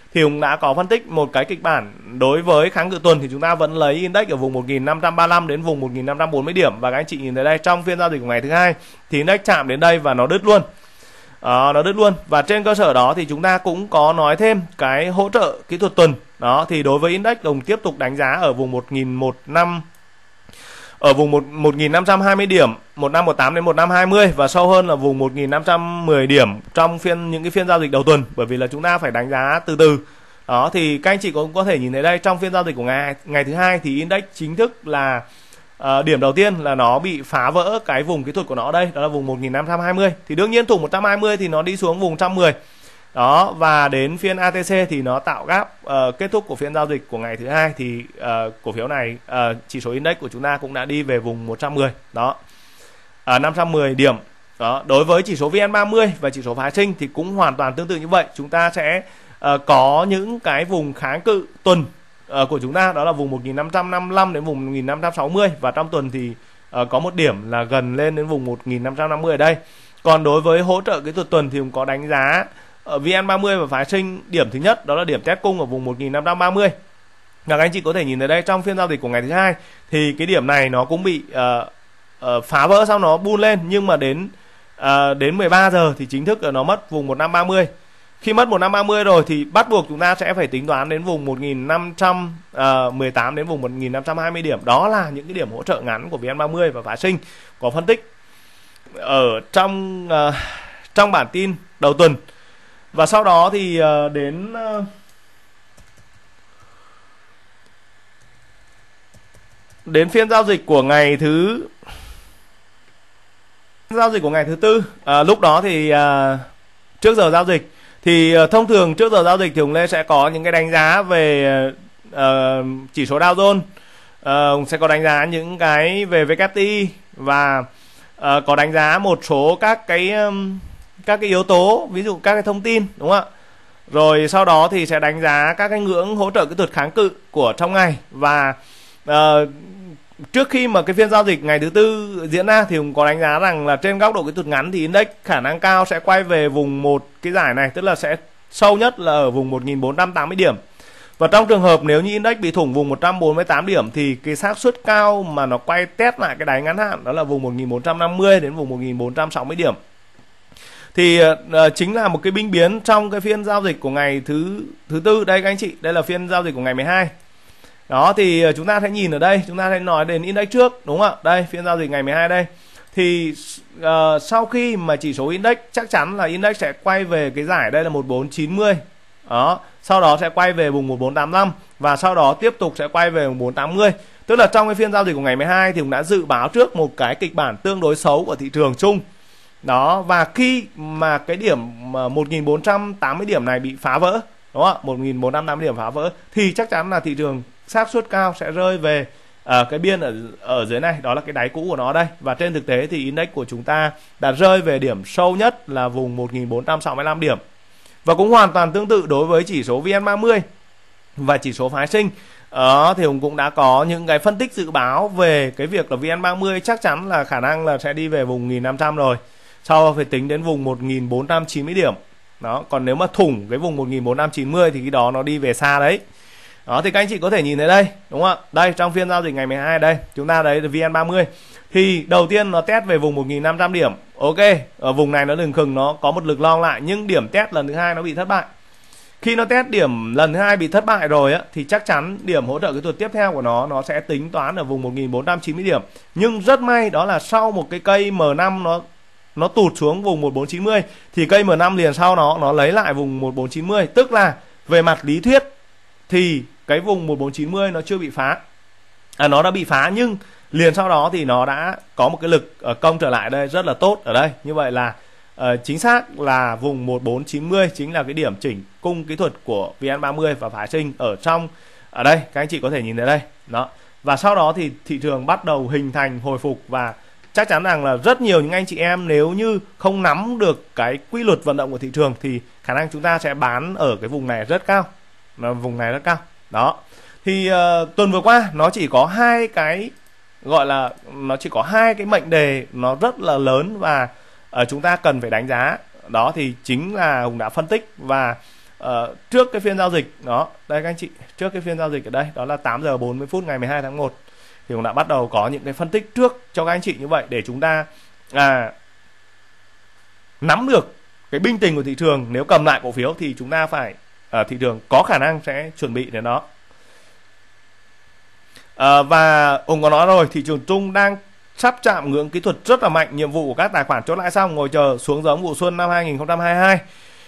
thì Hùng đã có phân tích một cái kịch bản đối với kháng cự tuần thì chúng ta vẫn lấy index ở vùng một nghìn năm trăm ba mươi lăm đến vùng một nghìn năm trăm bốn mươi điểm, và các anh chị nhìn thấy đây trong phiên giao dịch của ngày thứ hai thì index chạm đến đây và nó đứt luôn. Đó, nó đứt luôn, và trên cơ sở đó thì chúng ta cũng có nói thêm cái hỗ trợ kỹ thuật tuần. Đó thì đối với index Hùng tiếp tục đánh giá ở vùng một nghìn một trăm ở vùng một nghìn năm trăm hai mươi điểm, một năm một tám đến một năm hai mươi, và sâu hơn là vùng một nghìn năm trăm mười điểm trong phiên những cái phiên giao dịch đầu tuần, bởi vì là chúng ta phải đánh giá từ từ. Đó thì các anh chị cũng có thể nhìn thấy đây trong phiên giao dịch của ngày ngày thứ hai thì index chính thức là uh, điểm đầu tiên là nó bị phá vỡ cái vùng kỹ thuật của nó ở đây, đó là vùng một nghìn năm trăm hai mươi. Thì đương nhiên thủng một trăm hai mươi thì nó đi xuống vùng một trăm mười. Đó, và đến phiên a tê xê thì nó tạo gap uh, kết thúc của phiên giao dịch của ngày thứ hai thì uh, cổ phiếu này uh, chỉ số index của chúng ta cũng đã đi về vùng một trăm mười. Đó. Uh, năm trăm mười điểm. Đó, đối với chỉ số vê en ba mươi và chỉ số phái sinh thì cũng hoàn toàn tương tự như vậy. Chúng ta sẽ uh, có những cái vùng kháng cự tuần uh, của chúng ta, đó là vùng một nghìn năm trăm năm mươi lăm đến vùng một nghìn năm trăm sáu mươi, và trong tuần thì uh, có một điểm là gần lên đến vùng một nghìn năm trăm năm mươi ở đây. Còn đối với hỗ trợ kỹ thuật tuần thì cũng có đánh giá ở vê en ba mươi và phái sinh điểm thứ nhất, đó là điểm test cung ở vùng một nghìn năm trăm ba mươi. Và các anh chị có thể nhìn thấy đây trong phiên giao dịch của ngày thứ hai thì cái điểm này nó cũng bị uh, uh, phá vỡ, sau nó buôn lên, nhưng mà đến uh, đến mười ba giờ thì chính thức là nó mất vùng một nghìn năm trăm ba mươi. Khi mất một nghìn năm trăm ba mươi rồi thì bắt buộc chúng ta sẽ phải tính toán đến vùng một nghìn năm trăm mười tám đến vùng một nghìn năm trăm hai mươi điểm. Đó là những cái điểm hỗ trợ ngắn của vê en ba mươi và phái sinh có phân tích ở trong uh, trong bản tin đầu tuần. Và sau đó thì uh, đến uh, đến phiên giao dịch của ngày thứ giao dịch của ngày thứ tư, uh, lúc đó thì uh, trước giờ giao dịch thì uh, thông thường trước giờ giao dịch thì Hùng Lê sẽ có những cái đánh giá về uh, chỉ số Dow Jones, uh, sẽ có đánh giá những cái về vê kép tê i và uh, có đánh giá một số các cái um, các cái yếu tố, ví dụ các cái thông tin, đúng không ạ? Rồi sau đó thì sẽ đánh giá các cái ngưỡng hỗ trợ kỹ thuật kháng cự của trong ngày. Và uh, trước khi mà cái phiên giao dịch ngày thứ tư diễn ra thì cũng có đánh giá rằng là trên góc độ kỹ thuật ngắn thì index khả năng cao sẽ quay về vùng một cái giải này, tức là sẽ sâu nhất là ở vùng một nghìn bốn trăm tám mươi điểm. Và trong trường hợp nếu như index bị thủng vùng một trăm bốn mươi tám điểm thì cái xác suất cao mà nó quay test lại cái đáy ngắn hạn, đó là vùng một nghìn bốn trăm năm mươi đến vùng một nghìn bốn trăm sáu mươi điểm. Thì uh, chính là một cái binh biến trong cái phiên giao dịch của ngày thứ thứ tư đây các anh chị. Đây là phiên giao dịch của ngày mười hai. Đó thì uh, chúng ta sẽ nhìn ở đây, chúng ta sẽ nói đến index trước, đúng không ạ? Đây, phiên giao dịch ngày mười hai đây. Thì uh, sau khi mà chỉ số index chắc chắn là index sẽ quay về cái giải đây là một nghìn bốn trăm chín mươi. Đó, sau đó sẽ quay về vùng một nghìn bốn trăm tám mươi lăm và sau đó tiếp tục sẽ quay về vùng một nghìn bốn trăm tám mươi. Tức là trong cái phiên giao dịch của ngày mười hai thì cũng đã dự báo trước một cái kịch bản tương đối xấu của thị trường chung. Đó, và khi mà cái điểm một nghìn bốn trăm tám mươi điểm này bị phá vỡ, đúng không ạ? một nghìn bốn trăm tám mươi điểm phá vỡ thì chắc chắn là thị trường xác suất cao sẽ rơi về uh, cái biên ở ở dưới này, đó là cái đáy cũ của nó đây. Và trên thực tế thì index của chúng ta đã rơi về điểm sâu nhất là vùng một nghìn bốn trăm sáu mươi lăm điểm. Và cũng hoàn toàn tương tự đối với chỉ số vê en ba mươi và chỉ số phái sinh. Đó, thì Hùng cũng đã có những cái phân tích dự báo về cái việc là vê en ba mươi chắc chắn là khả năng là sẽ đi về vùng một nghìn năm trăm rồi. Sau phải tính đến vùng một nghìn bốn trăm chín mươi điểm. Đó, còn nếu mà thủng cái vùng một nghìn bốn trăm chín mươi thì cái đó nó đi về xa đấy. Đó thì các anh chị có thể nhìn thấy đây, đúng không ạ? Đây trong phiên giao dịch ngày mười hai đây, chúng ta đấy là vê en ba mươi. Thì đầu tiên nó test về vùng một nghìn năm trăm điểm. Ok, ở vùng này nó lừng khừng, nó có một lực long lại, nhưng điểm test lần thứ hai nó bị thất bại. Khi nó test điểm lần thứ hai bị thất bại rồi á, thì chắc chắn điểm hỗ trợ kỹ thuật tiếp theo của nó nó sẽ tính toán ở vùng một nghìn bốn trăm chín mươi điểm. Nhưng rất may đó là sau một cái cây M năm nó nó tụt xuống vùng một nghìn bốn trăm chín mươi thì cây M năm liền sau nó nó lấy lại vùng một nghìn bốn trăm chín mươi, tức là về mặt lý thuyết thì cái vùng một nghìn bốn trăm chín mươi nó chưa bị phá. À, nó đã bị phá nhưng liền sau đó thì nó đã có một cái lực công trở lại đây rất là tốt ở đây. Như vậy là uh, chính xác là vùng một nghìn bốn trăm chín mươi chính là cái điểm chỉnh cung kỹ thuật của vê en ba mươi và phái sinh ở trong ở đây, các anh chị có thể nhìn thấy đây. Đó. Và sau đó thì thị trường bắt đầu hình thành hồi phục, và chắc chắn rằng là rất nhiều những anh chị em nếu như không nắm được cái quy luật vận động của thị trường thì khả năng chúng ta sẽ bán ở cái vùng này rất cao. Vùng này rất cao. Đó. Thì uh, tuần vừa qua nó chỉ có hai cái gọi là nó chỉ có hai cái mệnh đề nó rất là lớn và uh, chúng ta cần phải đánh giá. Đó thì chính là Hùng đã phân tích, và uh, trước cái phiên giao dịch đó, đây các anh chị, trước cái phiên giao dịch ở đây đó là tám giờ bốn mươi phút ngày mười hai tháng một thì cũng đã bắt đầu có những cái phân tích trước cho các anh chị như vậy để chúng ta à, nắm được cái binh tình của thị trường. Nếu cầm lại cổ phiếu thì chúng ta phải uh, thị trường có khả năng sẽ chuẩn bị đến đó. Uh, và ông có nói rồi, thị trường chung đang sắp chạm ngưỡng kỹ thuật rất là mạnh. Nhiệm vụ của các tài khoản chốt lãi xong ngồi chờ xuống giống vụ xuân năm hai nghìn không trăm hai mươi hai.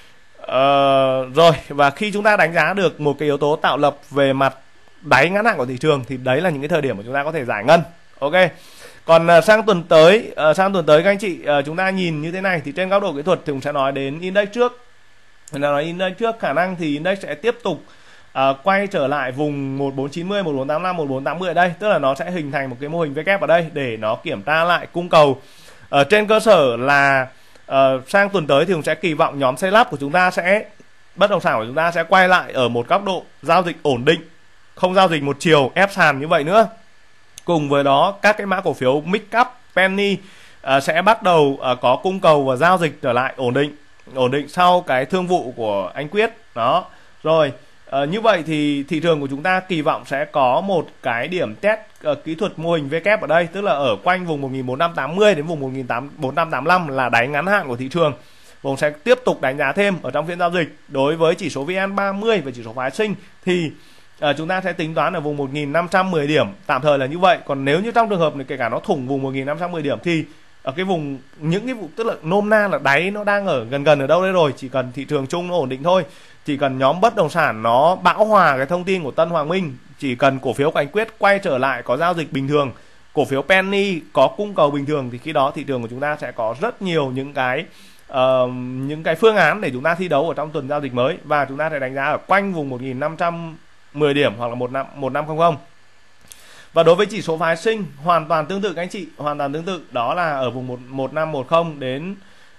Uh, rồi, và khi chúng ta đánh giá được một cái yếu tố tạo lập về mặt đáy ngắn hạn của thị trường thì đấy là những cái thời điểm mà chúng ta có thể giải ngân. Ok. Còn uh, sang tuần tới, uh, sang tuần tới các anh chị, uh, chúng ta nhìn như thế này thì trên góc độ kỹ thuật thì chúng sẽ nói đến index trước. Mình nói index trước, khả năng thì index sẽ tiếp tục uh, quay trở lại vùng một bốn chín mươi, một bốn tám lăm, một bốn tám mươi ở đây, tức là nó sẽ hình thành một cái mô hình V kép ở đây để nó kiểm tra lại cung cầu. Uh, trên cơ sở là uh, sang tuần tới thì chúng sẽ kỳ vọng nhóm xây lắp của chúng ta sẽ, bất động sản của chúng ta sẽ quay lại ở một góc độ giao dịch ổn định, không giao dịch một chiều ép sàn như vậy nữa. Cùng với đó các cái mã cổ phiếu mid cap, penny uh, sẽ bắt đầu uh, có cung cầu và giao dịch trở lại ổn định, ổn định sau cái thương vụ của anh Quyết đó. Rồi uh, như vậy thì thị trường của chúng ta kỳ vọng sẽ có một cái điểm test uh, kỹ thuật mô hình V kép ở đây, tức là ở quanh vùng một nghìn bốn trăm tám mươi đến vùng một nghìn bốn trăm tám mươi lăm là đáy ngắn hạn của thị trường. Vùng sẽ tiếp tục đánh giá thêm ở trong phiên giao dịch. Đối với chỉ số vê en ba mươi và chỉ số phái sinh thì À, chúng ta sẽ tính toán ở vùng một nghìn năm trăm mười điểm, tạm thời là như vậy. Còn nếu như trong trường hợp này kể cả nó thủng vùng một nghìn năm trăm mười điểm thì ở cái vùng, những cái vụ, tức là nôm na là đáy nó đang ở gần gần ở đâu đấy rồi, chỉ cần thị trường chung nó ổn định thôi, chỉ cần nhóm bất động sản nó bão hòa cái thông tin của Tân Hoàng Minh, chỉ cần cổ phiếu của anh Quyết quay trở lại có giao dịch bình thường, cổ phiếu penny có cung cầu bình thường, thì khi đó thị trường của chúng ta sẽ có rất nhiều những cái uh, những cái phương án để chúng ta thi đấu ở trong tuần giao dịch mới, và chúng ta sẽ đánh giá ở quanh vùng một nghìn năm trăm mười điểm hoặc là một năm một năm không không. Và đối với chỉ số phái sinh hoàn toàn tương tự các anh chị, hoàn toàn tương tự, đó là ở vùng một năm một không đến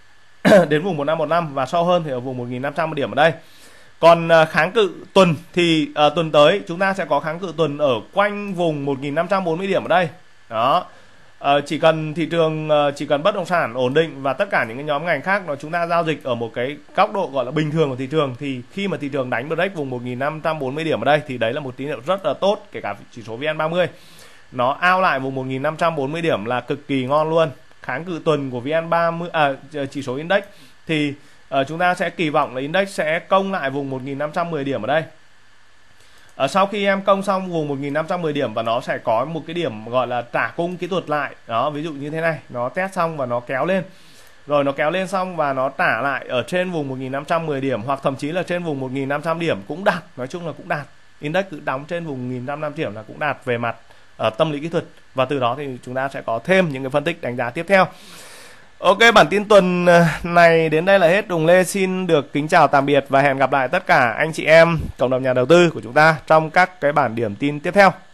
đến vùng một năm một năm, và sâu hơn thì ở vùng một nghìn năm trăm điểm ở đây. Còn uh, kháng cự tuần thì uh, tuần tới chúng ta sẽ có kháng cự tuần ở quanh vùng một nghìn năm trăm bốn mươi điểm ở đây. Đó. Uh, chỉ cần thị trường uh, chỉ cần bất động sản ổn định và tất cả những cái nhóm ngành khác nó chúng ta giao dịch ở một cái góc độ gọi là bình thường của thị trường, thì khi mà thị trường đánh break vùng một nghìn năm trăm bốn mươi điểm ở đây thì đấy là một tín hiệu rất là tốt. Kể cả chỉ số vê en ba mươi nó ao lại vùng một nghìn năm trăm bốn mươi điểm là cực kỳ ngon luôn. Kháng cự tuần của vê en ba mươi à, chỉ số index thì uh, chúng ta sẽ kỳ vọng là index sẽ công lại vùng một nghìn năm trăm mười điểm ở đây. Ở sau khi em công xong vùng một nghìn năm trăm mười điểm và nó sẽ có một cái điểm gọi là trả cung kỹ thuật lại. Đó, ví dụ như thế này, nó test xong và nó kéo lên. Rồi nó kéo lên xong và nó trả lại ở trên vùng một nghìn năm trăm mười điểm, hoặc thậm chí là trên vùng một nghìn năm trăm điểm cũng đạt, nói chung là cũng đạt. Index cứ đóng trên vùng một nghìn năm trăm điểm là cũng đạt về mặt uh, tâm lý kỹ thuật, và từ đó thì chúng ta sẽ có thêm những cái phân tích đánh giá tiếp theo. Ok, bản tin tuần này đến đây là hết. Tùng Lê xin được kính chào tạm biệt và hẹn gặp lại tất cả anh chị em cộng đồng nhà đầu tư của chúng ta trong các cái bản điểm tin tiếp theo.